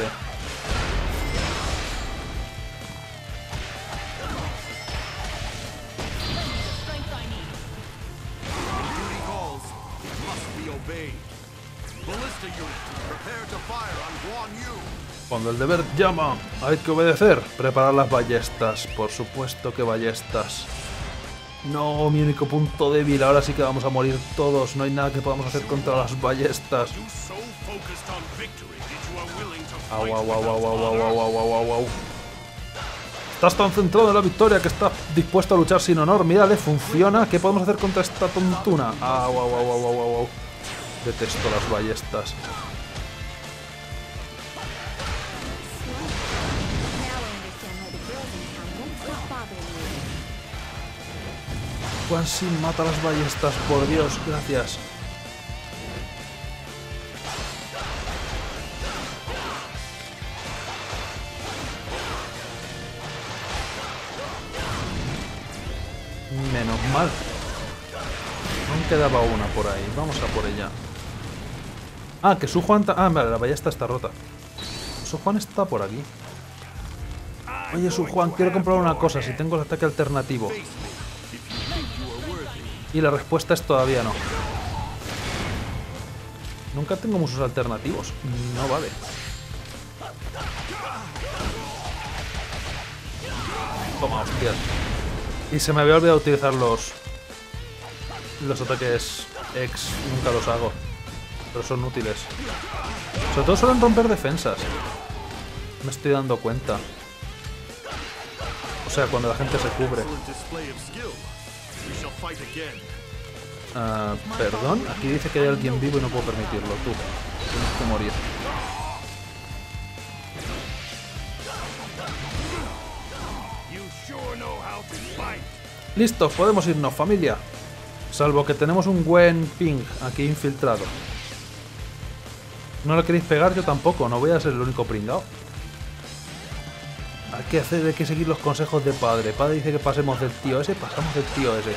Cuando el deber llama, hay que obedecer. Preparar las ballestas. Por supuesto que ballestas. No, mi único punto débil. Ahora sí que vamos a morir todos. No hay nada que podamos hacer contra las ballestas. Au, au, au, au, au, au, au, au, au, au. Estás tan centrado en la victoria que estás dispuesto a luchar sin honor. Mírale, funciona. ¿Qué podemos hacer contra esta tontuna? Au, au, au, au, au, au, au. Detesto las ballestas. Guanxin mata las ballestas, por Dios, gracias. Menos mal. Aún quedaba una por ahí, vamos a por ella. Ah, que Su Juan... Ah, vale, la ballesta está rota. Su Juan está por aquí. Oye, Su Juan, quiero comprar una cosa, si tengo el ataque alternativo. Y la respuesta es todavía no. Nunca tengo muchos alternativos. No vale. Toma, hostias. Y se me había olvidado utilizar los ataques X. Nunca los hago. Pero son útiles. Sobre todo suelen romper defensas. Me estoy dando cuenta. O sea, cuando la gente se cubre. Perdón, aquí dice que hay alguien vivo y no puedo permitirlo. Tú, tienes que morir. Listo, podemos irnos, familia. Salvo que tenemos un Wen Ping aquí infiltrado. ¿No le queréis pegar? Yo tampoco, no voy a ser el único pringao. Hay que seguir los consejos de padre. Padre dice que pasemos del tío ese, pasamos del tío ese.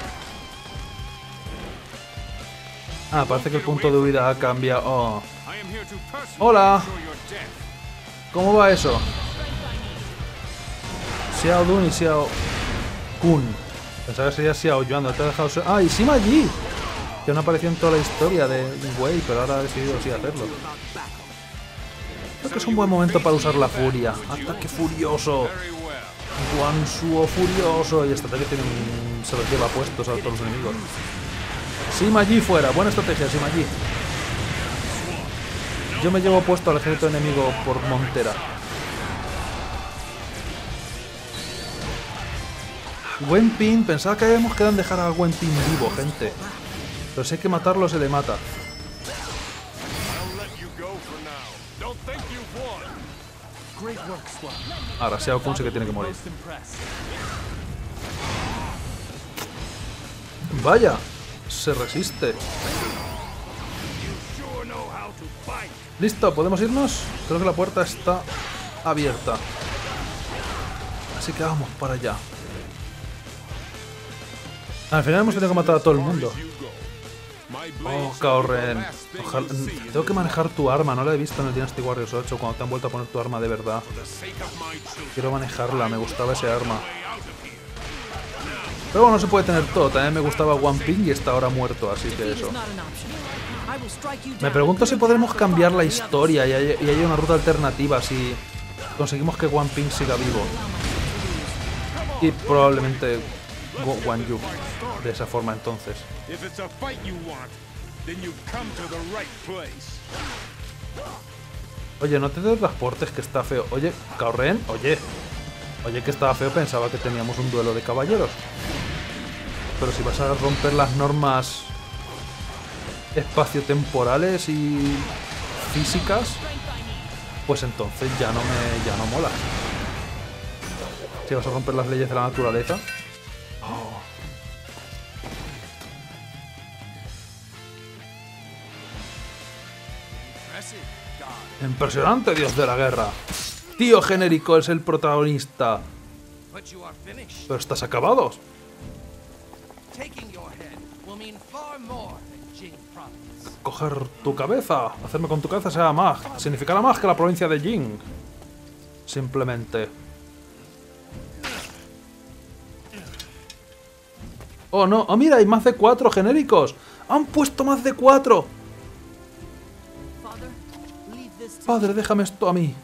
Ah, parece que el punto de huida ha cambiado. Oh. Hola. ¿Cómo va eso? Xiao Dun y Xiao Kun. Pensaba que sería Xiao Yuan. Te ha dejado... Ah, y Sima Yi, que no apareció en toda la historia de Wei, pero ahora ha decidido sí hacerlo. Creo que es un buen momento para usar la furia. Ataque furioso. Guansuo furioso. Y este ataque tiene un... se los lleva puestos a todos los enemigos. Sima Yi fuera. Buena estrategia, Sima Yi. Yo me llevo puesto al ejército enemigo por montera. Wenping. Pensaba que habíamos quedado en dejar a Wenping vivo, gente. Pero si hay que matarlo, se le mata. Ahora Xiao Kun sí que tiene que morir. Vaya, se resiste. Listo, ¿podemos irnos? Creo que la puerta está abierta. Así que vamos para allá. Al final hemos tenido que matar a todo el mundo. Oh, Cao Ren. Ojalá... Tengo que manejar tu arma, no la he visto en el Dynasty Warriors 8 cuando te han vuelto a poner tu arma de verdad. Quiero manejarla, me gustaba ese arma. Pero bueno, no se puede tener todo, también me gustaba Wenping y está ahora muerto, así que eso. Me pregunto si podremos cambiar la historia y hay una ruta alternativa si conseguimos que Wenping siga vivo. Y probablemente Guan Yu de esa forma entonces. Oye, no te transportes que está feo. Oye, Cao Ren, oye que estaba feo, pensaba que teníamos un duelo de caballeros. Pero si vas a romper las normas espaciotemporales y físicas, pues entonces ya no mola. Si vas a romper las leyes de la naturaleza. Oh. Impresionante, dios de la guerra. Tío genérico es el protagonista. Pero estás acabado. Coger tu cabeza. Hacerme con tu cabeza sea más. Significará más que la provincia de Jing. Simplemente. Oh no, oh mira, hay más de 4 genéricos. Han puesto más de 4. Padre, déjame esto a mí.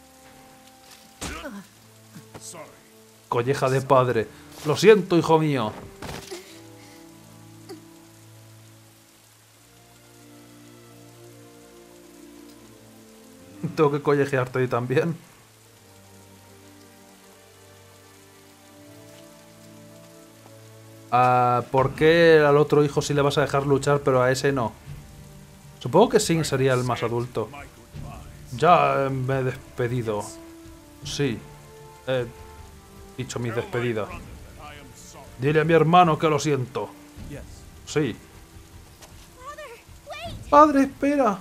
Colleja de padre. Lo siento, hijo mío. Tengo que collejearte ahí también. ¿Por qué al otro hijo sí le vas a dejar luchar, pero a ese no? Supongo que Sing sería el más adulto. Ya me he despedido. Sí. He dicho mis despedidas. Dile a mi hermano que lo siento. Sí. Padre, espera.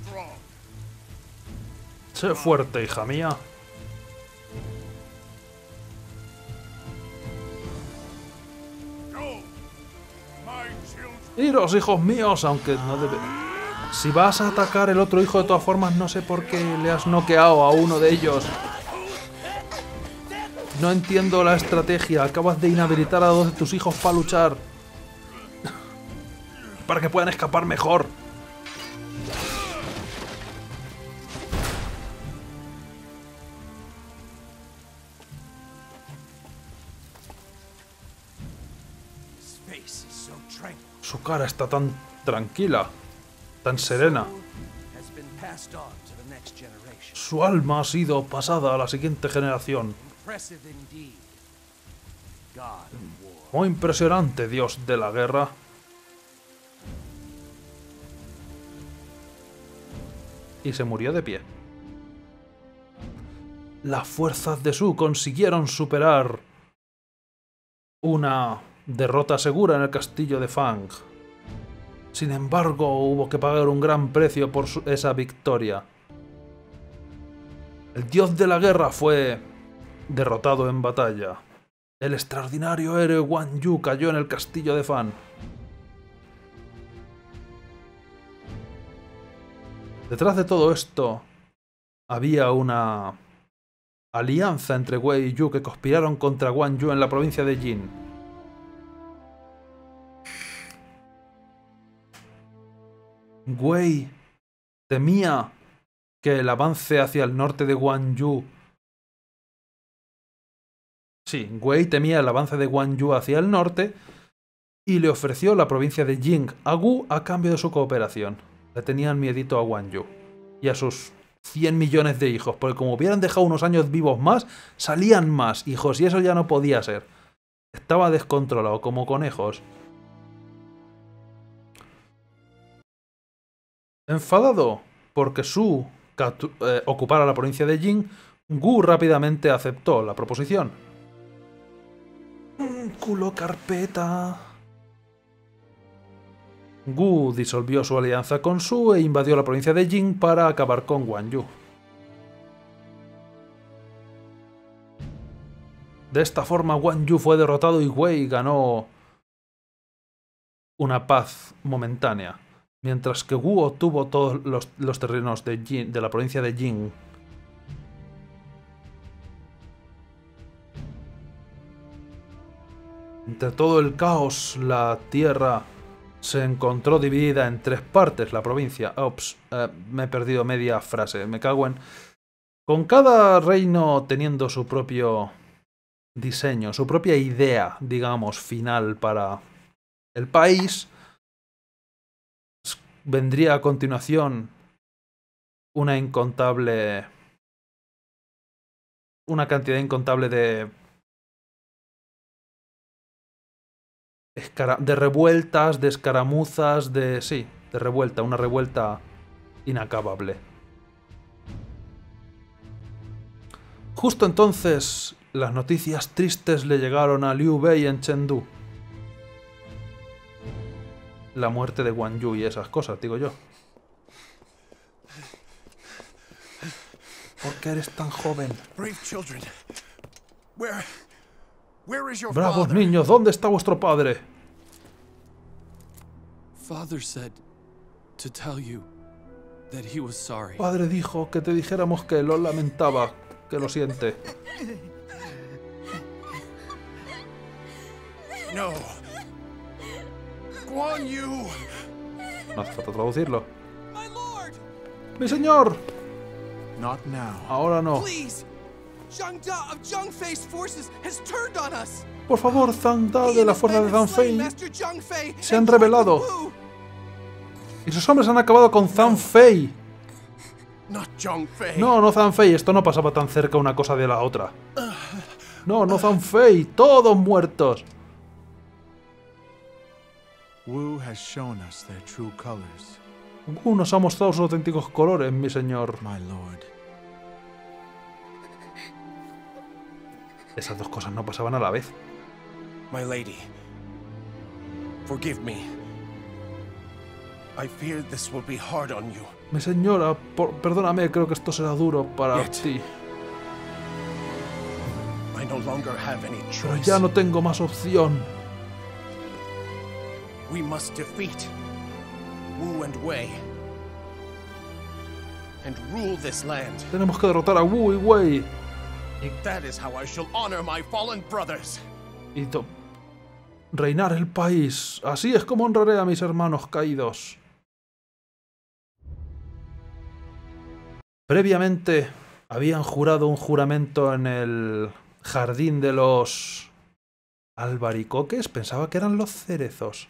Sé fuerte, hija mía. Iros, hijos míos, aunque no debe... Si vas a atacar el otro hijo, de todas formas, no sé por qué le has noqueado a uno de ellos. No entiendo la estrategia. Acabas de inhabilitar a 2 de tus hijos para luchar. Para que puedan escapar mejor. Su cara está tan tranquila, tan serena. Su alma ha sido pasada a la siguiente generación. Muy impresionante, dios de la guerra. Y se murió de pie. Las fuerzas de Su consiguieron superar una derrota segura en el castillo de Fang. Sin embargo, hubo que pagar un gran precio por esa victoria. El dios de la guerra fue derrotado en batalla. El extraordinario héroe Guan Yu cayó en el castillo de Fan. Detrás de todo esto había una alianza entre Wei y Yu que conspiraron contra Guan Yu en la provincia de Jin. Wei temía que el avance hacia el norte de Guan Yu... Sí, Wei temía el avance de Guan Yu hacia el norte y le ofreció la provincia de Jing a Wu a cambio de su cooperación. Le tenían miedito a Guan Yu y a sus 100 millones de hijos, porque como hubieran dejado unos años vivos más, salían más hijos y eso ya no podía ser. Estaba descontrolado, como conejos. Enfadado porque Su ocupara la provincia de Jing, Wu rápidamente aceptó la proposición. Culo carpeta. Wu disolvió su alianza con Su e invadió la provincia de Jing para acabar con Guan Yu. De esta forma Guan Yu fue derrotado y Wei ganó una paz momentánea, mientras que Wu obtuvo todos los terrenos de la provincia de Jing. Entre todo el caos, la tierra se encontró dividida en 3 partes, la provincia. Ops, me he perdido media frase, me cago en... Con cada reino teniendo su propio diseño, su propia idea, digamos, final para el país, vendría a continuación una cantidad incontable de revueltas, de escaramuzas, de revuelta, una revuelta inacabable. Justo entonces, las noticias tristes le llegaron a Liu Bei en Chengdu. La muerte de Guan Yu y esas cosas, digo yo. ¿Por qué eres tan joven? Brave children. Where is your Bravos father? niños, ¿dónde está vuestro padre? Father said to tell you that he was sorry. Padre dijo que te dijéramos que lo lamentaba, que lo siente. No. Guan Yu. No hace falta traducirlo. My lord! ¡Mi señor! Not now. Ahora no. Please! Zhang Da of Zhang Fei's forces has turned on us. Por favor, Zhang Da de la fuerza de Zhang Fei Master Zhang Fei se han and joined rebelado. with Wu. Y sus hombres han acabado con Zhang Fei. Not Zhang Fei. No Zhang Fei, esto no pasaba tan cerca una cosa de la otra. No Zhang Fei, todos muertos. Wu has shown us their true colors, Wu nos ha mostrado sus auténticos colores, mi señor. my lord. Esas dos cosas no pasaban a la vez. My lady. Forgive me. I fear this will be hard on you. Mi señora, perdóname, creo que esto será duro para Yet. ti. I no longer have any Pero choice. ya no tengo más opción. We must defeat Wu and Wei and rule this land. Tenemos que derrotar a Wu y Wei. That is how I shall honor my fallen brothers. Y reinar el país. Así es como honraré a mis hermanos caídos. Previamente habían jurado un juramento en el jardín de los albaricoques. Pensaba que eran los cerezos.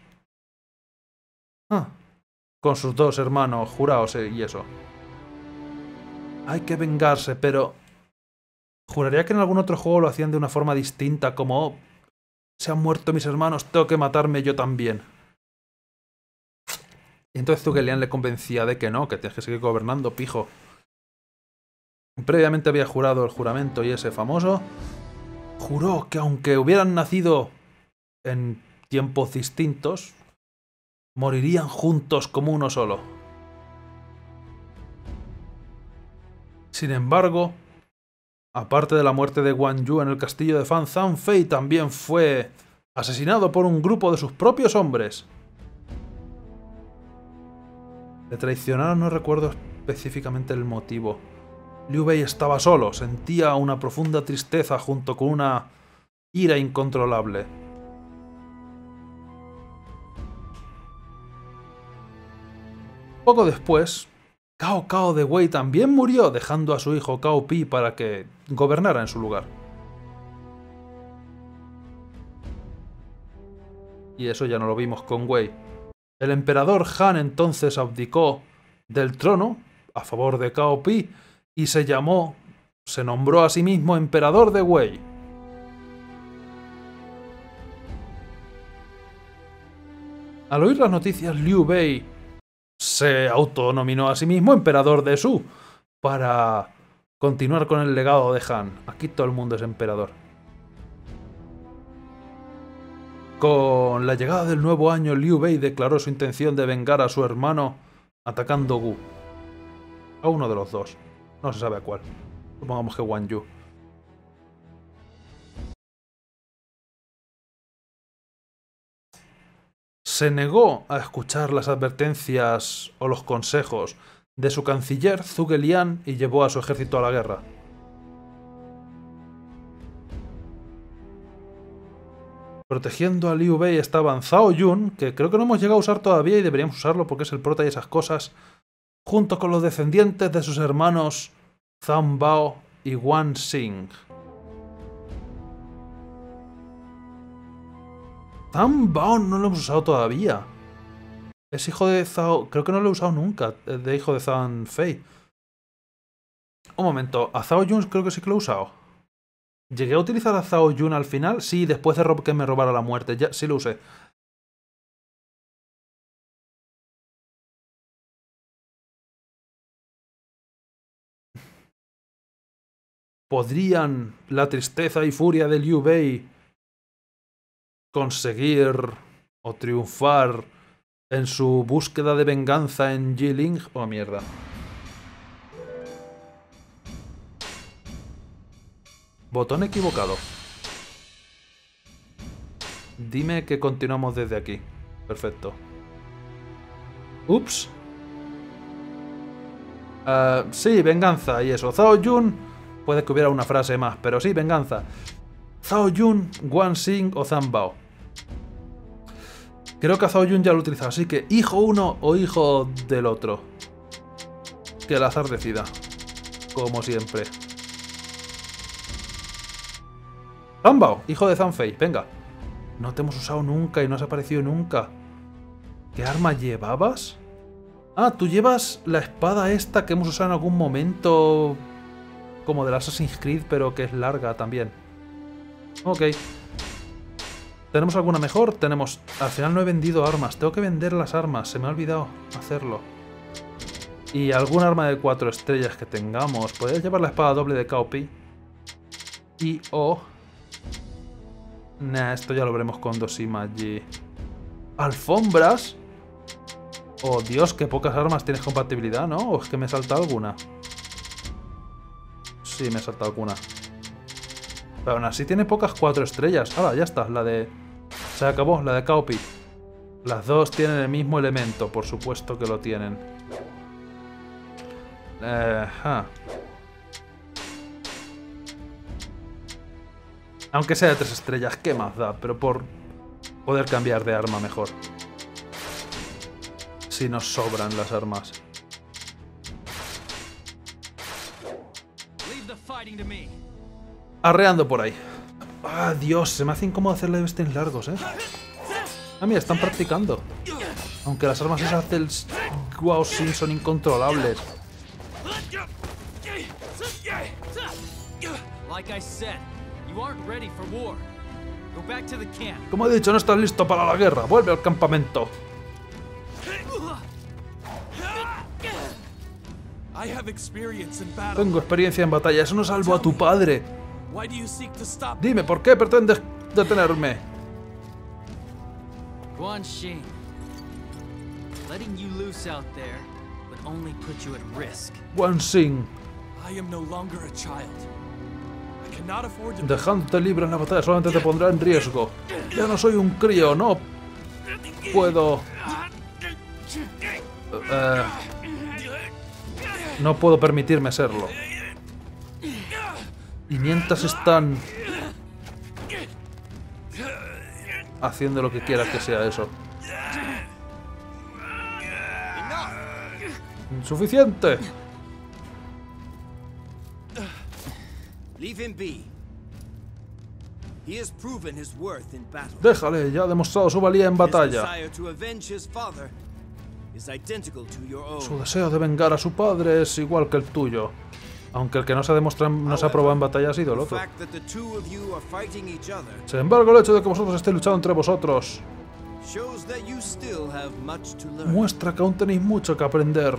Con sus 2 hermanos jurados y eso. Hay que vengarse, pero juraría que en algún otro juego lo hacían de una forma distinta, como "Oh, se han muerto mis hermanos, tengo que matarme yo también". Y entonces Zhuge-Liang le convencía de que no, que tienes que seguir gobernando, pijo. Previamente había jurado el juramento y ese famoso juró que aunque hubieran nacido en tiempos distintos, morirían juntos como uno solo. Sin embargo, Aparte de la muerte de Guan Yu en el castillo de Fan, Zhang Fei también fue asesinado por un grupo de sus propios hombres. Le traicionaron, no recuerdo específicamente el motivo. Liu Bei estaba solo, sentía una profunda tristeza junto con una ira incontrolable. Poco después, Cao Cao de Wei también murió, dejando a su hijo Cao Pi para que gobernara en su lugar. Y eso ya no lo vimos con Wei. El emperador Han entonces abdicó del trono a favor de Cao Pi y se nombró a sí mismo emperador de Wei. Al oír las noticias, Liu Bei se autonominó a sí mismo emperador de Shu para continuar con el legado de Han. Aquí todo el mundo es emperador. Con la llegada del nuevo año, Liu Bei declaró su intención de vengar a su hermano atacando Gu. A uno de los dos. No se sabe a cuál. Supongamos que Guan Yu. Se negó a escuchar las advertencias o los consejos de su canciller Zhuge Liang y llevó a su ejército a la guerra. Protegiendo a Liu Bei estaban Zhao Yun, que creo que no hemos llegado a usar todavía y deberíamos usarlo porque es el prota y esas cosas, junto con los descendientes de sus hermanos Zhang Bao y Guan Xing. Zhang Bao no lo hemos usado todavía. Es hijo de Zhao... Creo que no lo he usado nunca. Es de hijo de Zhang Fei. Un momento. A Zhao Yun creo que sí que lo he usado. ¿Llegué a utilizar a Zhao Yun al final? Sí, después de que me robara la muerte. Ya, sí lo usé. ¿Podrían la tristeza y furia de Liu Bei conseguir o triunfar en su búsqueda de venganza en Jiling? Oh, mierda. Botón equivocado. Dime que continuamos desde aquí. Perfecto. Ups. Sí, venganza y eso. Zhao Yun. Puede que hubiera una frase más, pero sí, venganza. Zhao Yun, Guan Xing o Zhang Bao. Creo que a Zhao Yun ya lo he utilizado, así que hijo uno o hijo del otro. Que el azar decida. Como siempre. Zhang Bao, hijo de Zhang Fei, venga. No te hemos usado nunca y no has aparecido nunca. ¿Qué arma llevabas? Ah, tú llevas la espada esta que hemos usado en algún momento, como del Assassin's Creed, pero que es larga también. Ok. ¿Tenemos alguna mejor? Tenemos... Al final no he vendido armas. Tengo que vender las armas. Se me ha olvidado hacerlo. Y algún arma de 4 estrellas que tengamos. Podría llevar la espada doble de Cao Pi. Y o... Nah, esto ya lo veremos con Dosimaji. ¿Alfombras? Oh, Dios, qué pocas armas tienes compatibilidad, ¿no? ¿O es que me salta alguna? Sí, me salta alguna. Pero aún así tiene pocas 4 estrellas. Ahora, ya está, la de... Se acabó, la de Cao Pi. Las dos tienen el mismo elemento, por supuesto que lo tienen. Aunque sea de 3 estrellas, ¿qué más da? Pero por poder cambiar de arma mejor. Si nos sobran las armas. Arreando por ahí. Ah, Dios, se me hace incómodo hacerle vestes largos, ¿eh? Ah, mira, están practicando. Aunque las armas esas del Guan Xing son incontrolables. Como he dicho, no estás listo para la guerra. Vuelve al campamento. Tengo experiencia en batalla. Eso no salvo a tu padre. Dime, ¿por qué pretendes detenerme? Guan Xing, letting you loose out there would only put you at risk. Guan Xing. I am no longer a child. Dejándote libre en la batalla solamente te pondrá en riesgo. Ya no soy un crío, no puedo... no puedo permitirme serlo. Y mientras están... haciendo lo que quieras que sea eso. ¡Insuficiente! Leave him be. He has proven his worth in battle. Déjale, ya ha demostrado su valía en His batalla. desire to avenge his father is identical to your Su own. deseo de vengar a su padre es igual que el tuyo. Aunque el que no se ha demostrado, no se ha probado en batalla ha sido el The otro. fact that the two of you are fighting each other Sin embargo, el hecho de que vosotros estéis luchando entre vosotros shows that you still have much to learn. muestra que aún tenéis mucho que aprender.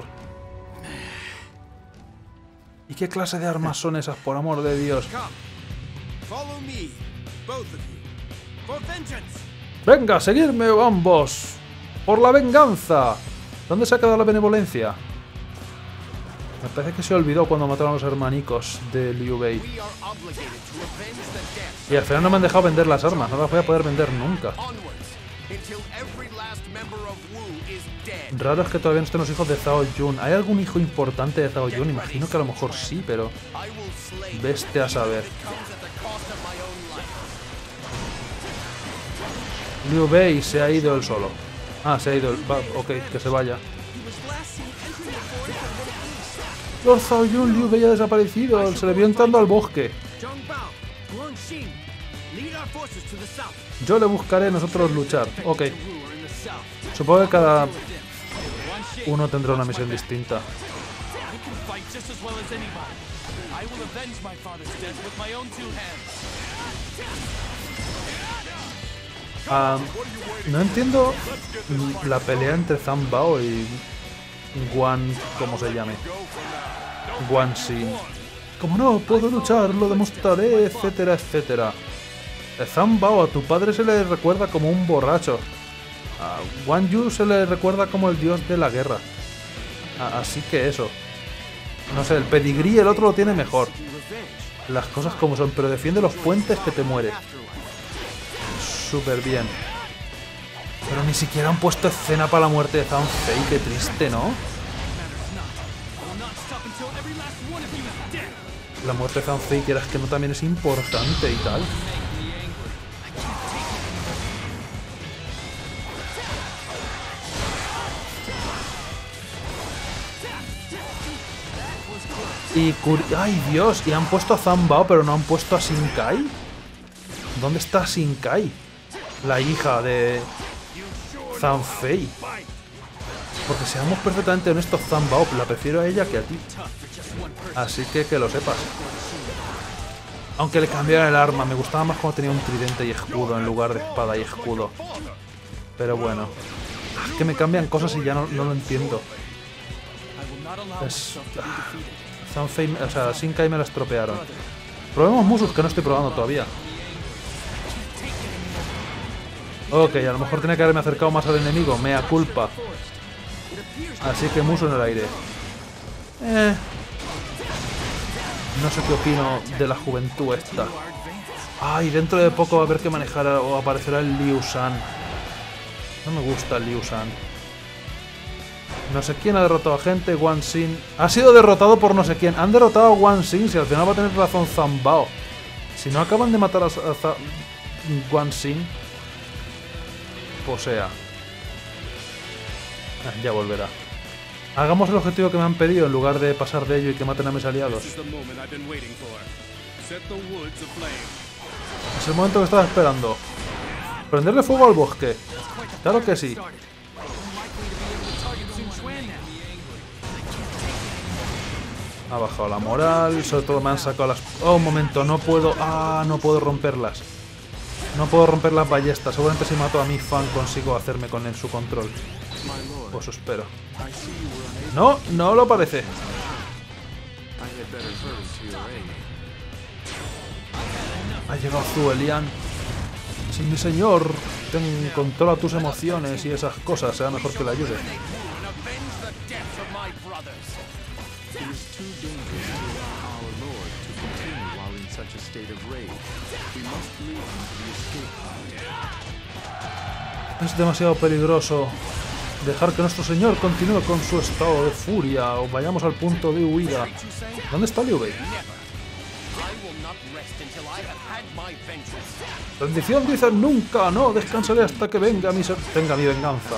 ¿Y qué clase de armas son esas, por amor de Dios? Come, follow me, both of you, for vengeance. ¡Venga, seguidme ambos! ¡Por la venganza! ¿Dónde se ha quedado la benevolencia? Me parece que se olvidó cuando mataron a los hermanicos de Liu Bei. We are obligated to avenge the deaths Y al final no me han dejado vender las armas, no las voy a poder vender nunca. onwards until every last member of Wu is dead. Raro es que todavía no estén los hijos de Zhao Yun. ¿Hay algún hijo importante de Zhao Yun? Imagino que a lo mejor sí, pero... I will slay vete a saber. comes at the cost of my own life. Liu Bei se ha ido él solo. Ah, se ha ido él. Va, ok, que se vaya. Lord Zhao Yun, Liu Bei ha desaparecido. Se le vio entrando al bosque. Zhang Bao, Guan Xin, lead our forces to the south. Yo le buscaré, nosotros luchar. Ok. Supongo que cada uno tendrá una misión distinta. I can fight just as well as anybody. I will avenge my father's death with my own two hands. No entiendo la pelea entre Zhang Bao y Guan, como se llame. Guan Xin. Como no, puedo luchar, lo demostraré, etcétera, etcétera. Zhang Bao, a tu padre se le recuerda como un borracho. A Guan Yu se le recuerda como el dios de la guerra. Así que eso. No sé, el pedigrí el otro lo tiene mejor. Las cosas como son, pero defiende los puentes que te muere. Súper bien. Pero ni siquiera han puesto escena para la muerte de Zhang Fei, qué triste, ¿no? La muerte de Zhang Fei, quieras que no, también es importante y tal. Y ¡ay, Dios! Y han puesto a Zhang Bao, pero no han puesto a Xin Kai. ¿Dónde está Xin Kai? La hija de Zhang Fei. Porque seamos perfectamente honestos, Zhang Bao la prefiero a ella que a ti. Así que lo sepas. Aunque le cambiaron el arma, me gustaba más cuando tenía un tridente y escudo en lugar de espada y escudo. Pero bueno. Es que me cambian cosas y ya no lo entiendo. Es... Zhang Fei, o sea, Xin Kai me la estropearon. Probemos Musus, que no estoy probando todavía. Ok, a lo mejor tenía que haberme acercado más al enemigo, mea culpa. Así que Musu en el aire. No sé qué opino de la juventud esta. Ay, dentro de poco va a haber que manejar o aparecerá el Liu Shan. No me gusta el Liu Shan. No sé quién ha derrotado a gente, Guan Xin. Ha sido derrotado por no sé quién. Han derrotado a Guan Xin, si al final va a tener razón Zhang Bao. Si no acaban de matar a Guan Xin, pues sea. Ya volverá. Hagamos el objetivo que me han pedido en lugar de pasar de ello y que maten a mis aliados. Es el momento que estaba esperando. ¿Prenderle fuego al bosque? Claro que sí. Ha bajado la moral, sobre todo me han sacado las... Oh, un momento, no puedo... Ah, no puedo romperlas. No puedo romper las ballestas. Seguramente si mato a mi fan consigo hacerme con él su control. Pues espero. No, no lo parece. Ha llegado Zuelian. Sí, mi señor. Controla tus emociones y esas cosas. Será mejor que le ayude. such a state of rage. We must lead him to the escape pod. Es demasiado peligroso dejar que nuestro señor continúe con su estado de furia o vayamos al punto de huida. ¿Dónde está Liu Bei? Rendición dice nunca, no descansaré hasta que venga tenga mi venganza.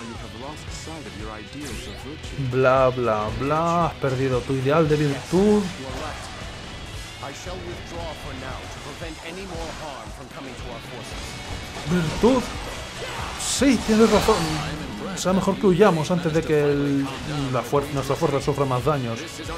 Bla bla bla, has perdido tu ideal de virtud. ¿Virtud? Sí, tienes razón. Será mejor que huyamos antes de que nuestra fuerza sufra más daños.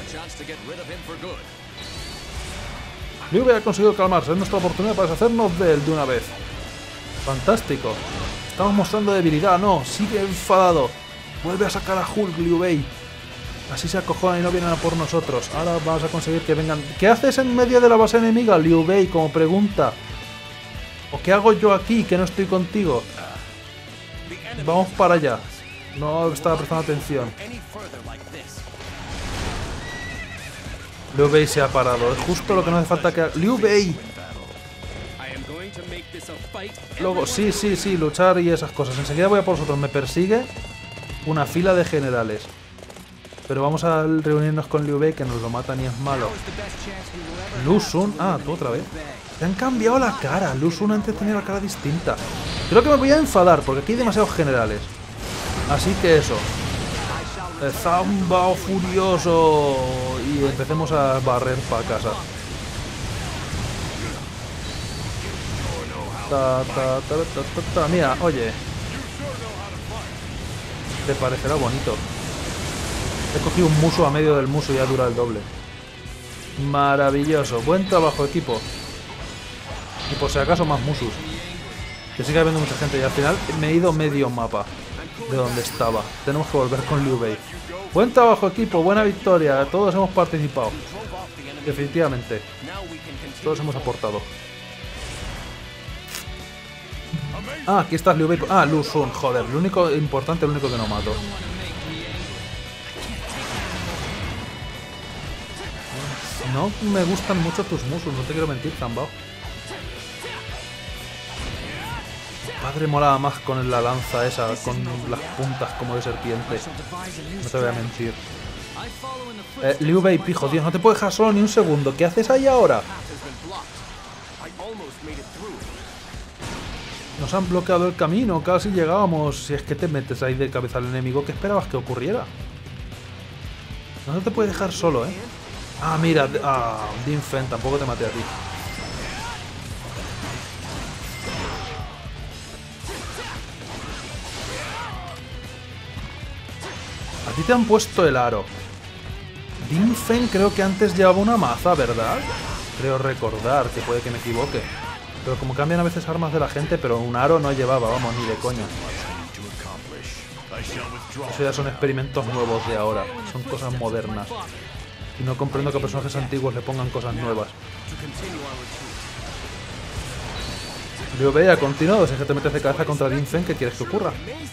Liu Bei ha conseguido calmarse. Es nuestra oportunidad para deshacernos de él de una vez. Fantástico. Estamos mostrando debilidad. No, sigue enfadado. Vuelve a sacar a Hulk, Liu Bei. Así se acojonan y no vienen a por nosotros. Ahora vamos a conseguir que vengan. ¿Qué haces en medio de la base enemiga, Liu Bei? Como pregunta. ¿O qué hago yo aquí que no estoy contigo? Vamos para allá. No estaba prestando atención. Liu Bei se ha parado. Es justo lo que no hace falta que... ¡Liu Bei! Luego, sí, luchar y esas cosas. Enseguida voy a por vosotros. Me persigue una fila de generales. Pero vamos a reunirnos con Liu Bei, que nos lo matan y es malo. Lu Xun... Ah, tú otra vez. Te han cambiado la cara. Lu Xun antes tenía la cara distinta. Creo que me voy a enfadar, porque aquí hay demasiados generales. Así que eso. Zambao furioso. Y empecemos a barrer para casa. Mira, oye. Te parecerá bonito. He cogido un muso a medio del muso y ya dura el doble. Maravilloso. Buen trabajo, equipo. Y por si acaso más musus. Que sigue habiendo mucha gente y al final me he ido medio mapa de donde estaba. Tenemos que volver con Liu Bei. Buen trabajo, equipo. Buena victoria. Todos hemos participado. Definitivamente. Todos hemos aportado. Ah, aquí está Liu Bei. Ah, Lu Xun. Joder, lo único importante, lo único que no mato. No me gustan mucho tus musos, no te quiero mentir, Zambao. Padre molaba más con la lanza esa, con las puntas como de serpiente. No te voy a mentir. Liu Bei, pijo, Dios, no te puedo dejar solo ni un segundo. ¿Qué haces ahí ahora? Nos han bloqueado el camino, casi llegábamos. Si es que te metes ahí de cabeza al enemigo, ¿qué esperabas que ocurriera? No te puedes dejar solo, ¿eh? Ah, mira, Din Fen, tampoco te maté a ti. A ti te han puesto el aro. Din Fen creo que antes llevaba una maza, ¿verdad? Creo recordar, que puede que me equivoque. Pero como cambian a veces armas de la gente, pero un aro no llevaba, vamos, ni de coña. Eso ya son experimentos nuevos de ahora, son cosas modernas. Y no comprendo que a personajes antiguos le pongan cosas nuevas. Liu Bei ha continuado, si es que te metes de cabeza contra Din Fen, ¿qué quieres que ocurra?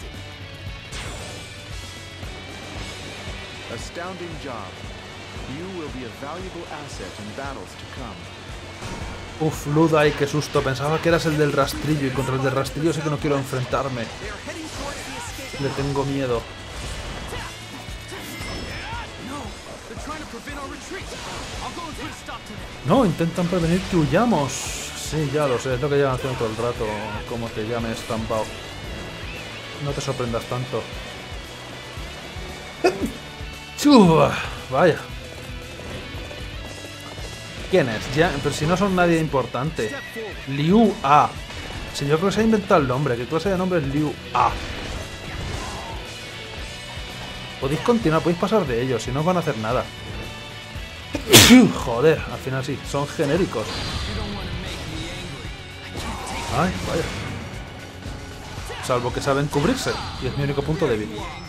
Uf, Lu Dai, qué susto. Pensaba que eras el del rastrillo y contra el del rastrillo sí que no quiero enfrentarme. Le tengo miedo. No, intentan prevenir que huyamos. Sí, ya lo sé, es lo que llevan haciendo todo el rato. Como te llames, Zambao. No te sorprendas tanto. Vaya. ¿Quién es? Ya, pero si no son nadie importante. Liu A. Si yo creo que se ha inventado el nombre. ¿Qué clase de nombre es Liu A? Podéis continuar, podéis pasar de ellos, si no os van a hacer nada. Joder, al final sí, son genéricos. Ay, vaya. Salvo que saben cubrirse, y es mi único punto débil.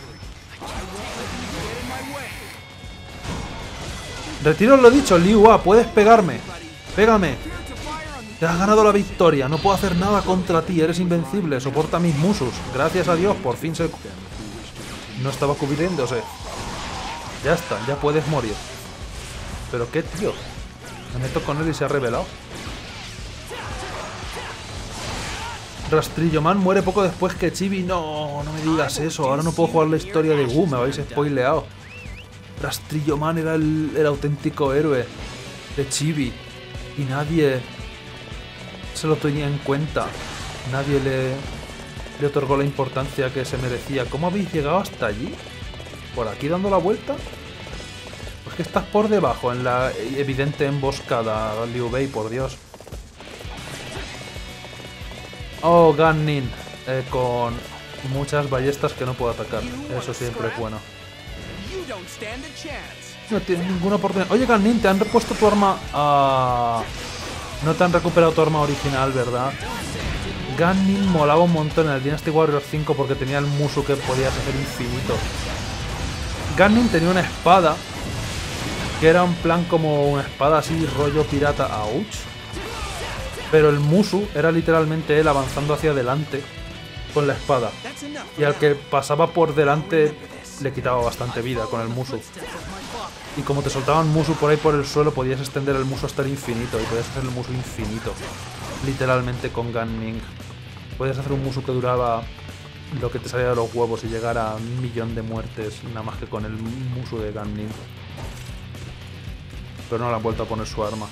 Retiro lo dicho, Liu A, puedes pegarme. Pégame. Te has ganado la victoria, no puedo hacer nada contra ti, eres invencible, soporta mis musus. Gracias a Dios, por fin se... No estaba cubriéndose. Ya está, ya puedes morir. ¿Pero qué, tío? Me meto con él y se ha revelado. Rastrillo Man muere poco después que Chibi. No, no me digas eso. Ahora no puedo jugar la historia de Wu. Me habéis spoileado. Rastrillo Man era el auténtico héroe de Chibi. Y nadie se lo tenía en cuenta. Nadie le otorgó la importancia que se merecía. ¿Cómo habéis llegado hasta allí? ¿Por aquí dando la vuelta? Pues que estás por debajo en la evidente emboscada, Liu Bei, por Dios. Oh, Gan Nin, con muchas ballestas que no puedo atacar. Eso siempre es bueno. No tienes ninguna oportunidad. Oye, Gan Nin, te han repuesto tu arma. No te han recuperado tu arma original, ¿verdad? Gan Nin molaba un montón en el Dynasty Warriors 5 porque tenía el Musu que podías hacer infinito. Gan Nin tenía una espada que era un plan como una espada así, rollo pirata. ¡Auch! Pero el Musu era literalmente él avanzando hacia adelante con la espada. Y al que pasaba por delante le quitaba bastante vida con el Musu. Y como te soltaban Musu por ahí por el suelo, podías extender el Musu hasta el infinito. Y podías hacer el Musu infinito. Literalmente con Gan Nin. Podías hacer un Musu que duraba lo que te salía de los huevos y llegar a 1.000.000 de muertes, nada más que con el Musu de Gan Nin. Pero no le han vuelto a poner su arma.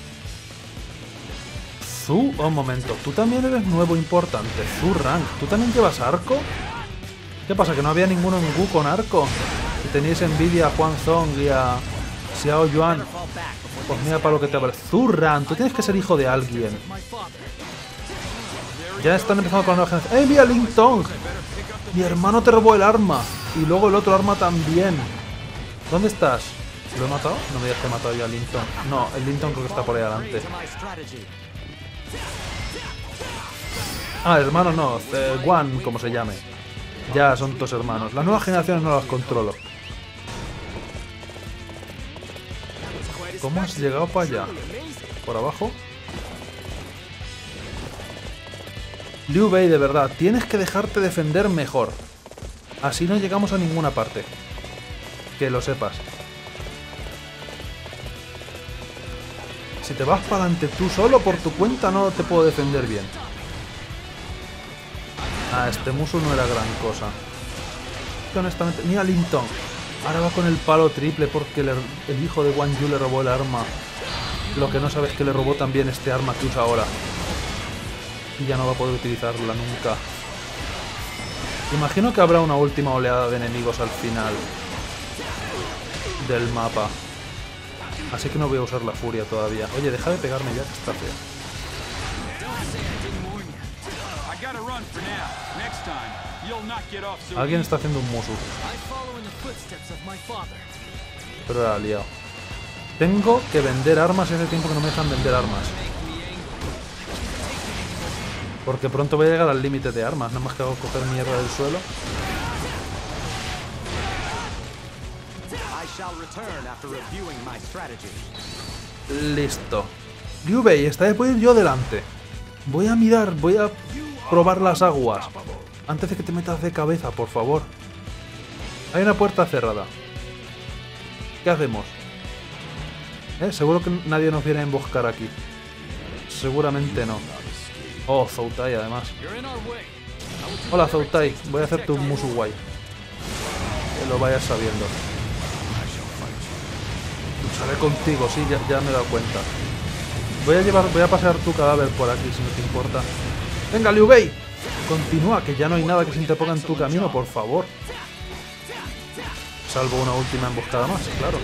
Zu, un momento, tú también eres nuevo importante. Zu Rank, ¿tú también llevas arco? ¿Qué pasa, que no había ninguno en Wu con arco? Y teníais envidia a Huang Zong y a Xiao Yuan. Pues mira para lo que te vale. Zu Rank, tú tienes que ser hijo de alguien. Ya están empezando con la nueva generación. ¡Eh, mira, Ling Tong! Mi hermano te robó el arma. Y luego el otro arma también. ¿Dónde estás? ¿Lo he matado? No me digas que he matado yo a Ling Tong. No, el Ling Tong creo que está por ahí adelante. Ah, hermano no. Guan, como se llame. Ya son tus hermanos. Las nuevas generaciones no las controlo. ¿Cómo has llegado para allá? ¿Por abajo? Liu Bei, de verdad, tienes que dejarte defender mejor. Así no llegamos a ninguna parte. Que lo sepas. Si te vas para adelante tú solo por tu cuenta no te puedo defender bien. Ah, este Musu no era gran cosa. Honestamente, mira Ling Tong. Ahora va con el palo triple porque el hijo de Wang Yu le robó el arma. Lo que no sabes es que le robó también este arma que usa ahora. Y ya no va a poder utilizarla nunca. Imagino que habrá una última oleada de enemigos al final del mapa. Así que no voy a usar la furia todavía. Oye, deja de pegarme ya, que está feo. Alguien está haciendo un Musu. Pero era liado. Tengo que vender armas y hace tiempo que no me dejan vender armas. Porque pronto voy a llegar al límite de armas. Nada más que hago coger mierda del suelo. Listo. Liu Bei, esta vez voy a ir yo delante. Voy a mirar, voy a probar las aguas. Antes de que te metas de cabeza, por favor. Hay una puerta cerrada. ¿Qué hacemos? Seguro que nadie nos viene a emboscar aquí. Seguramente no. Oh, Zoutai además. Hola Zoutai, voy a hacerte un Musu guay. Que lo vayas sabiendo. Lucharé contigo, sí, ya me he dado cuenta. Voy a pasear tu cadáver por aquí, si no te importa. ¡Venga, Liu Bei! Continúa, que ya no hay nada que se interponga en tu camino, por favor. Salvo una última emboscada más, claro.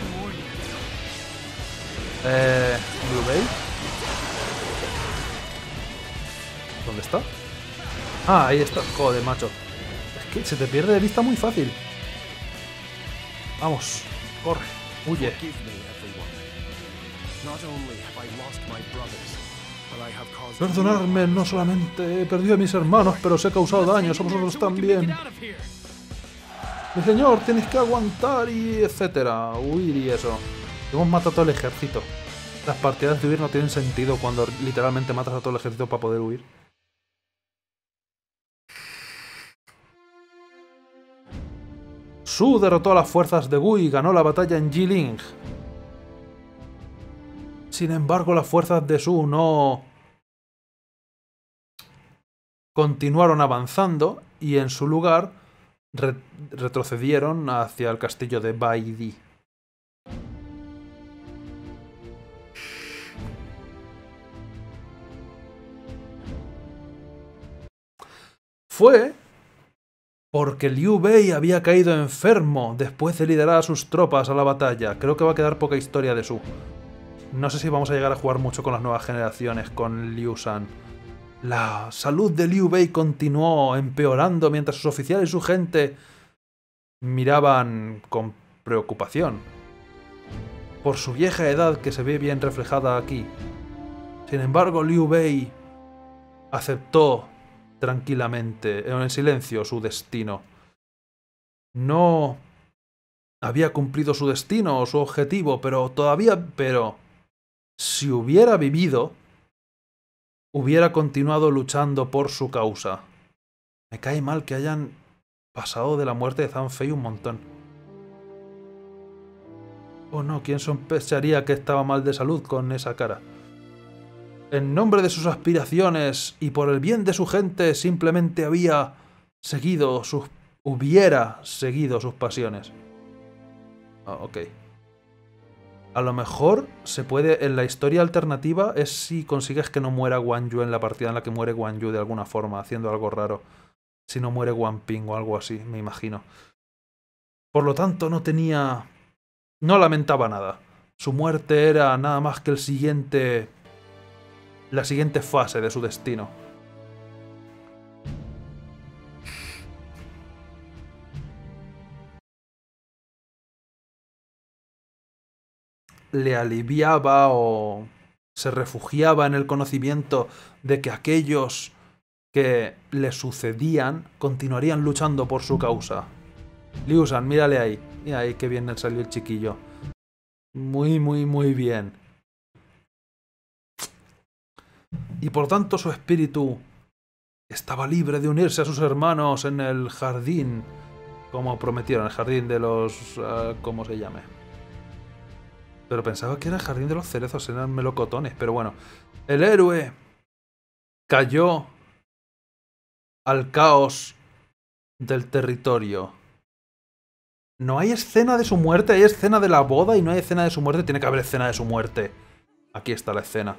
Liu Bei. ¿Dónde está? Ah, ahí está. Joder, macho. Es que se te pierde de vista muy fácil. Vamos, corre, huye. Perdonadme, no solamente he perdido a mis hermanos, pero os he causado daños a vosotros también. Mi señor, tienes que aguantar y etcétera. Huir y eso. Hemos matado a todo el ejército. Las partidas de huir no tienen sentido cuando literalmente matas a todo el ejército para poder huir. Su derrotó a las fuerzas de Wu y ganó la batalla en Jilin. Sin embargo, las fuerzas de Su no continuaron avanzando y en su lugar retrocedieron hacia el castillo de Bai Di. Fue porque Liu Bei había caído enfermo después de liderar a sus tropas a la batalla. Creo que va a quedar poca historia de Su. No sé si vamos a llegar a jugar mucho con las nuevas generaciones, con Liu Shan. La salud de Liu Bei continuó empeorando mientras sus oficiales y su gente miraban con preocupación por su vieja edad que se ve bien reflejada aquí. Sin embargo, Liu Bei aceptó tranquilamente, en silencio, su destino. No había cumplido su destino o su objetivo, pero si hubiera vivido, hubiera continuado luchando por su causa. Me cae mal que hayan pasado de la muerte de Zhang Fei un montón. Oh no, ¿quién sospecharía que estaba mal de salud con esa cara? En nombre de sus aspiraciones y por el bien de su gente, simplemente hubiera seguido sus pasiones. Ok. A lo mejor se puede, en la historia alternativa, es si consigues que no muera Guan Yu en la partida en la que muere Guan Yu de alguna forma, haciendo algo raro. Si no muere Guan Ping o algo así, me imagino. Por lo tanto, no lamentaba nada. Su muerte era nada más que la siguiente fase de su destino. Le aliviaba o se refugiaba en el conocimiento de que aquellos que le sucedían continuarían luchando por su causa. Liu Shan, mírale ahí. Mira ahí qué bien le salió el chiquillo. Muy, muy, muy bien. Y por tanto su espíritu estaba libre de unirse a sus hermanos en el jardín, como prometieron, el jardín de los... ¿cómo se llame? Pero pensaba que era el jardín de los cerezos, eran melocotones, pero bueno. El héroe cayó al caos del territorio. No hay escena de su muerte, hay escena de la boda y no hay escena de su muerte, tiene que haber escena de su muerte. Aquí está la escena.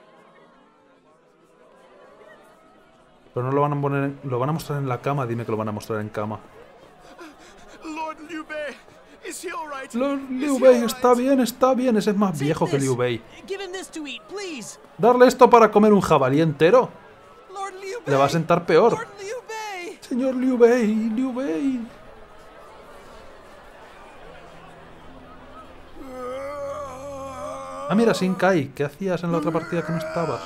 Pero no lo van a poner, lo van a mostrar en la cama, dime que lo van a mostrar en cama. Lord Liu Bei, is he all right? Lord Liu Bei está bien, ese es más viejo que Liu Bei. Darle esto para comer un jabalí entero. Le va a sentar peor. Señor Liu Bei, Liu Bei. Ah, mira, Shin Kai, ¿qué hacías en la otra partida que no estabas?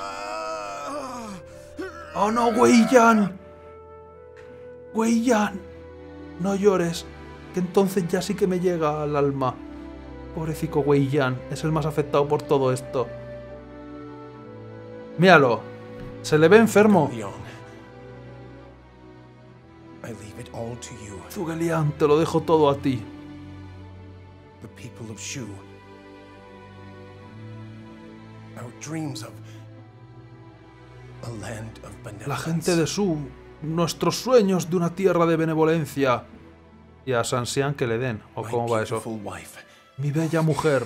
¡Oh no, Wei Yan! ¡Wei Yan! No llores, que entonces ya sí que me llega al alma. Pobrecito Wei Yan, es el más afectado por todo esto. Míralo, se le ve enfermo. Zhuge Liang, te lo dejo todo a ti. La gente de Shu, nuestros sueños de una tierra de benevolencia. Y a San Xian que le den, ¿o cómo va eso? Mi bella mujer.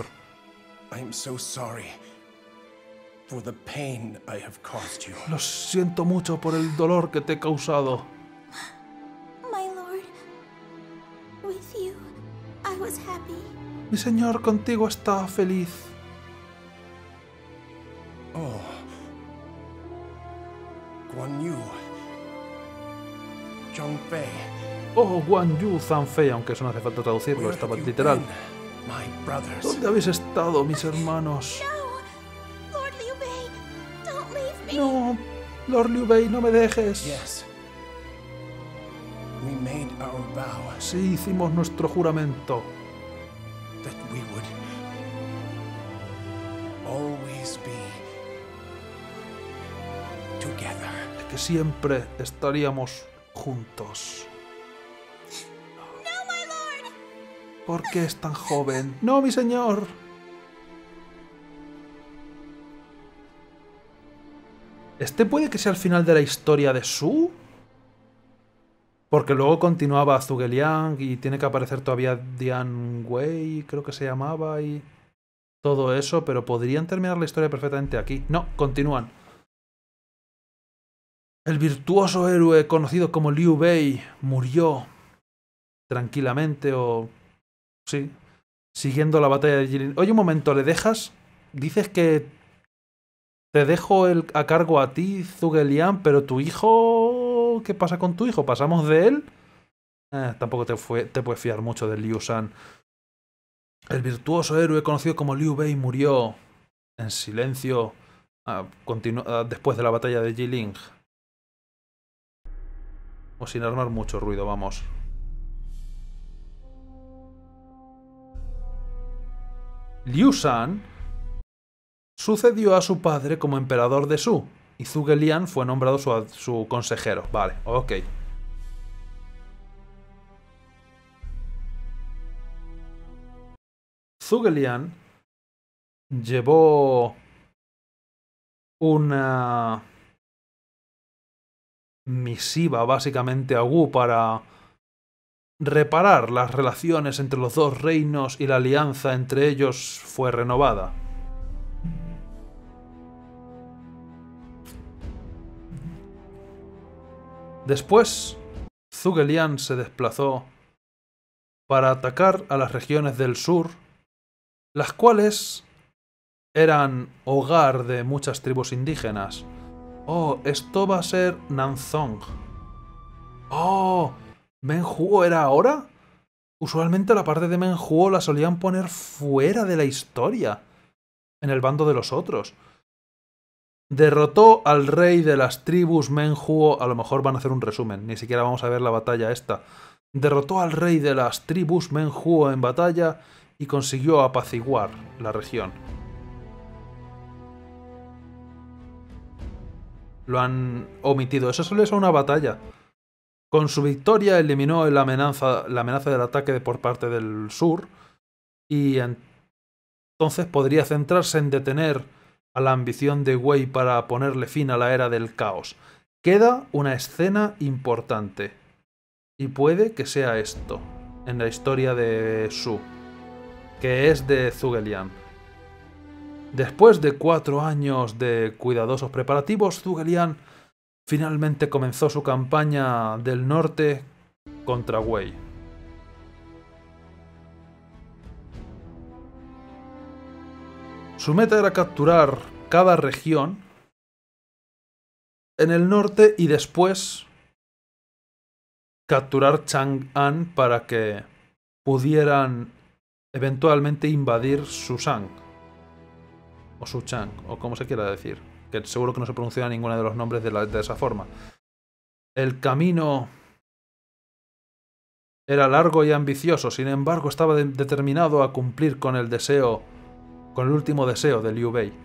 Lo siento mucho por el dolor que te he causado. My lord, with you, I was happy. Mi señor, contigo está feliz. Oh. Guan Yu. Zhang Fei. Oh, Guan Yu, Zhang Fei, aunque eso no hace falta traducirlo, estaba literal. ¿Dónde habéis estado, mis hermanos? No, Lord Liu Bei, don't leave me. No, Lord Liu Bei, no me dejes. Yes. We made our vow. Sí, hicimos nuestro juramento. That we would always be together. Que siempre estaríamos juntos. No, my lord. ¿Por qué es tan joven? No, mi señor. ¿Este puede que sea el final de la historia de Su? Porque luego continuaba Zhuge Liang y tiene que aparecer todavía Dian Wei, creo que se llamaba, y todo eso, pero podrían terminar la historia perfectamente aquí. No, continúan. El virtuoso héroe conocido como Liu Bei murió tranquilamente o... sí, siguiendo la batalla de Jilin. Oye, un momento, ¿le dejas? Dices que te dejo a cargo a ti, Zhuge Liang, pero tu hijo... ¿Qué pasa con tu hijo? ¿Pasamos de él? Tampoco te puedes fiar mucho de Liu Shan. El virtuoso héroe conocido como Liu Bei murió en silencio después de la batalla de Jilin. O sin armar mucho ruido, vamos. Liu Shan sucedió a su padre como emperador de Shu, y Zhuge Liang fue nombrado su consejero. Vale, ok. Zhuge Liang llevó una misiva básicamente a Wu para reparar las relaciones entre los dos reinos y la alianza entre ellos fue renovada. Después, Zhuge Liang se desplazó para atacar a las regiones del sur, las cuales eran hogar de muchas tribus indígenas. Oh, esto va a ser Nanzong. Oh, ¿Menhuo era ahora? Usualmente la parte de Menhuo la solían poner fuera de la historia, en el bando de los otros. Derrotó al rey de las tribus Menhuo. A lo mejor van a hacer un resumen, ni siquiera vamos a ver la batalla esta. Derrotó al rey de las tribus Menhuo en batalla y consiguió apaciguar la región. Lo han omitido. Eso solo es una batalla. Con su victoria eliminó la amenaza del ataque por parte del sur y entonces podría centrarse en detener a la ambición de Wei para ponerle fin a la era del caos. Queda una escena importante y puede que sea esto en la historia de Shu, que es de Zhuge Liang. Después de 4 años de cuidadosos preparativos, Zhuge Liang finalmente comenzó su campaña del norte contra Wei. Su meta era capturar cada región en el norte y después capturar Chang'an para que pudieran eventualmente invadir Sushan. O Suchang, o como se quiera decir. Que seguro que no se pronuncia ninguno de los nombres de esa forma. El camino era largo y ambicioso, sin embargo estaba determinado a cumplir con el último deseo de Liu Bei.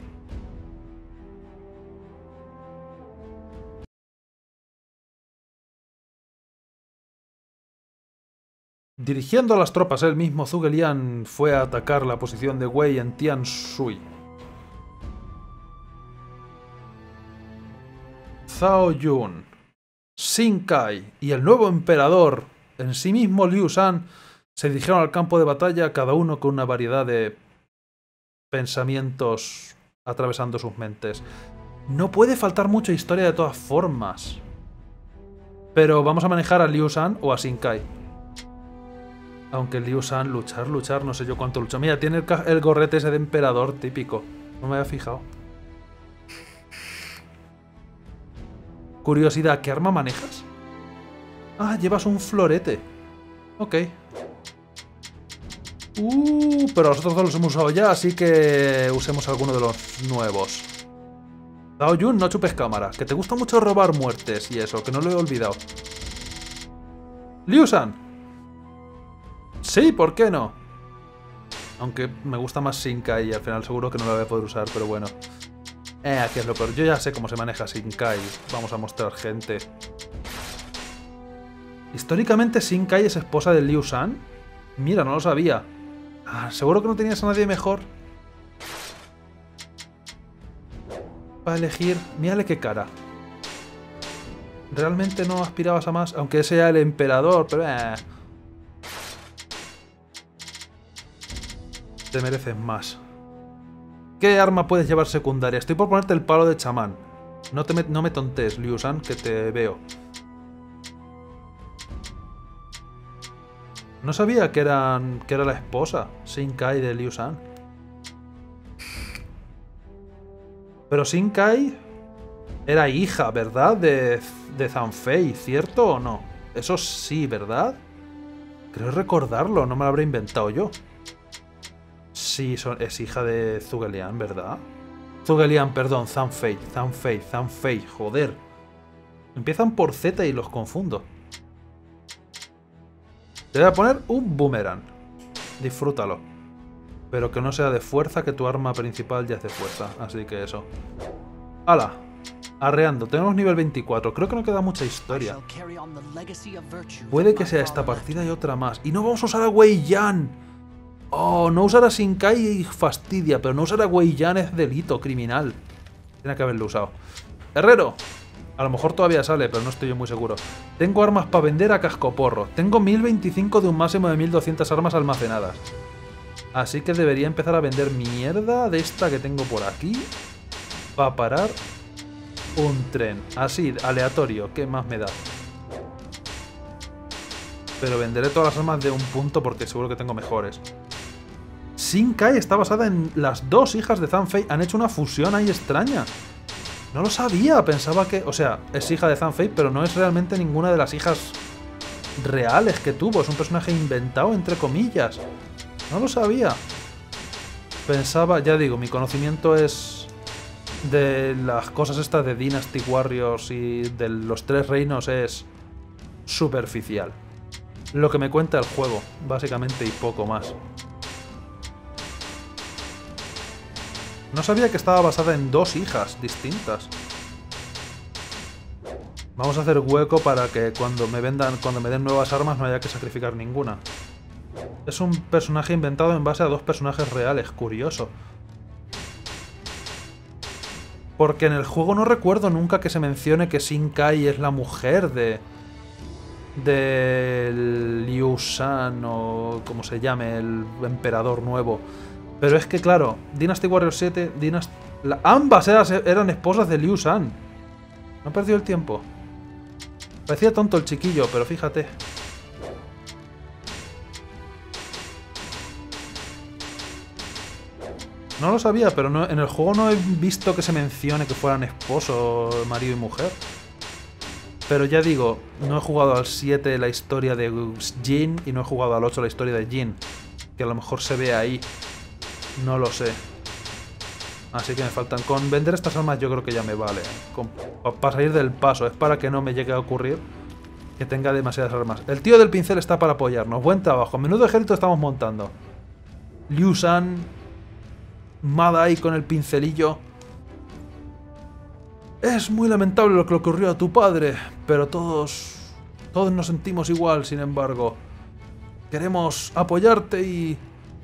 Dirigiendo a las tropas él mismo, Zhuge Liang fue a atacar la posición de Wei en Tianshui. Zhao Yun, Xin Kai y el nuevo emperador en sí mismo, Liu Shan, se dirigieron al campo de batalla, cada uno con una variedad de pensamientos atravesando sus mentes. No puede faltar mucha historia de todas formas. Pero vamos a manejar a Liu Shan o a Xin Kai. Aunque Liu Shan, luchar, no sé yo cuánto luchó. Mira, tiene el gorrete ese de emperador típico. No me había fijado. Curiosidad, ¿qué arma manejas? Ah, llevas un florete. Ok. Pero los otros dos los hemos usado ya, así que usemos alguno de los nuevos. Zhao Yun, no chupes cámara. Que te gusta mucho robar muertes y eso, que no lo he olvidado. Liu Shan. Sí, ¿por qué no? Aunque me gusta más Xin Kai y al final seguro que no lo voy a poder usar, pero bueno. Aquí es lo peor. Yo ya sé cómo se maneja Xin Kai. Vamos a mostrar gente. Históricamente Xin Kai es esposa de Liu Shan. Mira, no lo sabía. Ah, ¿seguro que no tenías a nadie mejor? Para elegir... Mírale qué cara. ¿Realmente no aspirabas a más? Aunque sea el emperador, pero... Te mereces más. ¿Qué arma puedes llevar secundaria? Estoy por ponerte el palo de chamán. No me tontes, Liu Shan, que te veo. No sabía que era la esposa, Xin Kai, de Liu Shan. Pero Xin Kai era hija, ¿verdad? De Zhang Fei, ¿cierto o no? Eso sí, ¿verdad? Creo recordarlo, no me lo habré inventado yo. Sí, es hija de Zhuge Liang, ¿verdad? Zhuge Liang, perdón, Zhang Fei, joder. Empiezan por Z y los confundo. Te voy a poner un boomerang. Disfrútalo. Pero que no sea de fuerza, que tu arma principal ya es de fuerza. Así que eso. ¡Hala! Arreando. Tenemos nivel 24. Creo que no queda mucha historia. Puede que sea esta partida y otra más. Y no vamos a usar a Wei Yan. Oh, no usar a Xin Kai fastidia, pero no usar a Wei Yan es delito criminal. Tiene que haberlo usado. Herrero. A lo mejor todavía sale, pero no estoy yo muy seguro. Tengo armas para vender a cascoporro. Tengo 1025 de un máximo de 1200 armas almacenadas. Así que debería empezar a vender mierda de esta que tengo por aquí. Para parar un tren. Así, aleatorio. ¿Qué más me da? Pero venderé todas las armas de un punto porque seguro que tengo mejores. Xin Kai está basada en las dos hijas de Zhang Fei. Han hecho una fusión ahí extraña. No lo sabía, pensaba que... O sea, es hija de Zhang Fei, pero no es realmente ninguna de las hijas reales que tuvo. Es un personaje inventado, entre comillas. No lo sabía. Pensaba, ya digo, mi conocimiento es de las cosas estas de Dynasty Warriors y de los tres reinos es superficial. Lo que me cuenta el juego, básicamente, y poco más. No sabía que estaba basada en dos hijas distintas. Vamos a hacer hueco para que cuando me den nuevas armas no haya que sacrificar ninguna. Es un personaje inventado en base a dos personajes reales, curioso. Porque en el juego no recuerdo nunca que se mencione que Xin Kai es la mujer de Liu Shan o como se llame, el emperador nuevo. Pero es que claro, Dynasty Warriors 7, ambas eran esposas de Liu Shan. No he perdido el tiempo. Parecía tonto el chiquillo, pero fíjate. No lo sabía, pero no, en el juego no he visto que se mencione que fueran esposos, marido y mujer. Pero ya digo, no he jugado al 7 la historia de Jin y no he jugado al 8 la historia de Jin. Que a lo mejor se ve ahí. No lo sé. Así que me faltan. Con vender estas armas yo creo que ya me vale. Para salir del paso. Es para que no me llegue a ocurrir que tenga demasiadas armas. El tío del pincel está para apoyarnos. Buen trabajo. Menudo ejército estamos montando. Liu Shan. Madai con el pincelillo. Es muy lamentable lo que le ocurrió a tu padre. Pero todos nos sentimos igual, sin embargo. Queremos apoyarte y...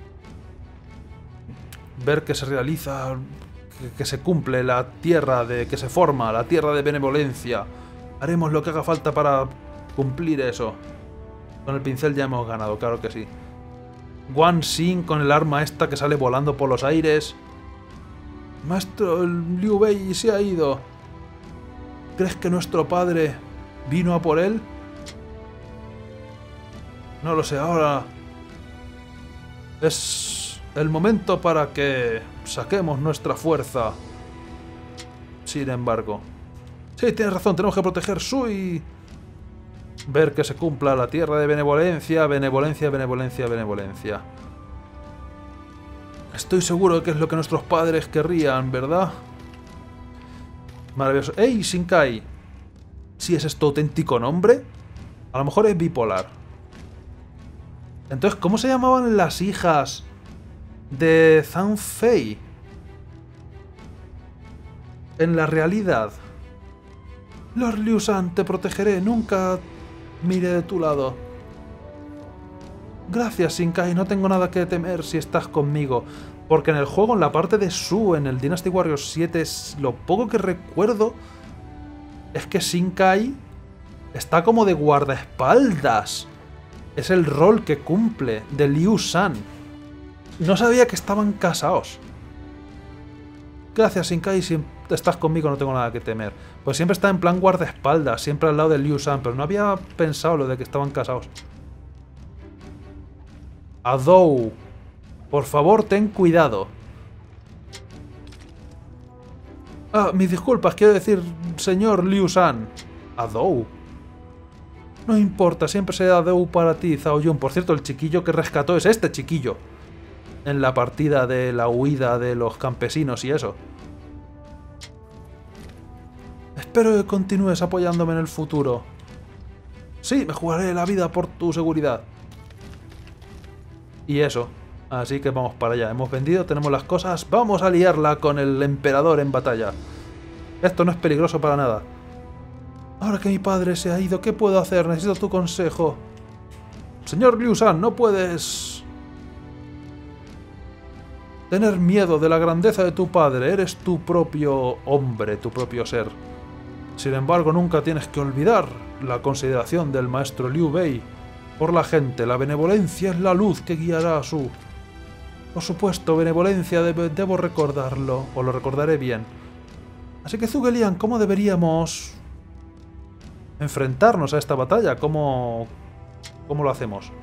ver que se realiza, que se cumple la tierra que se forma, la tierra de benevolencia. Haremos lo que haga falta para cumplir eso. Con el pincel ya hemos ganado, claro que sí. Guan Xing con el arma esta que sale volando por los aires. Maestro, el Liu Bei se ha ido. ¿Crees que nuestro padre vino a por él? No lo sé, ahora... es... el momento para que saquemos nuestra fuerza. Sin embargo. Sí, tienes razón, tenemos que proteger Sui. Ver que se cumpla la tierra de benevolencia, benevolencia, benevolencia, benevolencia. Estoy seguro de que es lo que nuestros padres querrían, ¿verdad? Maravilloso. ¡Ey, Xin Kai! Si ese es tu auténtico nombre, a lo mejor es bipolar. Entonces, ¿cómo se llamaban las hijas de Zhang Fei en la realidad? Lord Liu Shan, te protegeré, nunca miré de tu lado. Gracias, Xin Kai, no tengo nada que temer si estás conmigo. Porque en el juego, en la parte de Su, en el Dynasty Warriors 7, lo poco que recuerdo es que Shinkai está como de guardaespaldas. Es el rol que cumple de Liu Shan. No sabía que estaban casados. Gracias, Shinkai, si estás conmigo no tengo nada que temer. Pues siempre está en plan guardaespaldas, siempre al lado de Liu Shan, pero no había pensado lo de que estaban casados. Adou, por favor, ten cuidado. Ah, mis disculpas, quiero decir, señor Liu Shan. Adou. No importa, siempre será Adou para ti, Zhao Yun. Por cierto, el chiquillo que rescató es este chiquillo. En la partida de la huida de los campesinos y eso. Espero que continúes apoyándome en el futuro. Sí, me jugaré la vida por tu seguridad. Y eso. Así que vamos para allá. Hemos vendido, tenemos las cosas. Vamos a liarla con el emperador en batalla. Esto no es peligroso para nada. Ahora que mi padre se ha ido, ¿qué puedo hacer? Necesito tu consejo. Señor Liu Shan, no puedes tener miedo de la grandeza de tu padre. Eres tu propio hombre, tu propio ser. Sin embargo, nunca tienes que olvidar la consideración del maestro Liu Bei por la gente. La benevolencia es la luz que guiará a Su. Por supuesto, benevolencia, debo recordarlo, o lo recordaré bien. Así que, Zhuge Liang, ¿cómo deberíamos enfrentarnos a esta batalla? ¿Cómo lo hacemos?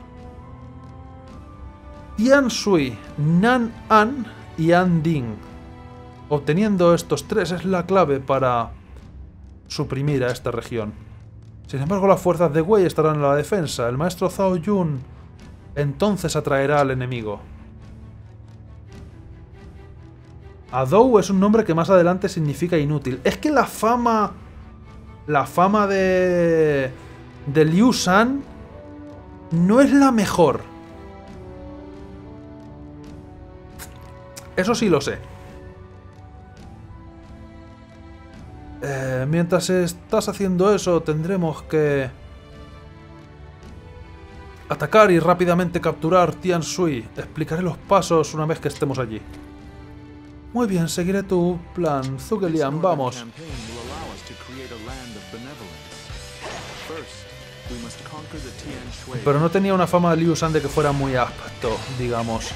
Tian Sui, Nan An y An Ding. Obteniendo estos tres es la clave para suprimir a esta región. Sin embargo, las fuerzas de Wei estarán en la defensa. El maestro Zhao Yun entonces atraerá al enemigo. Adou es un nombre que más adelante significa inútil. Es que la fama de Liu Shan no es la mejor. Eso sí lo sé. Mientras estás haciendo eso, tendremos que atacar y rápidamente capturar Tian Sui. Explicaré los pasos una vez que estemos allí. Muy bien, seguiré tu plan. Zhuge Liang, vamos. Pero no tenía una fama de Liu Shan de que fuera muy apto, digamos.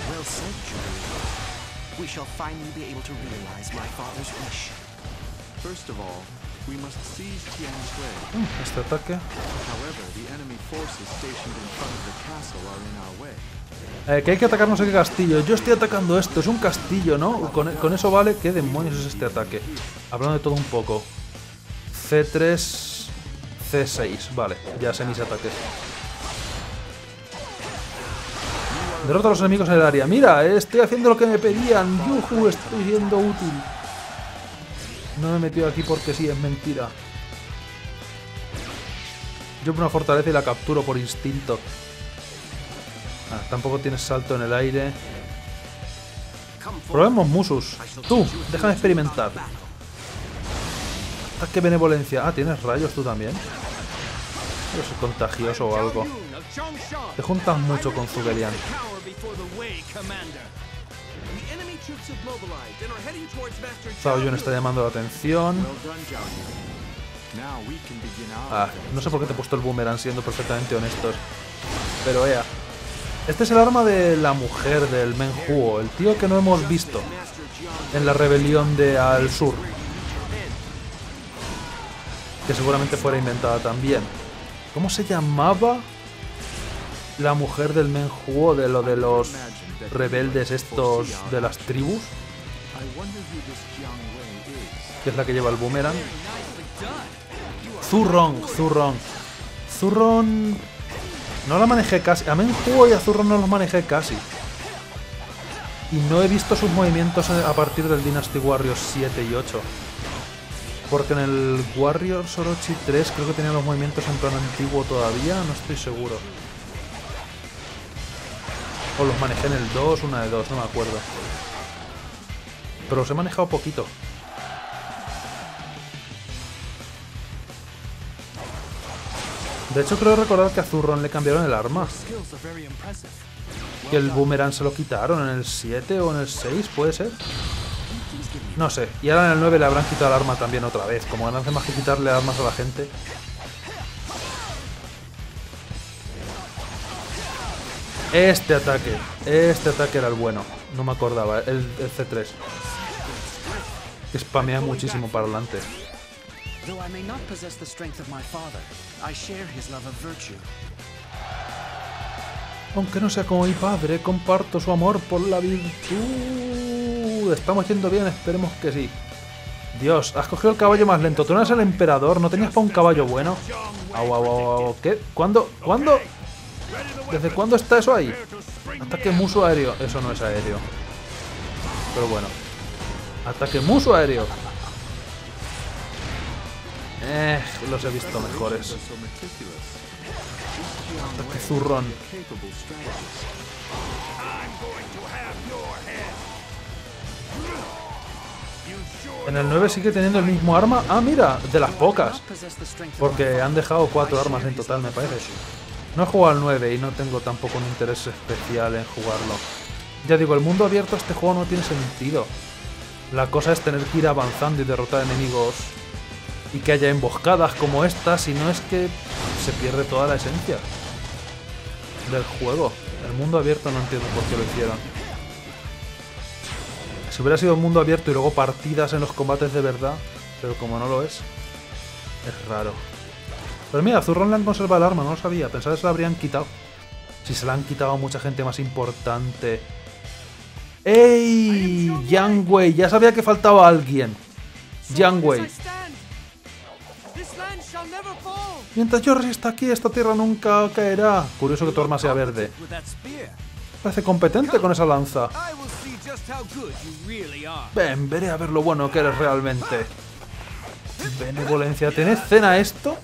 Este ataque. Que hay que atacar no sé qué castillo. Yo estoy atacando esto, es un castillo, ¿no? Con eso vale. ¿Qué demonios es este ataque? Hablando de todo un poco. C3, C6. Vale, ya sé mis ataques. Derrota a los enemigos en el área. Mira, estoy haciendo lo que me pedían. Yuhu, estoy siendo útil. No me he metido aquí porque sí, es mentira. Yo por una fortaleza y la capturo por instinto. Ah, tampoco tienes salto en el aire. Probemos Musus. Tú, déjame experimentar. Ataque benevolencia. Ah, ¿tienes rayos tú también? Yo soy contagioso o algo. Te juntas mucho con Zhuge Liang. Zhao Yun está llamando la atención. Ah, no sé por qué te he puesto el boomerang, siendo perfectamente honestos. Pero ea. Este es el arma de la mujer del Menhuo, el tío que no hemos visto en la rebelión de Al Sur. Que seguramente fuera inventada también. ¿Cómo se llamaba la mujer del Menhuo de lo de los rebeldes estos de las tribus? Que es la que lleva el boomerang. Zhurong. Zhurong no la manejé casi. A Menhuo y a Zhurong no los manejé casi. Y no he visto sus movimientos a partir del Dynasty Warriors 7 y 8. Porque en el Warriors Orochi 3 creo que tenía los movimientos en plan antiguo todavía. No estoy seguro. O los manejé en el 2, una de dos, no me acuerdo. Pero los he manejado poquito. De hecho, creo recordar que a Zhurong le cambiaron el arma. Que el boomerang se lo quitaron en el 7 o en el 6, ¿puede ser? No sé. Y ahora en el 9 le habrán quitado el arma también otra vez. Como no hace más que quitarle armas a la gente. Este ataque era el bueno. No me acordaba, el C3. Que spamea muchísimo para adelante. Though I may not possess the strength of my father, I share his love of virtue. Aunque no sea como mi padre, comparto su amor por la virtud. Estamos yendo bien, esperemos que sí. Dios, has cogido el caballo más lento. Tú no eres el emperador, ¿no tenías para un caballo bueno? ¿Qué? ¿Cuándo? ¿Desde cuándo está eso ahí? Ataque muso aéreo. Eso no es aéreo. Pero bueno. Ataque muso aéreo. Los he visto mejores. Ataque zurrón. En el 9 sigue teniendo el mismo arma. Ah, mira, de las pocas. Porque han dejado 4 armas en total, me parece. No he jugado al 9 y no tengo tampoco un interés especial en jugarlo. Ya digo, el mundo abierto a este juego no tiene sentido. La cosa es tener que ir avanzando y derrotar enemigos y que haya emboscadas como esta, si no es que se pierde toda la esencia del juego. El mundo abierto no entiendo por qué lo hicieron. Si hubiera sido un mundo abierto y luego partidas en los combates de verdad, pero como no lo es raro. Pero mira, a Zurrón le han conservado el arma, no lo sabía. Pensaba que se la habrían quitado. Si se la han quitado a mucha gente más importante. ¡Ey! Yang Wei, ya sabía que faltaba alguien. Yang Wei. Mientras yo resista aquí, esta tierra nunca caerá. Curioso que tu arma sea verde. Parece competente con esa lanza. Ven, veré a ver lo bueno que eres realmente. Benevolencia. ¿Tiene escena esto?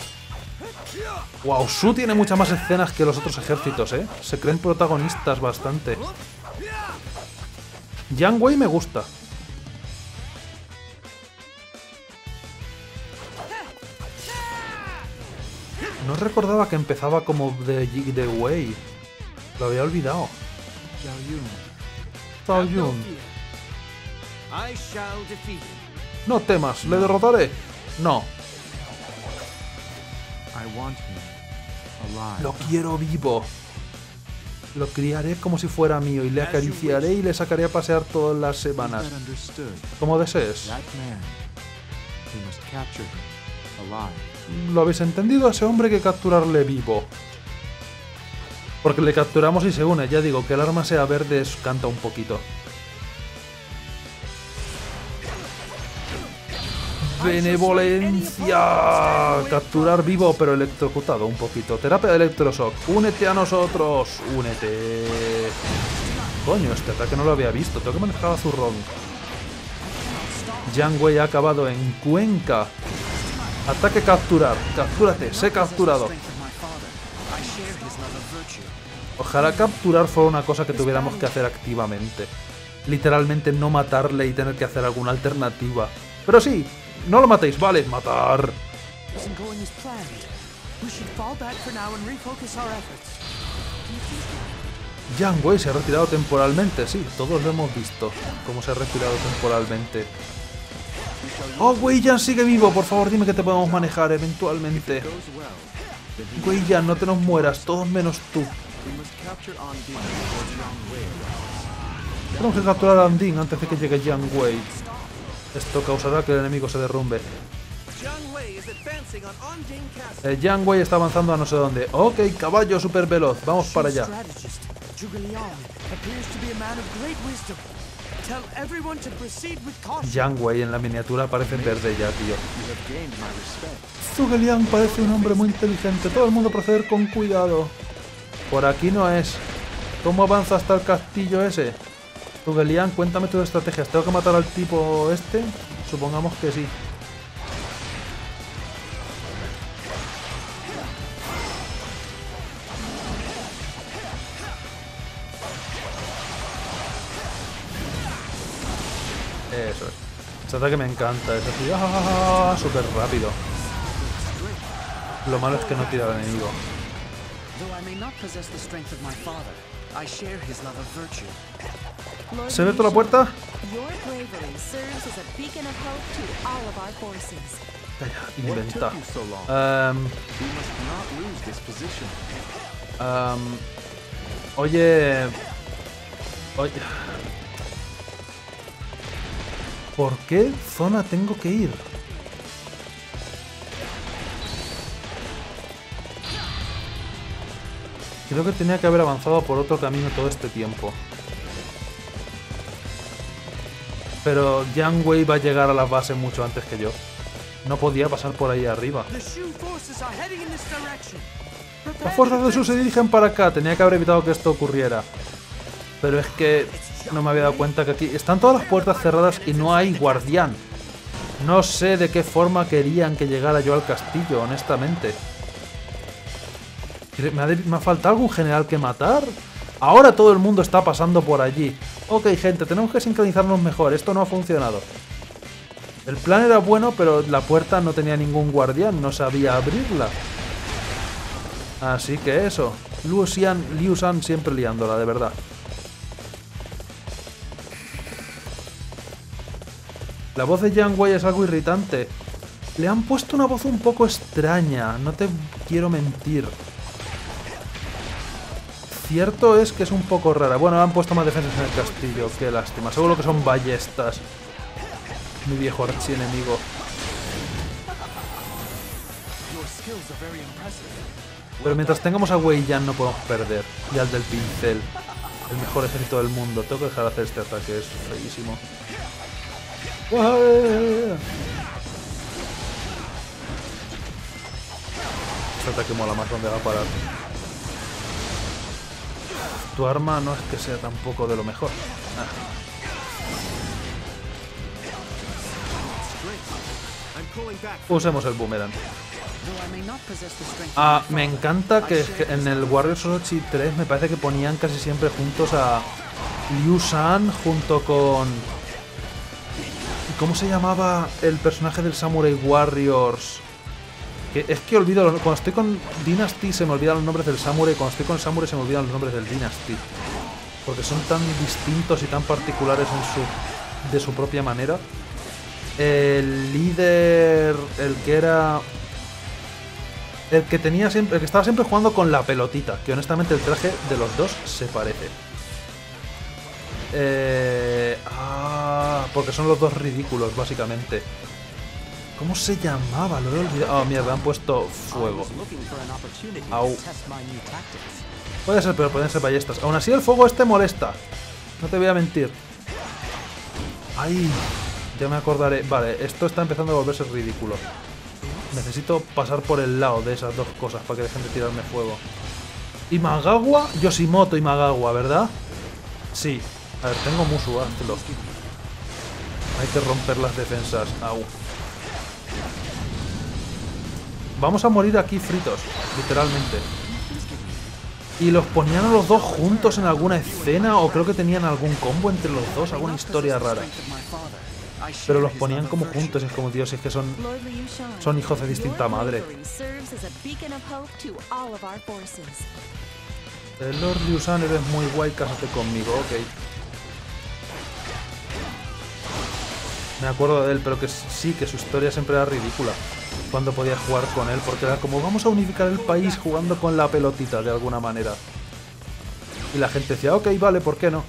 Wow, Su tiene muchas más escenas que los otros ejércitos, ¿eh? Se creen protagonistas bastante. Yang Wei me gusta. No recordaba que empezaba como de Wei. Lo había olvidado. Zhao Yun. No temas, ¿le derrotaré? No. Lo quiero vivo. Lo criaré como si fuera mío y le acariciaré y le sacaré a pasear todas las semanas. Como desees. ¿Lo habéis entendido? A ese hombre hay que capturarle vivo. Porque le capturamos y se une. Ya digo, que el arma sea verde canta un poquito. Benevolencia. Capturar vivo pero electrocutado un poquito. Terapia de electroshock. Únete a nosotros. Únete. Coño, este ataque no lo había visto. Tengo que manejar a Zurrón. Yang Wei ha acabado en Cuenca. Ataque capturar. Captúrate. Sé capturado. Ojalá capturar fuera una cosa que tuviéramos que hacer activamente. Literalmente no matarle y tener que hacer alguna alternativa. Pero sí, no lo matéis, vale, matar. Yang Wei se ha retirado temporalmente, sí, todos lo hemos visto, cómo se ha retirado temporalmente. Oh, Wei Yan sigue vivo, por favor dime que te podemos manejar eventualmente. Wei Yan, no te nos mueras, todos menos tú. Tenemos que capturar a Anding antes de que llegue Yang Wei. Esto causará que el enemigo se derrumbe. Yang Wei está avanzando a no sé dónde. Ok, caballo super veloz, vamos para allá. Yang Wei en la miniatura parece verde ya, tío. Zhuge Liang parece un hombre muy inteligente. Todo el mundo proceder con cuidado. Por aquí no es. ¿Cómo avanza hasta el castillo ese? Zhuge Liang, cuéntame tus estrategias. ¿Tengo que matar al tipo este? Supongamos que sí. Eso es. Este ataque me encanta. Es así. ¡Ah! Súper rápido. Lo malo es que no tira al enemigo. I share his love of virtue. ¿Se ve toda la puerta? Your bravery serves as a beacon of hope to all of our forces. Calla, What inventa. took you so long? We must not lose this position. Oye... ¿Por qué zona tengo que ir? Creo que tenía que haber avanzado por otro camino todo este tiempo. Pero Jiang Wei va a llegar a la base mucho antes que yo. No podía pasar por ahí arriba. The Shu forces are heading in this direction. Las fuerzas de Shu se dirigen para acá. Tenía que haber evitado que esto ocurriera. Pero es que no me había dado cuenta que aquí están todas las puertas cerradas y no hay guardián. No sé de qué forma querían que llegara yo al castillo, honestamente. ¿Me ha faltado algún general que matar? Ahora todo el mundo está pasando por allí. Ok, gente, tenemos que sincronizarnos mejor. Esto no ha funcionado. El plan era bueno, pero la puerta no tenía ningún guardián. No sabía abrirla. Así que eso. Liu Shan siempre liándola, de verdad. La voz de Jiang Wei es algo irritante. Le han puesto una voz un poco extraña. No te quiero mentir. Cierto es que es un poco rara. Bueno, han puesto más defensas en el castillo. Qué lástima. Seguro que son ballestas. Mi viejo archienemigo. Pero mientras tengamos a Wei Yan no podemos perder. Y al del pincel. El mejor ejército del mundo. Tengo que dejar de hacer este ataque. Es feísimo. Este ataque mola más. ¿Dónde va a parar? Tu arma no es que sea tampoco de lo mejor. Usemos el boomerang. Me encanta que en el Warriors Orochi 3 me parece que ponían casi siempre juntos a Liu Shan junto con... ¿Cómo se llamaba el personaje del Samurai Warriors? Es que olvido, cuando estoy con Dynasty se me olvidan los nombres del Samurai, cuando estoy con Samurai se me olvidan los nombres del Dynasty. Porque son tan distintos y tan particulares de su propia manera. El líder, el que tenía siempre, el que estaba siempre jugando con la pelotita, que honestamente el traje de los dos se parece. Porque son los dos ridículos, básicamente. ¿Cómo se llamaba? Lo he olvidado. Oh, mierda, han puesto fuego. Au. Puede ser, pero pueden ser ballestas. Aún así el fuego este molesta. No te voy a mentir. Ay, ya me acordaré. Vale, esto está empezando a volverse ridículo. Necesito pasar por el lado de esas dos cosas para que dejen de tirarme fuego. Imagawa, Yoshimoto Imagawa, ¿verdad? Sí. A ver, tengo Musu, hazlo. Hay que romper las defensas. Au. Vamos a morir aquí fritos, literalmente. Y los ponían a los dos juntos en alguna escena, o creo que tenían algún combo entre los dos, alguna historia rara. Pero los ponían como juntos, es como, Dios, es que son hijos de distinta madre. El Lord Liu Shan, eres muy guay, cásate conmigo, ok. Me acuerdo de él, pero que sí, que su historia siempre era ridícula cuando podía jugar con él, porque era como, vamos a unificar el país jugando con la pelotita de alguna manera. Y la gente decía, ok, vale, ¿por qué no?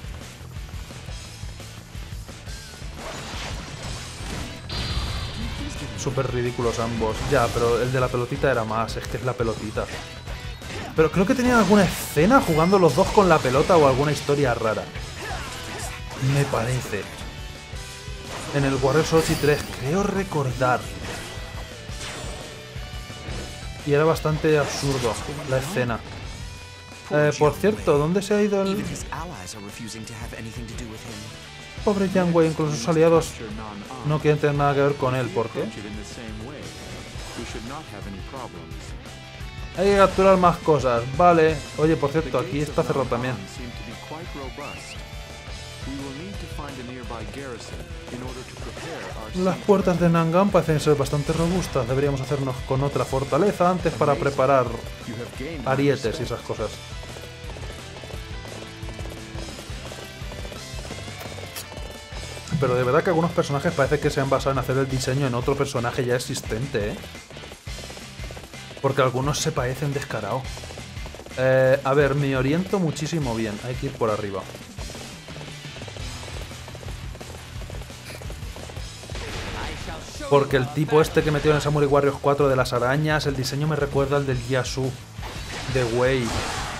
Súper ridículos ambos. Ya, pero el de la pelotita era más, es que es la pelotita. Pero creo que tenían alguna escena jugando los dos con la pelota o alguna historia rara. Me parece. En el Warriors Orochi 3, creo recordar. Y era bastante absurdo la escena. Por cierto, ¿dónde se ha ido el...? Pobre Jiang Wei, incluso sus aliados no quieren tener nada que ver con él. ¿Por qué? Hay que capturar más cosas. Vale. Oye, por cierto, aquí está cerrado también. Las puertas de Nangan parecen ser bastante robustas. Deberíamos hacernos con otra fortaleza antes para preparar arietes y esas cosas. Pero de verdad que algunos personajes parece que se han basado en hacer el diseño en otro personaje ya existente, ¿eh? Porque algunos se parecen descarado. A ver, me oriento muchísimo bien. Hay que ir por arriba. Porque el tipo este que metió en Samurai Warriors 4 de las arañas, el diseño me recuerda al del Yasu de Wei.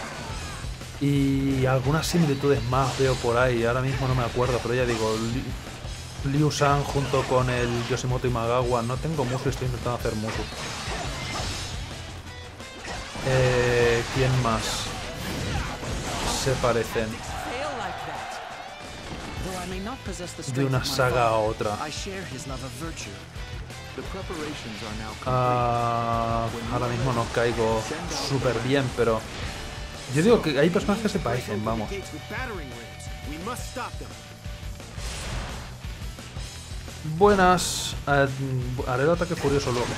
Y algunas similitudes más veo por ahí. Ahora mismo no me acuerdo, pero ya digo, Liu San junto con el Yoshimoto Imagawa. No tengo Musu, estoy intentando hacer Musu. ¿Quién más se parecen de una saga a otra? Ahora mismo no caigo súper bien, pero yo digo que hay personajes que se parecen, vamos. Buenas. Haré el ataque furioso luego.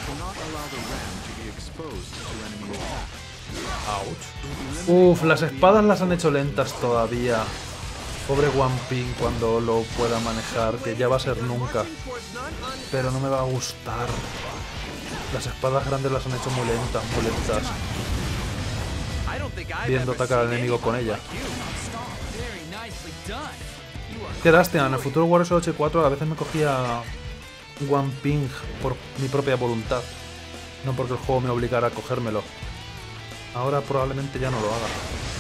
Ouch. Uf, las espadas las han hecho lentas todavía. Pobre Wang Ping cuando lo pueda manejar, que ya va a ser nunca. Pero no me va a gustar. Las espadas grandes las han hecho muy lentas, muy lentas. Viendo atacar al enemigo con ella. Qué lástima, en el futuro Warriors 8 y 4 a veces me cogía Wang Ping por mi propia voluntad. No porque el juego me obligara a cogérmelo. Ahora probablemente ya no lo haga.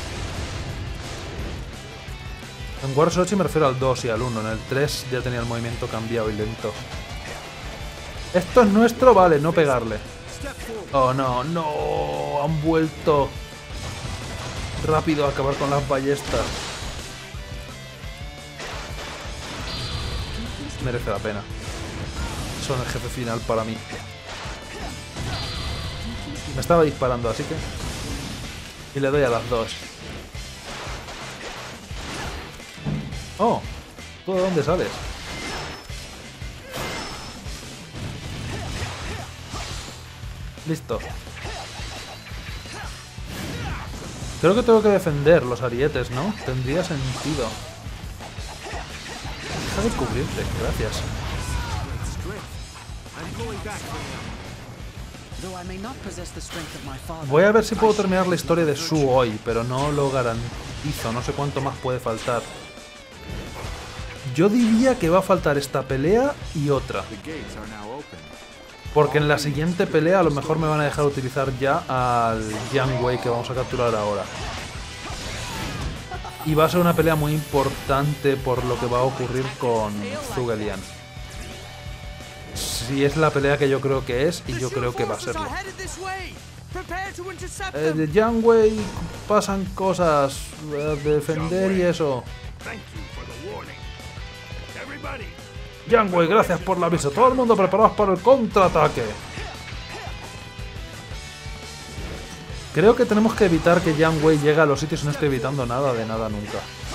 En Warriors 8 me refiero al 2 y al 1. En el 3 ya tenía el movimiento cambiado y lento. Esto es nuestro, vale, no pegarle. Oh no, no. Han vuelto rápido a acabar con las ballestas. Merece la pena. Son el jefe final para mí. Me estaba disparando, así que... Y le doy a las dos. Oh, ¿tú de dónde sales? Listo. Creo que tengo que defender los arietes, ¿no? Tendría sentido. Deja de cubrirte, gracias. Voy a ver si puedo terminar la historia de Su hoy, pero no lo garantizo. No sé cuánto más puede faltar. Yo diría que va a faltar esta pelea y otra. Porque en la siguiente pelea a lo mejor me van a dejar utilizar ya al Jiang Wei que vamos a capturar ahora. Y va a ser una pelea muy importante por lo que va a ocurrir con Zhuge Liang. Si es la pelea que yo creo que es, y yo creo que va a serlo. De Jiang Wei pasan cosas, defender y eso. Jiang Wei, gracias por el aviso. Todo el mundo preparados para el contraataque. Creo que tenemos que evitar que Jiang Wei llegue a los sitios y no esté evitando nada de nada nunca.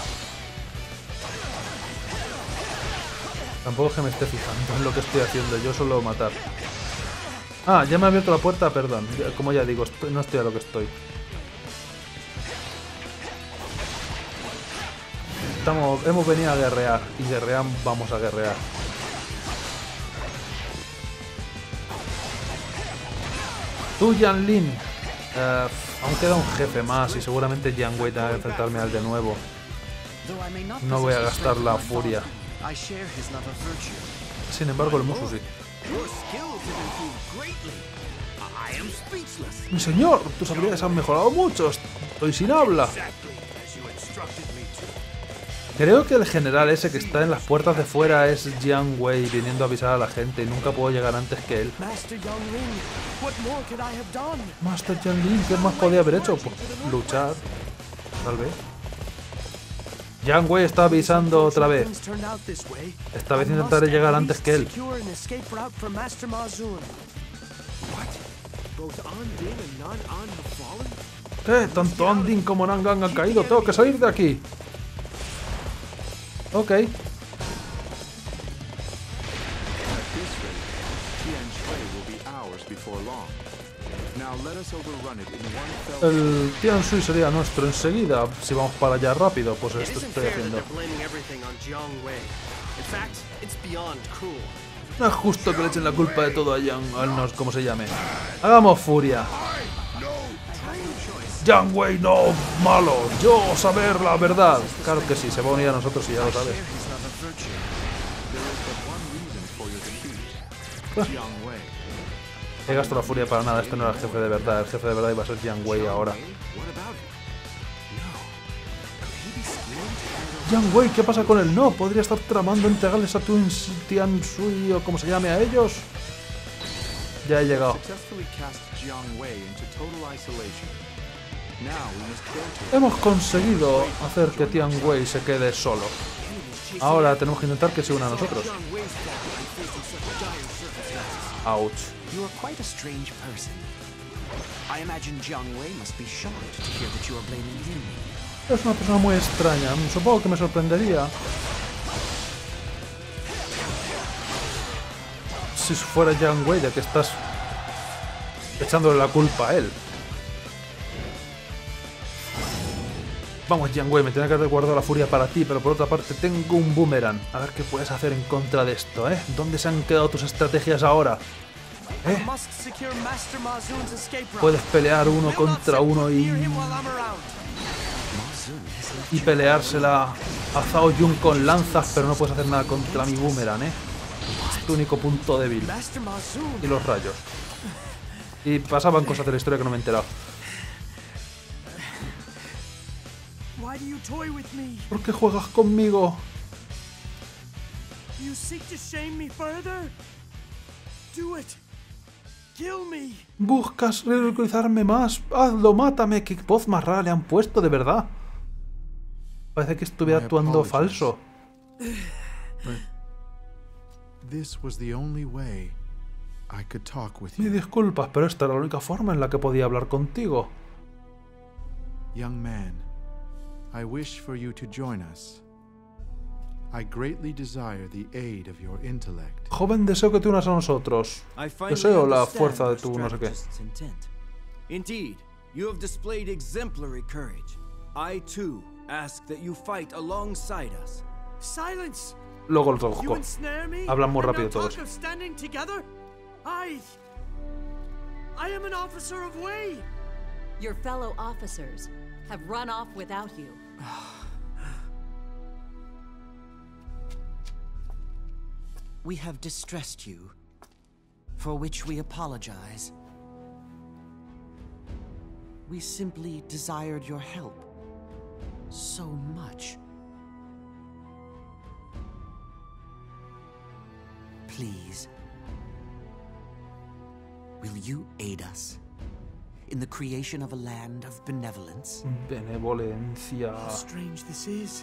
Tampoco es que me esté fijando en lo que estoy haciendo, yo solo matar. Ah, ya me ha abierto la puerta, perdón. Como ya digo, no estoy a lo que estoy. Hemos venido a guerrear, y guerrear vamos a guerrear. Tú, Yan Lin. Aún queda un jefe más y seguramente Jiang Wei tenga que enfrentarme al de nuevo. No voy a gastar la furia. Sin embargo, el Musu sí. Mi señor, tus habilidades han mejorado mucho. Estoy sin habla. Creo que el general ese que está en las puertas de fuera es Jiang Wei viniendo a avisar a la gente y nunca puedo llegar antes que él. Master Jiang Lin, ¿qué más podía haber hecho? Pues luchar, tal vez. Jiang Wei está avisando otra vez. Esta vez intentaré llegar antes que él. ¿Qué? Tanto Andin como Nangang han caído. Tengo que salir de aquí. Ok. El Tian Shui sería nuestro enseguida. Si vamos para allá rápido, pues esto estoy haciendo. In fact, it's beyond cruel. No es justo que le echen la culpa de todo a al como se llame. Hagamos furia. Jiang Wei no, malo. Yo saber la verdad. Claro que sí, se va a unir a nosotros y ya lo sabes. He gastado la furia para nada, este no era el jefe de verdad. El jefe de verdad iba a ser Jiang Wei ahora. Jiang Wei, ¿qué pasa con él? No, podría estar tramando entregarles a Tian Sui o como se llame a ellos. Ya he llegado. Hemos conseguido hacer que Tian Wei se quede solo. Ahora tenemos que intentar que se una a nosotros. Ouch. You are quite a strange person. I imagine Jiang Wei must be shocked to hear that you are blaming him. Es una persona muy extraña. Supongo que me sorprendería si fuera Jiang Wei de que estás echándole la culpa a él. Vamos, Jiang Wei, me tenía que haber guardado la furia para ti, pero por otra parte tengo un boomerang. A ver qué puedes hacer en contra de esto, ¿eh? ¿Dónde se han quedado tus estrategias ahora? Puedes pelear uno contra uno y peleársela a Zhao Yun con lanzas, pero no puedes hacer nada contra mi boomerang, ¿eh? Es tu único punto débil. Y los rayos. Y pasaban cosas de la historia que no me he enterado. ¿Por qué juegas conmigo? ¿Buscas ridiculizarme más? Hazlo, mátame. ¿Qué voz más rara le han puesto, de verdad? Parece que estuviera actuando falso. Mis disculpas, pero esta era la única forma en la que podía hablar contigo. Young man, I wish for you to join us. I greatly desire the aid of your intellect. Joven, deseo que te unas a nosotros. Deseo la fuerza de tu no sé qué. Indeed, you have displayed exemplary courage. I too ask that you fight alongside us. Silence. Luego lo traduzco. Hablan muy rápido todos. I am an officer of Wei. Your fellow officers have run off without you. We have distressed you, for which we apologize. We simply desired your help so much. Please, will you aid us in the creation of a land of benevolence? Benevolencia. How strange this is.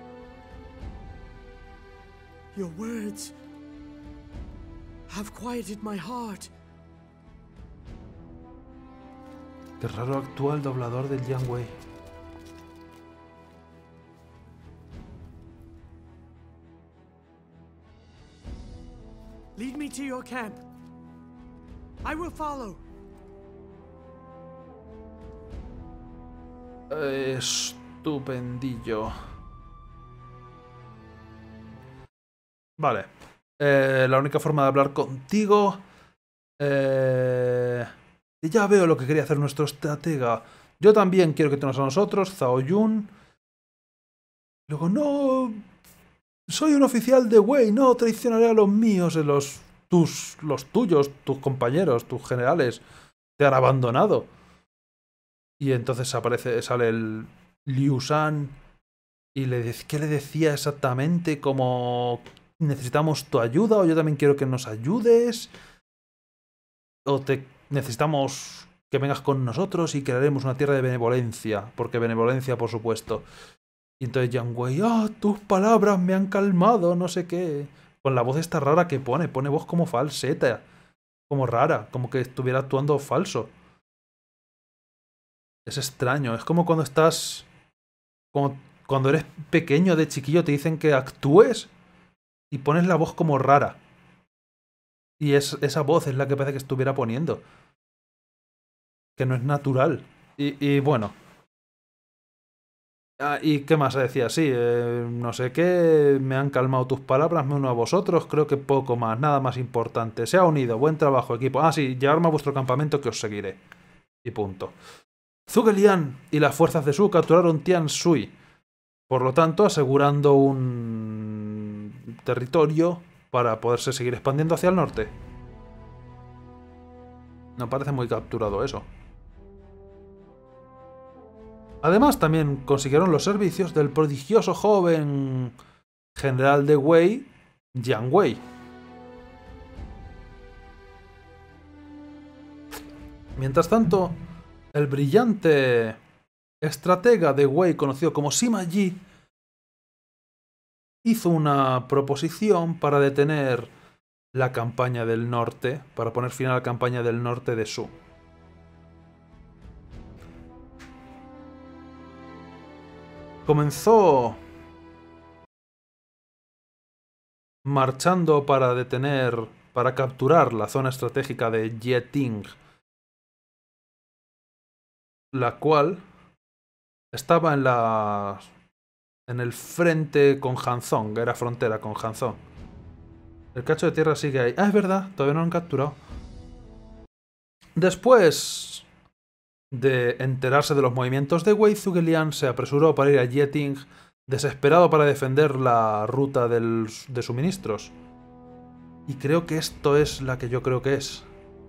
Your words have quieted my heart. Qué raro actúa el doblador del Jiang Wei. Lead me to your camp. I will follow. Estupendillo. Vale. La única forma de hablar contigo... ya veo lo que quería hacer nuestro estratega. Yo también quiero que te unas a nosotros, Zhao Yun. Luego, no... Soy un oficial de Wei, no traicionaré a los míos, los tuyos, tus compañeros, tus generales. Te han abandonado. Y entonces sale el Liu Shan y ¿qué le decía exactamente? Como necesitamos tu ayuda o yo también quiero que nos ayudes. O necesitamos que vengas con nosotros y crearemos una tierra de benevolencia. Porque benevolencia, por supuesto. Y entonces Jiang Wei, tus palabras me han calmado, no sé qué. Con la voz esta rara que pone voz como falseta. Como rara, como que estuviera actuando falso. Es extraño, es como cuando estás... Cuando eres pequeño, de chiquillo, te dicen que actúes y pones la voz como rara. Y esa voz es la que parece que estuviera poniendo. Que no es natural. Y bueno. ¿Y qué más decía? Sí, no sé qué, me han calmado tus palabras, me uno a vosotros, creo que poco más, nada más importante. Se ha unido, buen trabajo, equipo. Ah, sí, llevarme a vuestro campamento que os seguiré. Y punto. Zhuge Liang y las fuerzas de Zhou capturaron Tian Shui, por lo tanto asegurando un territorio para poderse seguir expandiendo hacia el norte. No parece muy capturado eso. Además, también consiguieron los servicios del prodigioso joven general de Wei, Jiang Wei. Mientras tanto, el brillante estratega de Wei, conocido como Sima Yi, hizo una proposición para detener la campaña del norte, para poner fin a la campaña del norte de Zhou. Comenzó marchando para capturar la zona estratégica de Jieting, la cual estaba en el frente con Hanzong, era frontera con Hanzong. El cacho de tierra sigue ahí. Ah, es verdad, todavía no lo han capturado. Después de enterarse de los movimientos de Wei, Zhuge Liang se apresuró para ir a Jieting, desesperado para defender la ruta de suministros. Y creo que esto es la que yo creo que es.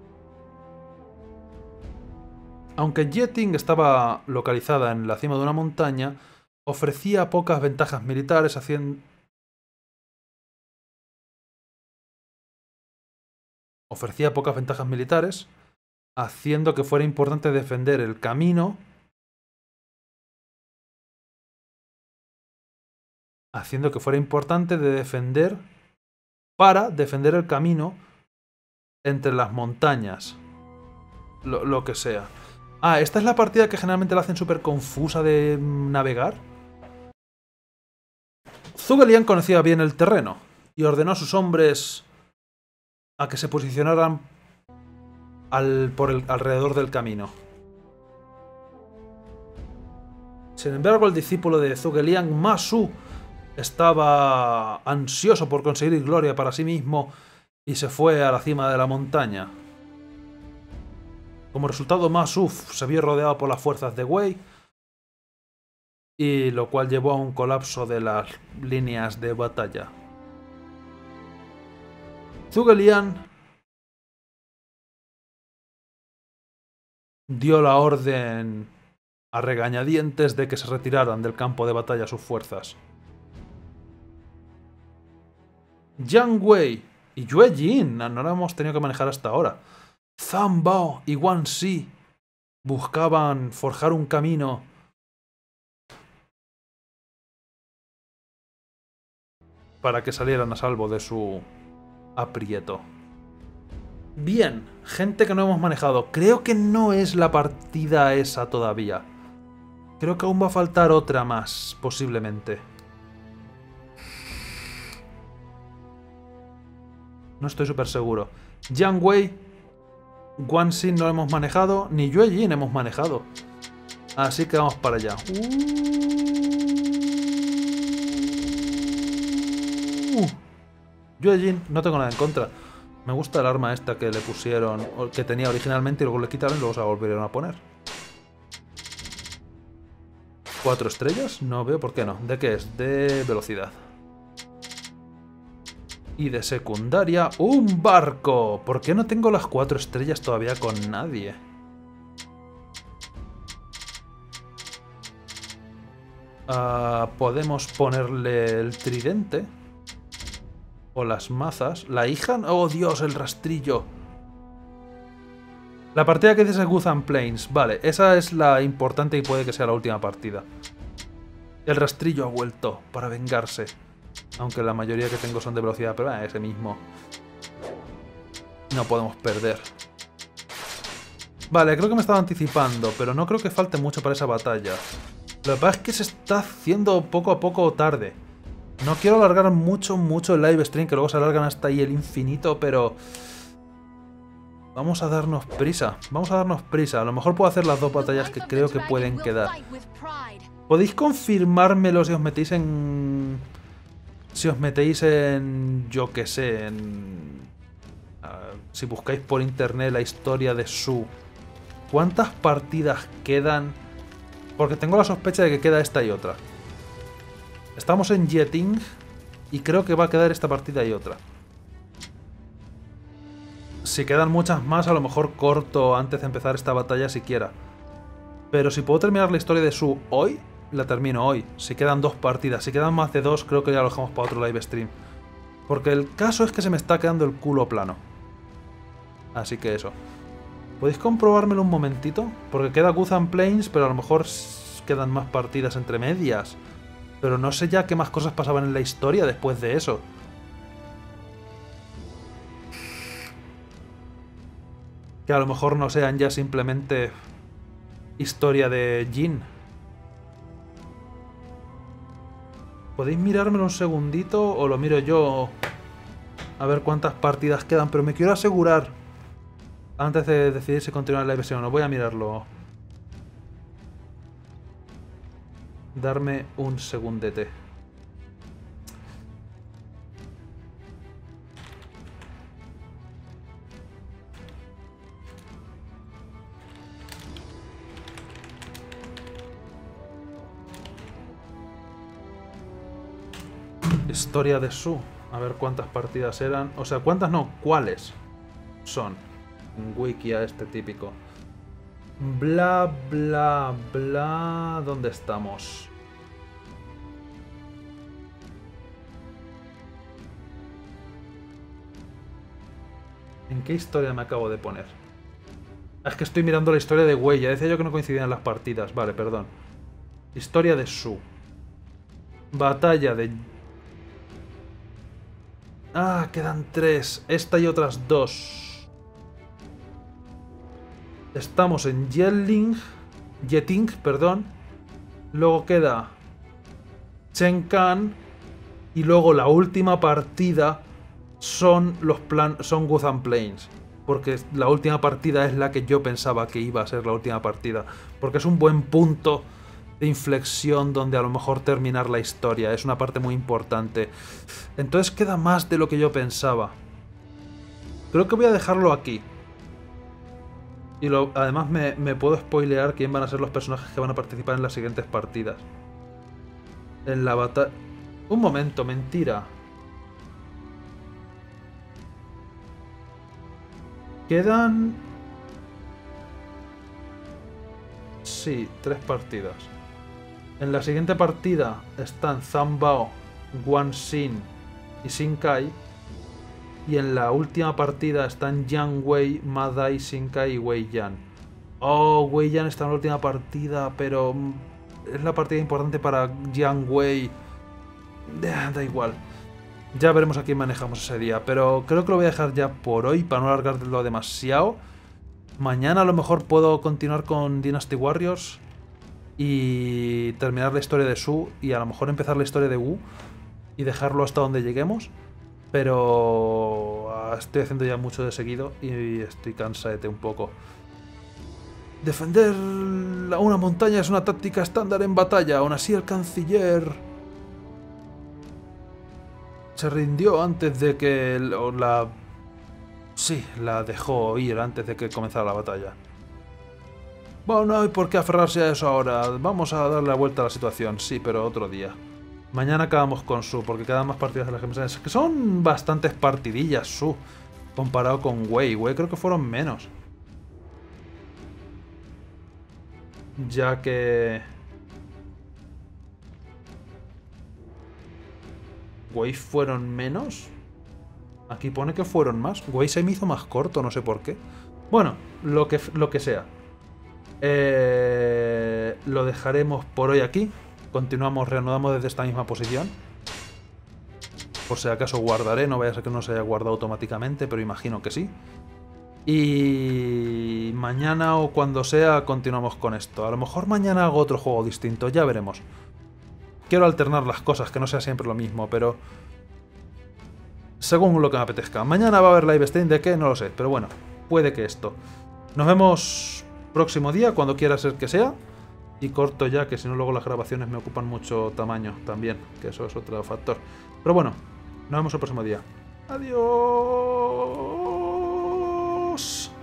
Aunque Jieting estaba localizada en la cima de una montaña, ofrecía pocas ventajas militares, haciendo que fuera importante defender el camino. Para defender el camino entre las montañas. Lo que sea. Ah, esta es la partida que generalmente la hacen súper confusa de navegar. Zhuge Liang conocía bien el terreno y ordenó a sus hombres a que se posicionaran alrededor del camino. Sin embargo, el discípulo de Zhuge Liang, Ma Su, estaba ansioso por conseguir gloria para sí mismo y se fue a la cima de la montaña. Como resultado, Ma Su se vio rodeado por las fuerzas de Wei, y lo cual llevó a un colapso de las líneas de batalla. Zhuge Liang dio la orden a regañadientes de que se retiraran del campo de batalla sus fuerzas. Jiang Wei y Yue Jin no lo hemos tenido que manejar hasta ahora. Zhang Bao y Wang Xi buscaban forjar un camino para que salieran a salvo de su aprieto. Bien, gente que no hemos manejado. Creo que no es la partida esa todavía. Creo que aún va a faltar otra más, posiblemente. No estoy súper seguro. Jiang Wei, Wang Xi no hemos manejado, ni Yue Jin hemos manejado. Así que vamos para allá. Yue Jin, no tengo nada en contra. Me gusta el arma esta que le pusieron, que tenía originalmente y luego le quitaron y luego se la volvieron a poner. 4 estrellas, no veo por qué no. ¿De qué es? De velocidad. Y de secundaria, ¡un barco! ¿Por qué no tengo las 4 estrellas todavía con nadie? Podemos ponerle el tridente. O las mazas. ¿La hija? ¡Oh, Dios! El rastrillo. La partida que dices es Guzan Plains. Vale, esa es la importante y puede que sea la última partida. El rastrillo ha vuelto para vengarse. Aunque la mayoría que tengo son de velocidad, pero ese mismo. No podemos perder. Vale, creo que me estaba anticipando, pero no creo que falte mucho para esa batalla. Lo que pasa es que se está haciendo poco a poco tarde. No quiero alargar mucho el live stream, que luego se alargan hasta ahí el infinito, pero... Vamos a darnos prisa, A lo mejor puedo hacer las 2 batallas que creo que pueden quedar. ¿Podéis confirmármelo si os metéis en... Si os metéis en... Yo qué sé, en... si buscáis por internet la historia de Su. ¿Cuántas partidas quedan? Porque tengo la sospecha de que queda esta y otra. Estamos en Yeting y creo que va a quedar esta partida y otra. Si quedan muchas más, a lo mejor corto antes de empezar esta batalla siquiera. Pero si puedo terminar la historia de Su hoy, la termino hoy. Si quedan 2 partidas, si quedan más de 2, creo que ya lo dejamos para otro live stream. Porque el caso es que se me está quedando el culo plano. Así que eso. ¿Podéis comprobármelo un momentito? Porque queda Gotham Plains, pero a lo mejor quedan más partidas entre medias. Pero no sé ya qué más cosas pasaban en la historia después de eso. Que a lo mejor no sean ya simplemente historia de Jin. ¿Podéis mirármelo un segundito o lo miro yo? A ver cuántas partidas quedan, pero me quiero asegurar antes de decidir si continuar la versión. No voy a mirarlo. Darme un segundete. Historia de Su. A ver cuántas partidas eran. O sea, cuántas no, cuáles son. Un wiki a este típico. Bla, bla, bla. ¿Dónde estamos? ¿En qué historia me acabo de poner? Es que estoy mirando la historia de Wei. Ya decía yo que no coincidían las partidas. Vale, perdón. Historia de Su. Batalla de... Ah, quedan 3. Esta y otras 2. Estamos en Yeting, perdón. Luego queda Chenkan. Y luego la última partida son son Gotham Plains. Porque la última partida es la que yo pensaba que iba a ser la última partida. Porque es un buen punto de inflexión donde a lo mejor terminar la historia. Es una parte muy importante. Entonces queda más de lo que yo pensaba. Creo que voy a dejarlo aquí. Y además me puedo spoilear quién van a ser los personajes que van a participar en las siguientes partidas. En la batalla... Un momento, mentira. Quedan... Sí, 3 partidas. En la siguiente partida están Zhang-Bao, Guan Xin y Xin Kai. Y en la última partida están Yang Wei, Ma Dai, Xin Kai y Wei Yan. Oh, Wei Yan está en la última partida, pero es la partida importante para Yang Wei. Da igual. Ya veremos a quién manejamos ese día. Pero creo que lo voy a dejar ya por hoy para no alargarlo demasiado. Mañana a lo mejor puedo continuar con Dynasty Warriors y terminar la historia de Su y a lo mejor empezar la historia de Wu y dejarlo hasta donde lleguemos. Pero estoy haciendo ya mucho de seguido y estoy cansadete un poco. Defender una montaña es una táctica estándar en batalla. Aún así el canciller se rindió antes de que la dejó ir antes de que comenzara la batalla. Bueno, no hay por qué aferrarse a eso ahora. Vamos a darle la vuelta a la situación. Sí, pero otro día. Mañana acabamos con Su, porque quedan más partidas de las que me salen. Que son bastantes partidillas, Su, comparado con Wei. Wei creo que fueron menos. Ya que... Wei fueron menos. Aquí pone que fueron más. Wei se me hizo más corto, no sé por qué. Bueno, lo que sea. Lo dejaremos por hoy aquí. Continuamos, reanudamos desde esta misma posición. Por si acaso guardaré, no vaya a ser que no se haya guardado automáticamente, pero imagino que sí. Y mañana o cuando sea continuamos con esto. A lo mejor mañana hago otro juego distinto, ya veremos. Quiero alternar las cosas, que no sea siempre lo mismo, pero... según lo que me apetezca. Mañana va a haber live stream, ¿de qué? No lo sé, pero bueno, puede que esto. Nos vemos próximo día, cuando quiera ser que sea. Y corto ya, que si no luego las grabaciones me ocupan mucho tamaño también, que eso es otro factor. Pero bueno, nos vemos el próximo día. ¡Adiós!